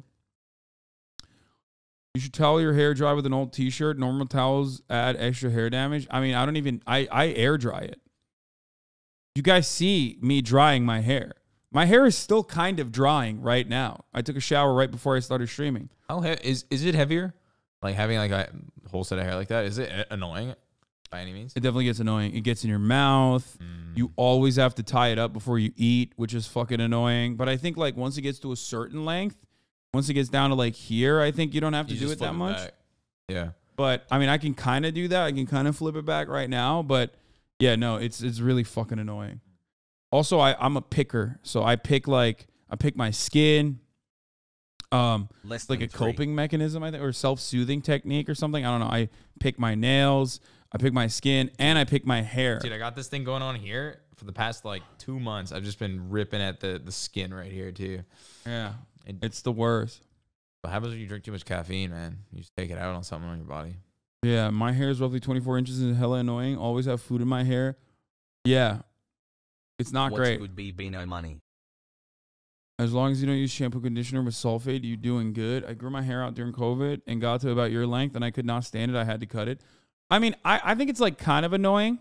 Speaker 1: You should towel your hair dry with an old t-shirt. Normal towels add extra hair damage. I mean, I don't even, I, I air dry it. You guys see me drying my hair. My hair is still kind of drying right now. I took a shower right before I started streaming.
Speaker 3: How he- is is it heavier? Like having like a whole set of hair like that? Is it a- annoying by any means?
Speaker 1: It definitely gets annoying. It gets in your mouth.
Speaker 3: Mm.
Speaker 1: You always have to tie it up before you eat, which is fucking annoying. But I think like once it gets to a certain length, once it gets down to like here, I think you don't have to
Speaker 3: You
Speaker 1: do
Speaker 3: just
Speaker 1: it that
Speaker 3: flip
Speaker 1: much.
Speaker 3: back. Yeah.
Speaker 1: But I mean, I can kind of do that. I can kind of flip it back right now. But yeah, no, it's it's really fucking annoying. Also, I, I'm a picker, so I pick like I pick my skin. Um,
Speaker 2: Less
Speaker 1: like
Speaker 2: than
Speaker 1: a
Speaker 2: three.
Speaker 1: coping mechanism, I think, or self-soothing technique or something. I don't know. I pick my nails, I pick my skin, and I pick my hair.
Speaker 3: Dude, I got this thing going on here for the past like two months. I've just been ripping at the, the skin right here too.
Speaker 1: Yeah,
Speaker 3: It,
Speaker 1: it's the worst.
Speaker 3: what happens when you drink too much caffeine, man? You just take it out on something on your body.
Speaker 1: Yeah, my hair is roughly twenty-four inches and hella annoying. Always have food in my hair. Yeah, it's not
Speaker 2: What's
Speaker 1: great.
Speaker 2: good be Beano money?
Speaker 1: As long as you don't use shampoo conditioner with sulfate, you're doing good. I grew my hair out during COVID and got to about your length, and I could not stand it. I had to cut it. I mean, I, I think it's like kind of annoying.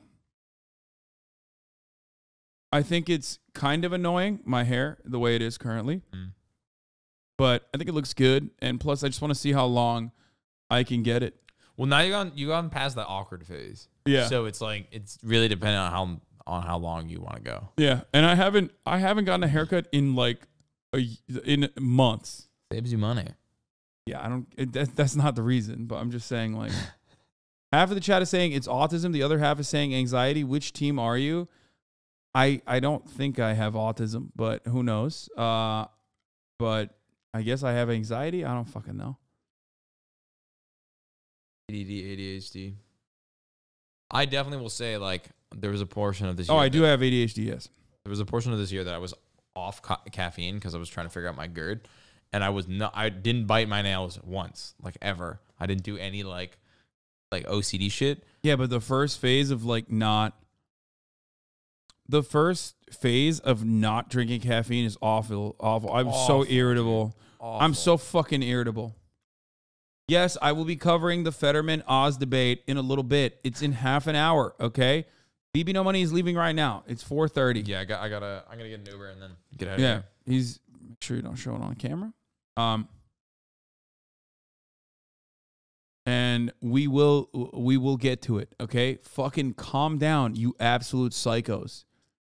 Speaker 1: I think it's kind of annoying, my hair, the way it is currently.
Speaker 3: Mm.
Speaker 1: But I think it looks good. And plus, I just want to see how long I can get it.
Speaker 3: Well, now you gone you gone past that awkward phase.
Speaker 1: Yeah.
Speaker 3: So it's like it's really dependent on how on how long you want to go.
Speaker 1: Yeah. And I haven't I haven't gotten a haircut in like a, y- in months.
Speaker 3: Saves you money.
Speaker 1: Yeah, I don't. It, that, that's not the reason, but I'm just saying, like, half of the chat is saying it's autism, the other half is saying anxiety. Which team are you? I I don't think I have autism, but who knows? Uh, but I guess I have anxiety. I don't fucking know.
Speaker 3: A D D, A D H D. I definitely will say like there was a portion of this.
Speaker 1: Oh,
Speaker 3: year
Speaker 1: I do
Speaker 3: that-
Speaker 1: have A D H D. Yes.
Speaker 3: There was a portion of this year that I was off ca- caffeine because I was trying to figure out my GERD, and I was not. I didn't bite my nails once, like ever. I didn't do any like like O C D shit.
Speaker 1: Yeah, but the first phase of like not. The first phase of not drinking caffeine is awful. Awful. I'm so
Speaker 3: Awful,
Speaker 1: irritable.
Speaker 3: Awful.
Speaker 1: I'm so fucking irritable. Yes, I will be covering the Fetterman Oz debate in a little bit. It's in half an hour, okay? B B No Money is leaving right now. It's four thirty.
Speaker 3: Yeah, I got. I gotta. I'm gonna get an Uber and then get out of
Speaker 1: Yeah,
Speaker 3: here.
Speaker 1: he's make sure you don't show it on camera. Um, and we will we will get to it. Okay, fucking calm down, you absolute psychos.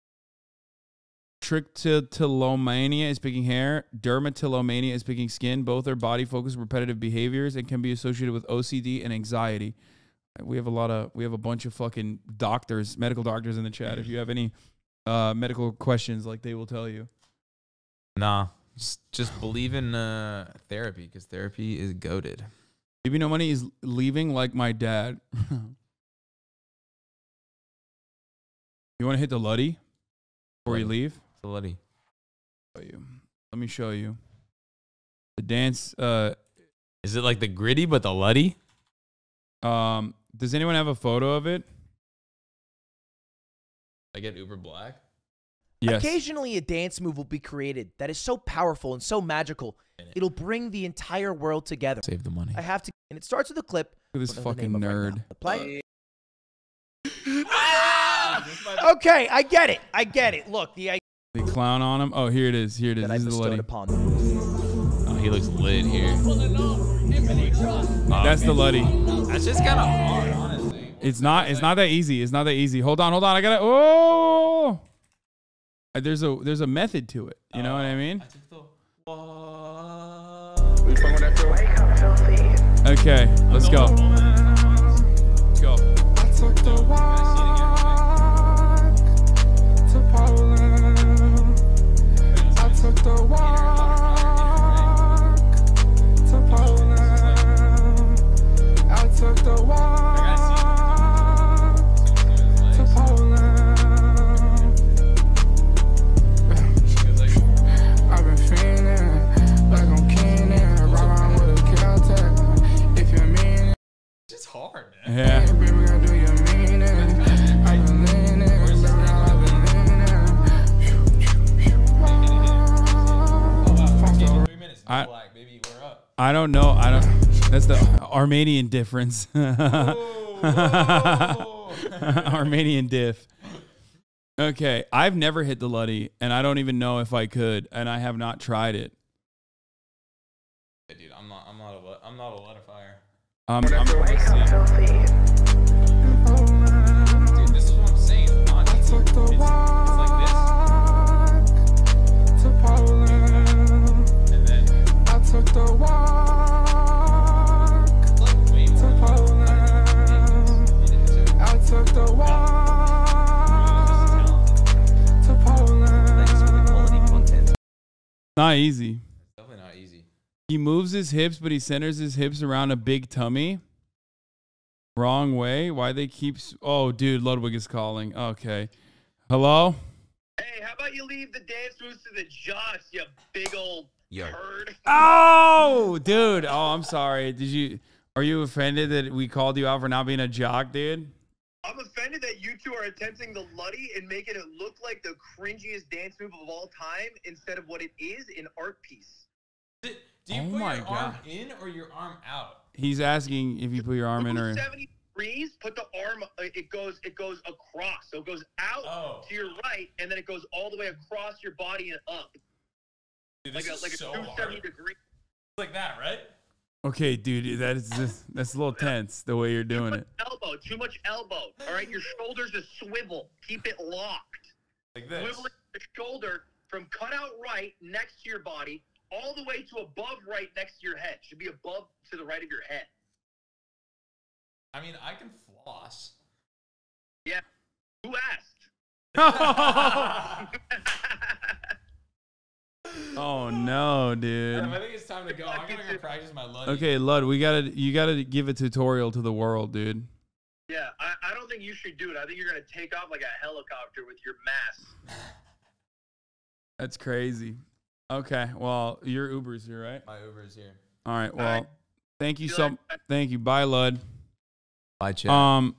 Speaker 1: Trichotillomania is picking hair. Dermatillomania is picking skin. Both are body-focused repetitive behaviors and can be associated with O C D and anxiety. We have a lot of, we have a bunch of fucking doctors, medical doctors in the chat. If you have any uh, medical questions like they will tell you.
Speaker 3: Nah, just, just believe in uh, therapy because therapy is goated.
Speaker 1: Baby No Money is leaving like my dad. You want to hit the Luddy before you leave?
Speaker 3: The Luddy.
Speaker 1: Show you. Let me show you. The dance. Uh,
Speaker 3: is it like the gritty but the Luddy?
Speaker 1: Um, does anyone have a photo of it?
Speaker 3: I get Uber Black.
Speaker 1: Yes.
Speaker 16: Occasionally, a dance move will be created that is so powerful and so magical, it'll bring the entire world together.
Speaker 3: Save the money.
Speaker 16: I have to, and it starts with a clip.
Speaker 1: Look at this fucking nerd.
Speaker 16: Play. Okay, I get it. I get it. Look, the
Speaker 1: The clown on him. Oh, here it is. Here it is.
Speaker 16: that I
Speaker 1: This is the
Speaker 16: bestowed
Speaker 1: Luddy.
Speaker 16: upon them.
Speaker 3: Oh, he looks lit here.
Speaker 1: That's the Luddy.
Speaker 3: That's just kind of hard, honestly.
Speaker 1: It's not. It's not that easy. It's not that easy. Hold on. Hold on. I gotta. Oh. Uh, There's a there's a method to it. You know what I mean? Okay, let's go. Let's go.
Speaker 13: I took the walk to Poland. I took the walk to Poland. I took the walk to Poland. I've been feeling like I'm Kenan, right around with a Caltech. If you mean it,
Speaker 3: It's just hard, man.
Speaker 1: Yeah.
Speaker 13: baby, we gotta do your meaning. I've been leaning, baby, I've been leaning.
Speaker 1: I, I don't know. I don't. That's the Armenian difference. Armenian diff. Okay, I've never hit the Luddy, and I don't even know if I could, and I have not tried it.
Speaker 3: Hey, dude, I'm not. I'm not a. Lu- I'm not a Luddifier.
Speaker 1: Um, I'm,
Speaker 3: Dude, this is what I'm saying. It's not easy.
Speaker 13: Took the
Speaker 3: It's, it's like
Speaker 13: walk to Poland.
Speaker 3: this, and then
Speaker 13: I took the walk
Speaker 3: it's like way
Speaker 13: to
Speaker 3: more.
Speaker 13: Poland. I took the walk to Poland.
Speaker 1: not easy.
Speaker 3: Definitely not easy.
Speaker 1: He moves his hips, but he centers his hips around a big tummy. Wrong way. Why they keep? s- Oh, dude, Ludwig is calling. Okay. Hello.
Speaker 19: Hey, how about you leave the dance moves to the jocks, you big old turd?
Speaker 1: Oh, dude. Oh, I'm sorry. Did you? Are you offended that we called you out for not being a jock, dude?
Speaker 19: I'm offended that you two are attempting the Luddy and making it look like the cringiest dance move of all time instead of what it is, an art piece.
Speaker 3: Do you
Speaker 1: Oh
Speaker 3: put
Speaker 1: my
Speaker 3: your arm
Speaker 1: God.
Speaker 3: in or your arm out?
Speaker 1: He's asking if you put your arm in or.
Speaker 19: seventy degrees, put the arm, uh, it goes it goes across. So it goes out
Speaker 3: Oh.
Speaker 19: to your right, and then it goes all the way across your body and up.
Speaker 3: Dude,
Speaker 19: Like
Speaker 3: this
Speaker 19: a,
Speaker 3: is
Speaker 19: like a
Speaker 3: so
Speaker 19: two hundred seventy
Speaker 3: hard.
Speaker 19: degree.
Speaker 3: Like that, right?
Speaker 1: Okay, dude, that is just, that's a little tense the way you're doing it.
Speaker 19: Elbow, too much elbow. All right, your shoulders a swivel. Keep it locked.
Speaker 3: Like this.
Speaker 19: Swiveling the shoulder from cutout right next to your body all the way to above right next to your head. Should be above to the right of your head.
Speaker 3: I mean, I can floss.
Speaker 19: Yeah. Who asked?
Speaker 1: Oh no, dude.
Speaker 3: I think it's time to go. I'm gonna go practice my Luddy.
Speaker 1: Okay, Lud, we gotta you gotta give a tutorial to the world, dude.
Speaker 19: Yeah, I, I don't think you should do it. I think you're going to take off like a helicopter with your mass.
Speaker 1: That's crazy. Okay, well, your Uber's here, right?
Speaker 3: My Uber is here.
Speaker 1: All right. Well,
Speaker 19: right.
Speaker 1: thank you
Speaker 19: See you
Speaker 1: so.
Speaker 19: later.
Speaker 1: Thank you. Bye, Lud.
Speaker 3: Bye, chat.
Speaker 1: Um.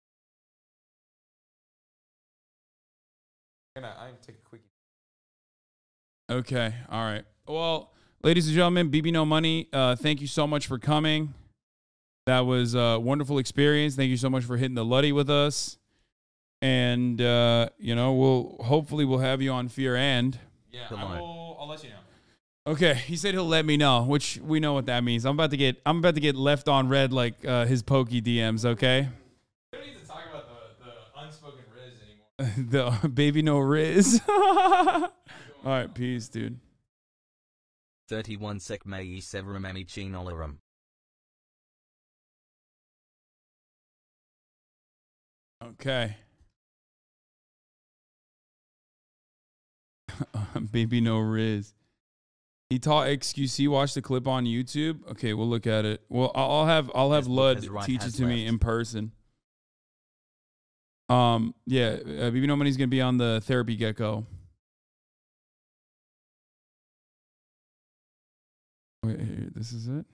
Speaker 3: I'm gonna, I'm gonna take a quickie.
Speaker 1: Okay. All right. Well, ladies and gentlemen, B B No Money. Uh, thank you so much for coming. That was a wonderful experience. Thank you so much for hitting the Luddy with us. And uh, you know, we'll hopefully we'll have you on Fear and.
Speaker 3: Yeah, I will. I'll let you know.
Speaker 1: Okay, he said he'll let me know, which we know what that means. I'm about to get I'm about to get left on red like uh, his pokey D Ms. Okay.
Speaker 3: We don't need to talk about the, the unspoken Riz anymore.
Speaker 1: The baby no Riz. All right, peace, dude.
Speaker 2: thirty-one sec May severum amichinolarum.
Speaker 1: Okay. Baby no Riz. He taught X Q C. Watch the clip on YouTube. Okay, we'll look at it. Well, I'll have I'll have Lud
Speaker 2: has right,
Speaker 1: teach it
Speaker 2: has
Speaker 1: to me
Speaker 2: left.
Speaker 1: in person. Um, yeah, uh, Baby No Money's gonna be on the Therapy Gecko. Wait, here, this is it.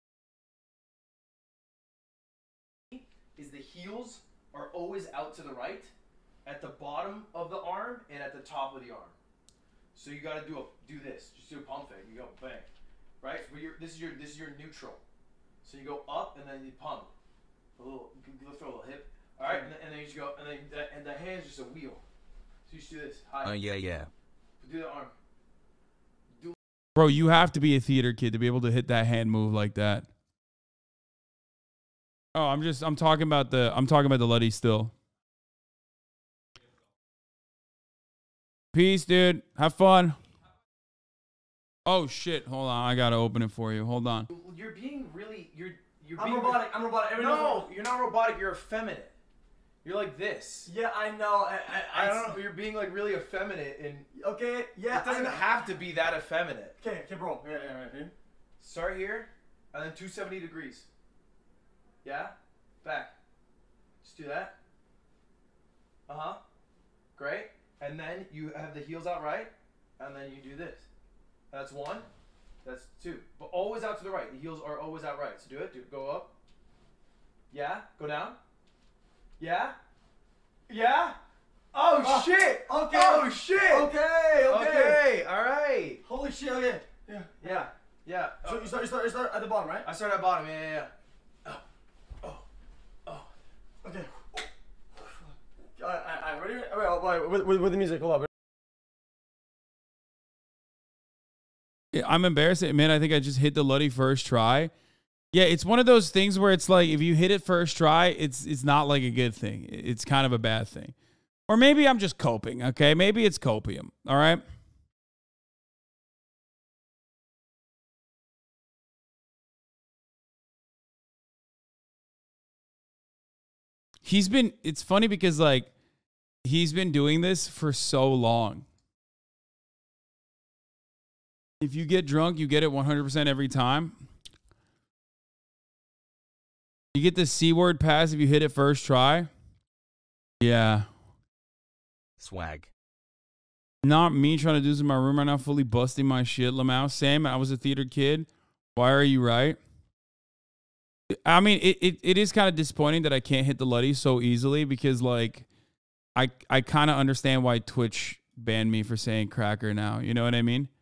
Speaker 16: Is the heels are always out to the right, at the bottom of the arm and at the top of the arm. So you got to do a do this. Just do a pump fake. You go bang, right? But you're, this is your this is your neutral. So you go up and then you pump. A little, you throw a little hip. All right, and then, and then you just go, and then the, and the hand's just a wheel. So you just do this. High.
Speaker 2: Oh yeah, yeah.
Speaker 16: Do the arm. Do.
Speaker 1: Bro, you have to be a theater kid to be able to hit that hand move like that. Oh, I'm just I'm talking about the I'm talking about the Luddy still. Peace, dude. Have fun. Oh shit! Hold on, I gotta open it for you. Hold on.
Speaker 16: You're being really you're you're
Speaker 9: I'm
Speaker 16: being
Speaker 9: robotic. I'm robotic. Everyone knows
Speaker 16: No, you're not robotic. You're effeminate. You're like this.
Speaker 9: Yeah, I know. I, I,
Speaker 16: I don't know. You're being like really effeminate and
Speaker 9: Okay, yeah.
Speaker 16: it doesn't
Speaker 9: I,
Speaker 16: have to be that effeminate.
Speaker 9: Okay, okay, bro. Yeah, yeah, right here.
Speaker 16: Start here, and then two hundred seventy degrees. Yeah? Back. Just do that. Uh-huh. Great. And then you have the heels out right, and then you do this. That's one. That's two. But always out to the right. The heels are always out right. So do it. Do Go up. Yeah? Go down. Yeah? Yeah? Oh,
Speaker 9: Oh,
Speaker 16: shit!
Speaker 9: okay.
Speaker 16: Oh, shit!
Speaker 9: Okay, okay.
Speaker 16: Okay, alright.
Speaker 9: Holy shit, okay. Yeah.
Speaker 16: Yeah, yeah.
Speaker 9: So you start, you start, you start at the bottom, right?
Speaker 16: I start at bottom, yeah, yeah, yeah.
Speaker 9: Okay. Alright, alright, ready? Alright, alright, with, with, with the music, hold up.
Speaker 1: Yeah, I'm embarrassed to admit I think I just hit the Luddy first try. Yeah, it's one of those things where it's like if you hit it first try, it's it's not like a good thing. It's kind of a bad thing. Or maybe I'm just coping, okay? Maybe it's copium, all right? He's been, it's funny because like he's been doing this for so long. If you get drunk, you get it one hundred percent every time. You get the C word pass if you hit it first try. Yeah.
Speaker 2: Swag.
Speaker 1: Not me trying to do this in my room right now, fully busting my shit, Lamau. Sam, I was a theater kid. Why are you right? I mean, it, it, it is kind of disappointing that I can't hit the Luddy so easily because, like, I, I kind of understand why Twitch banned me for saying cracker now. You know what I mean?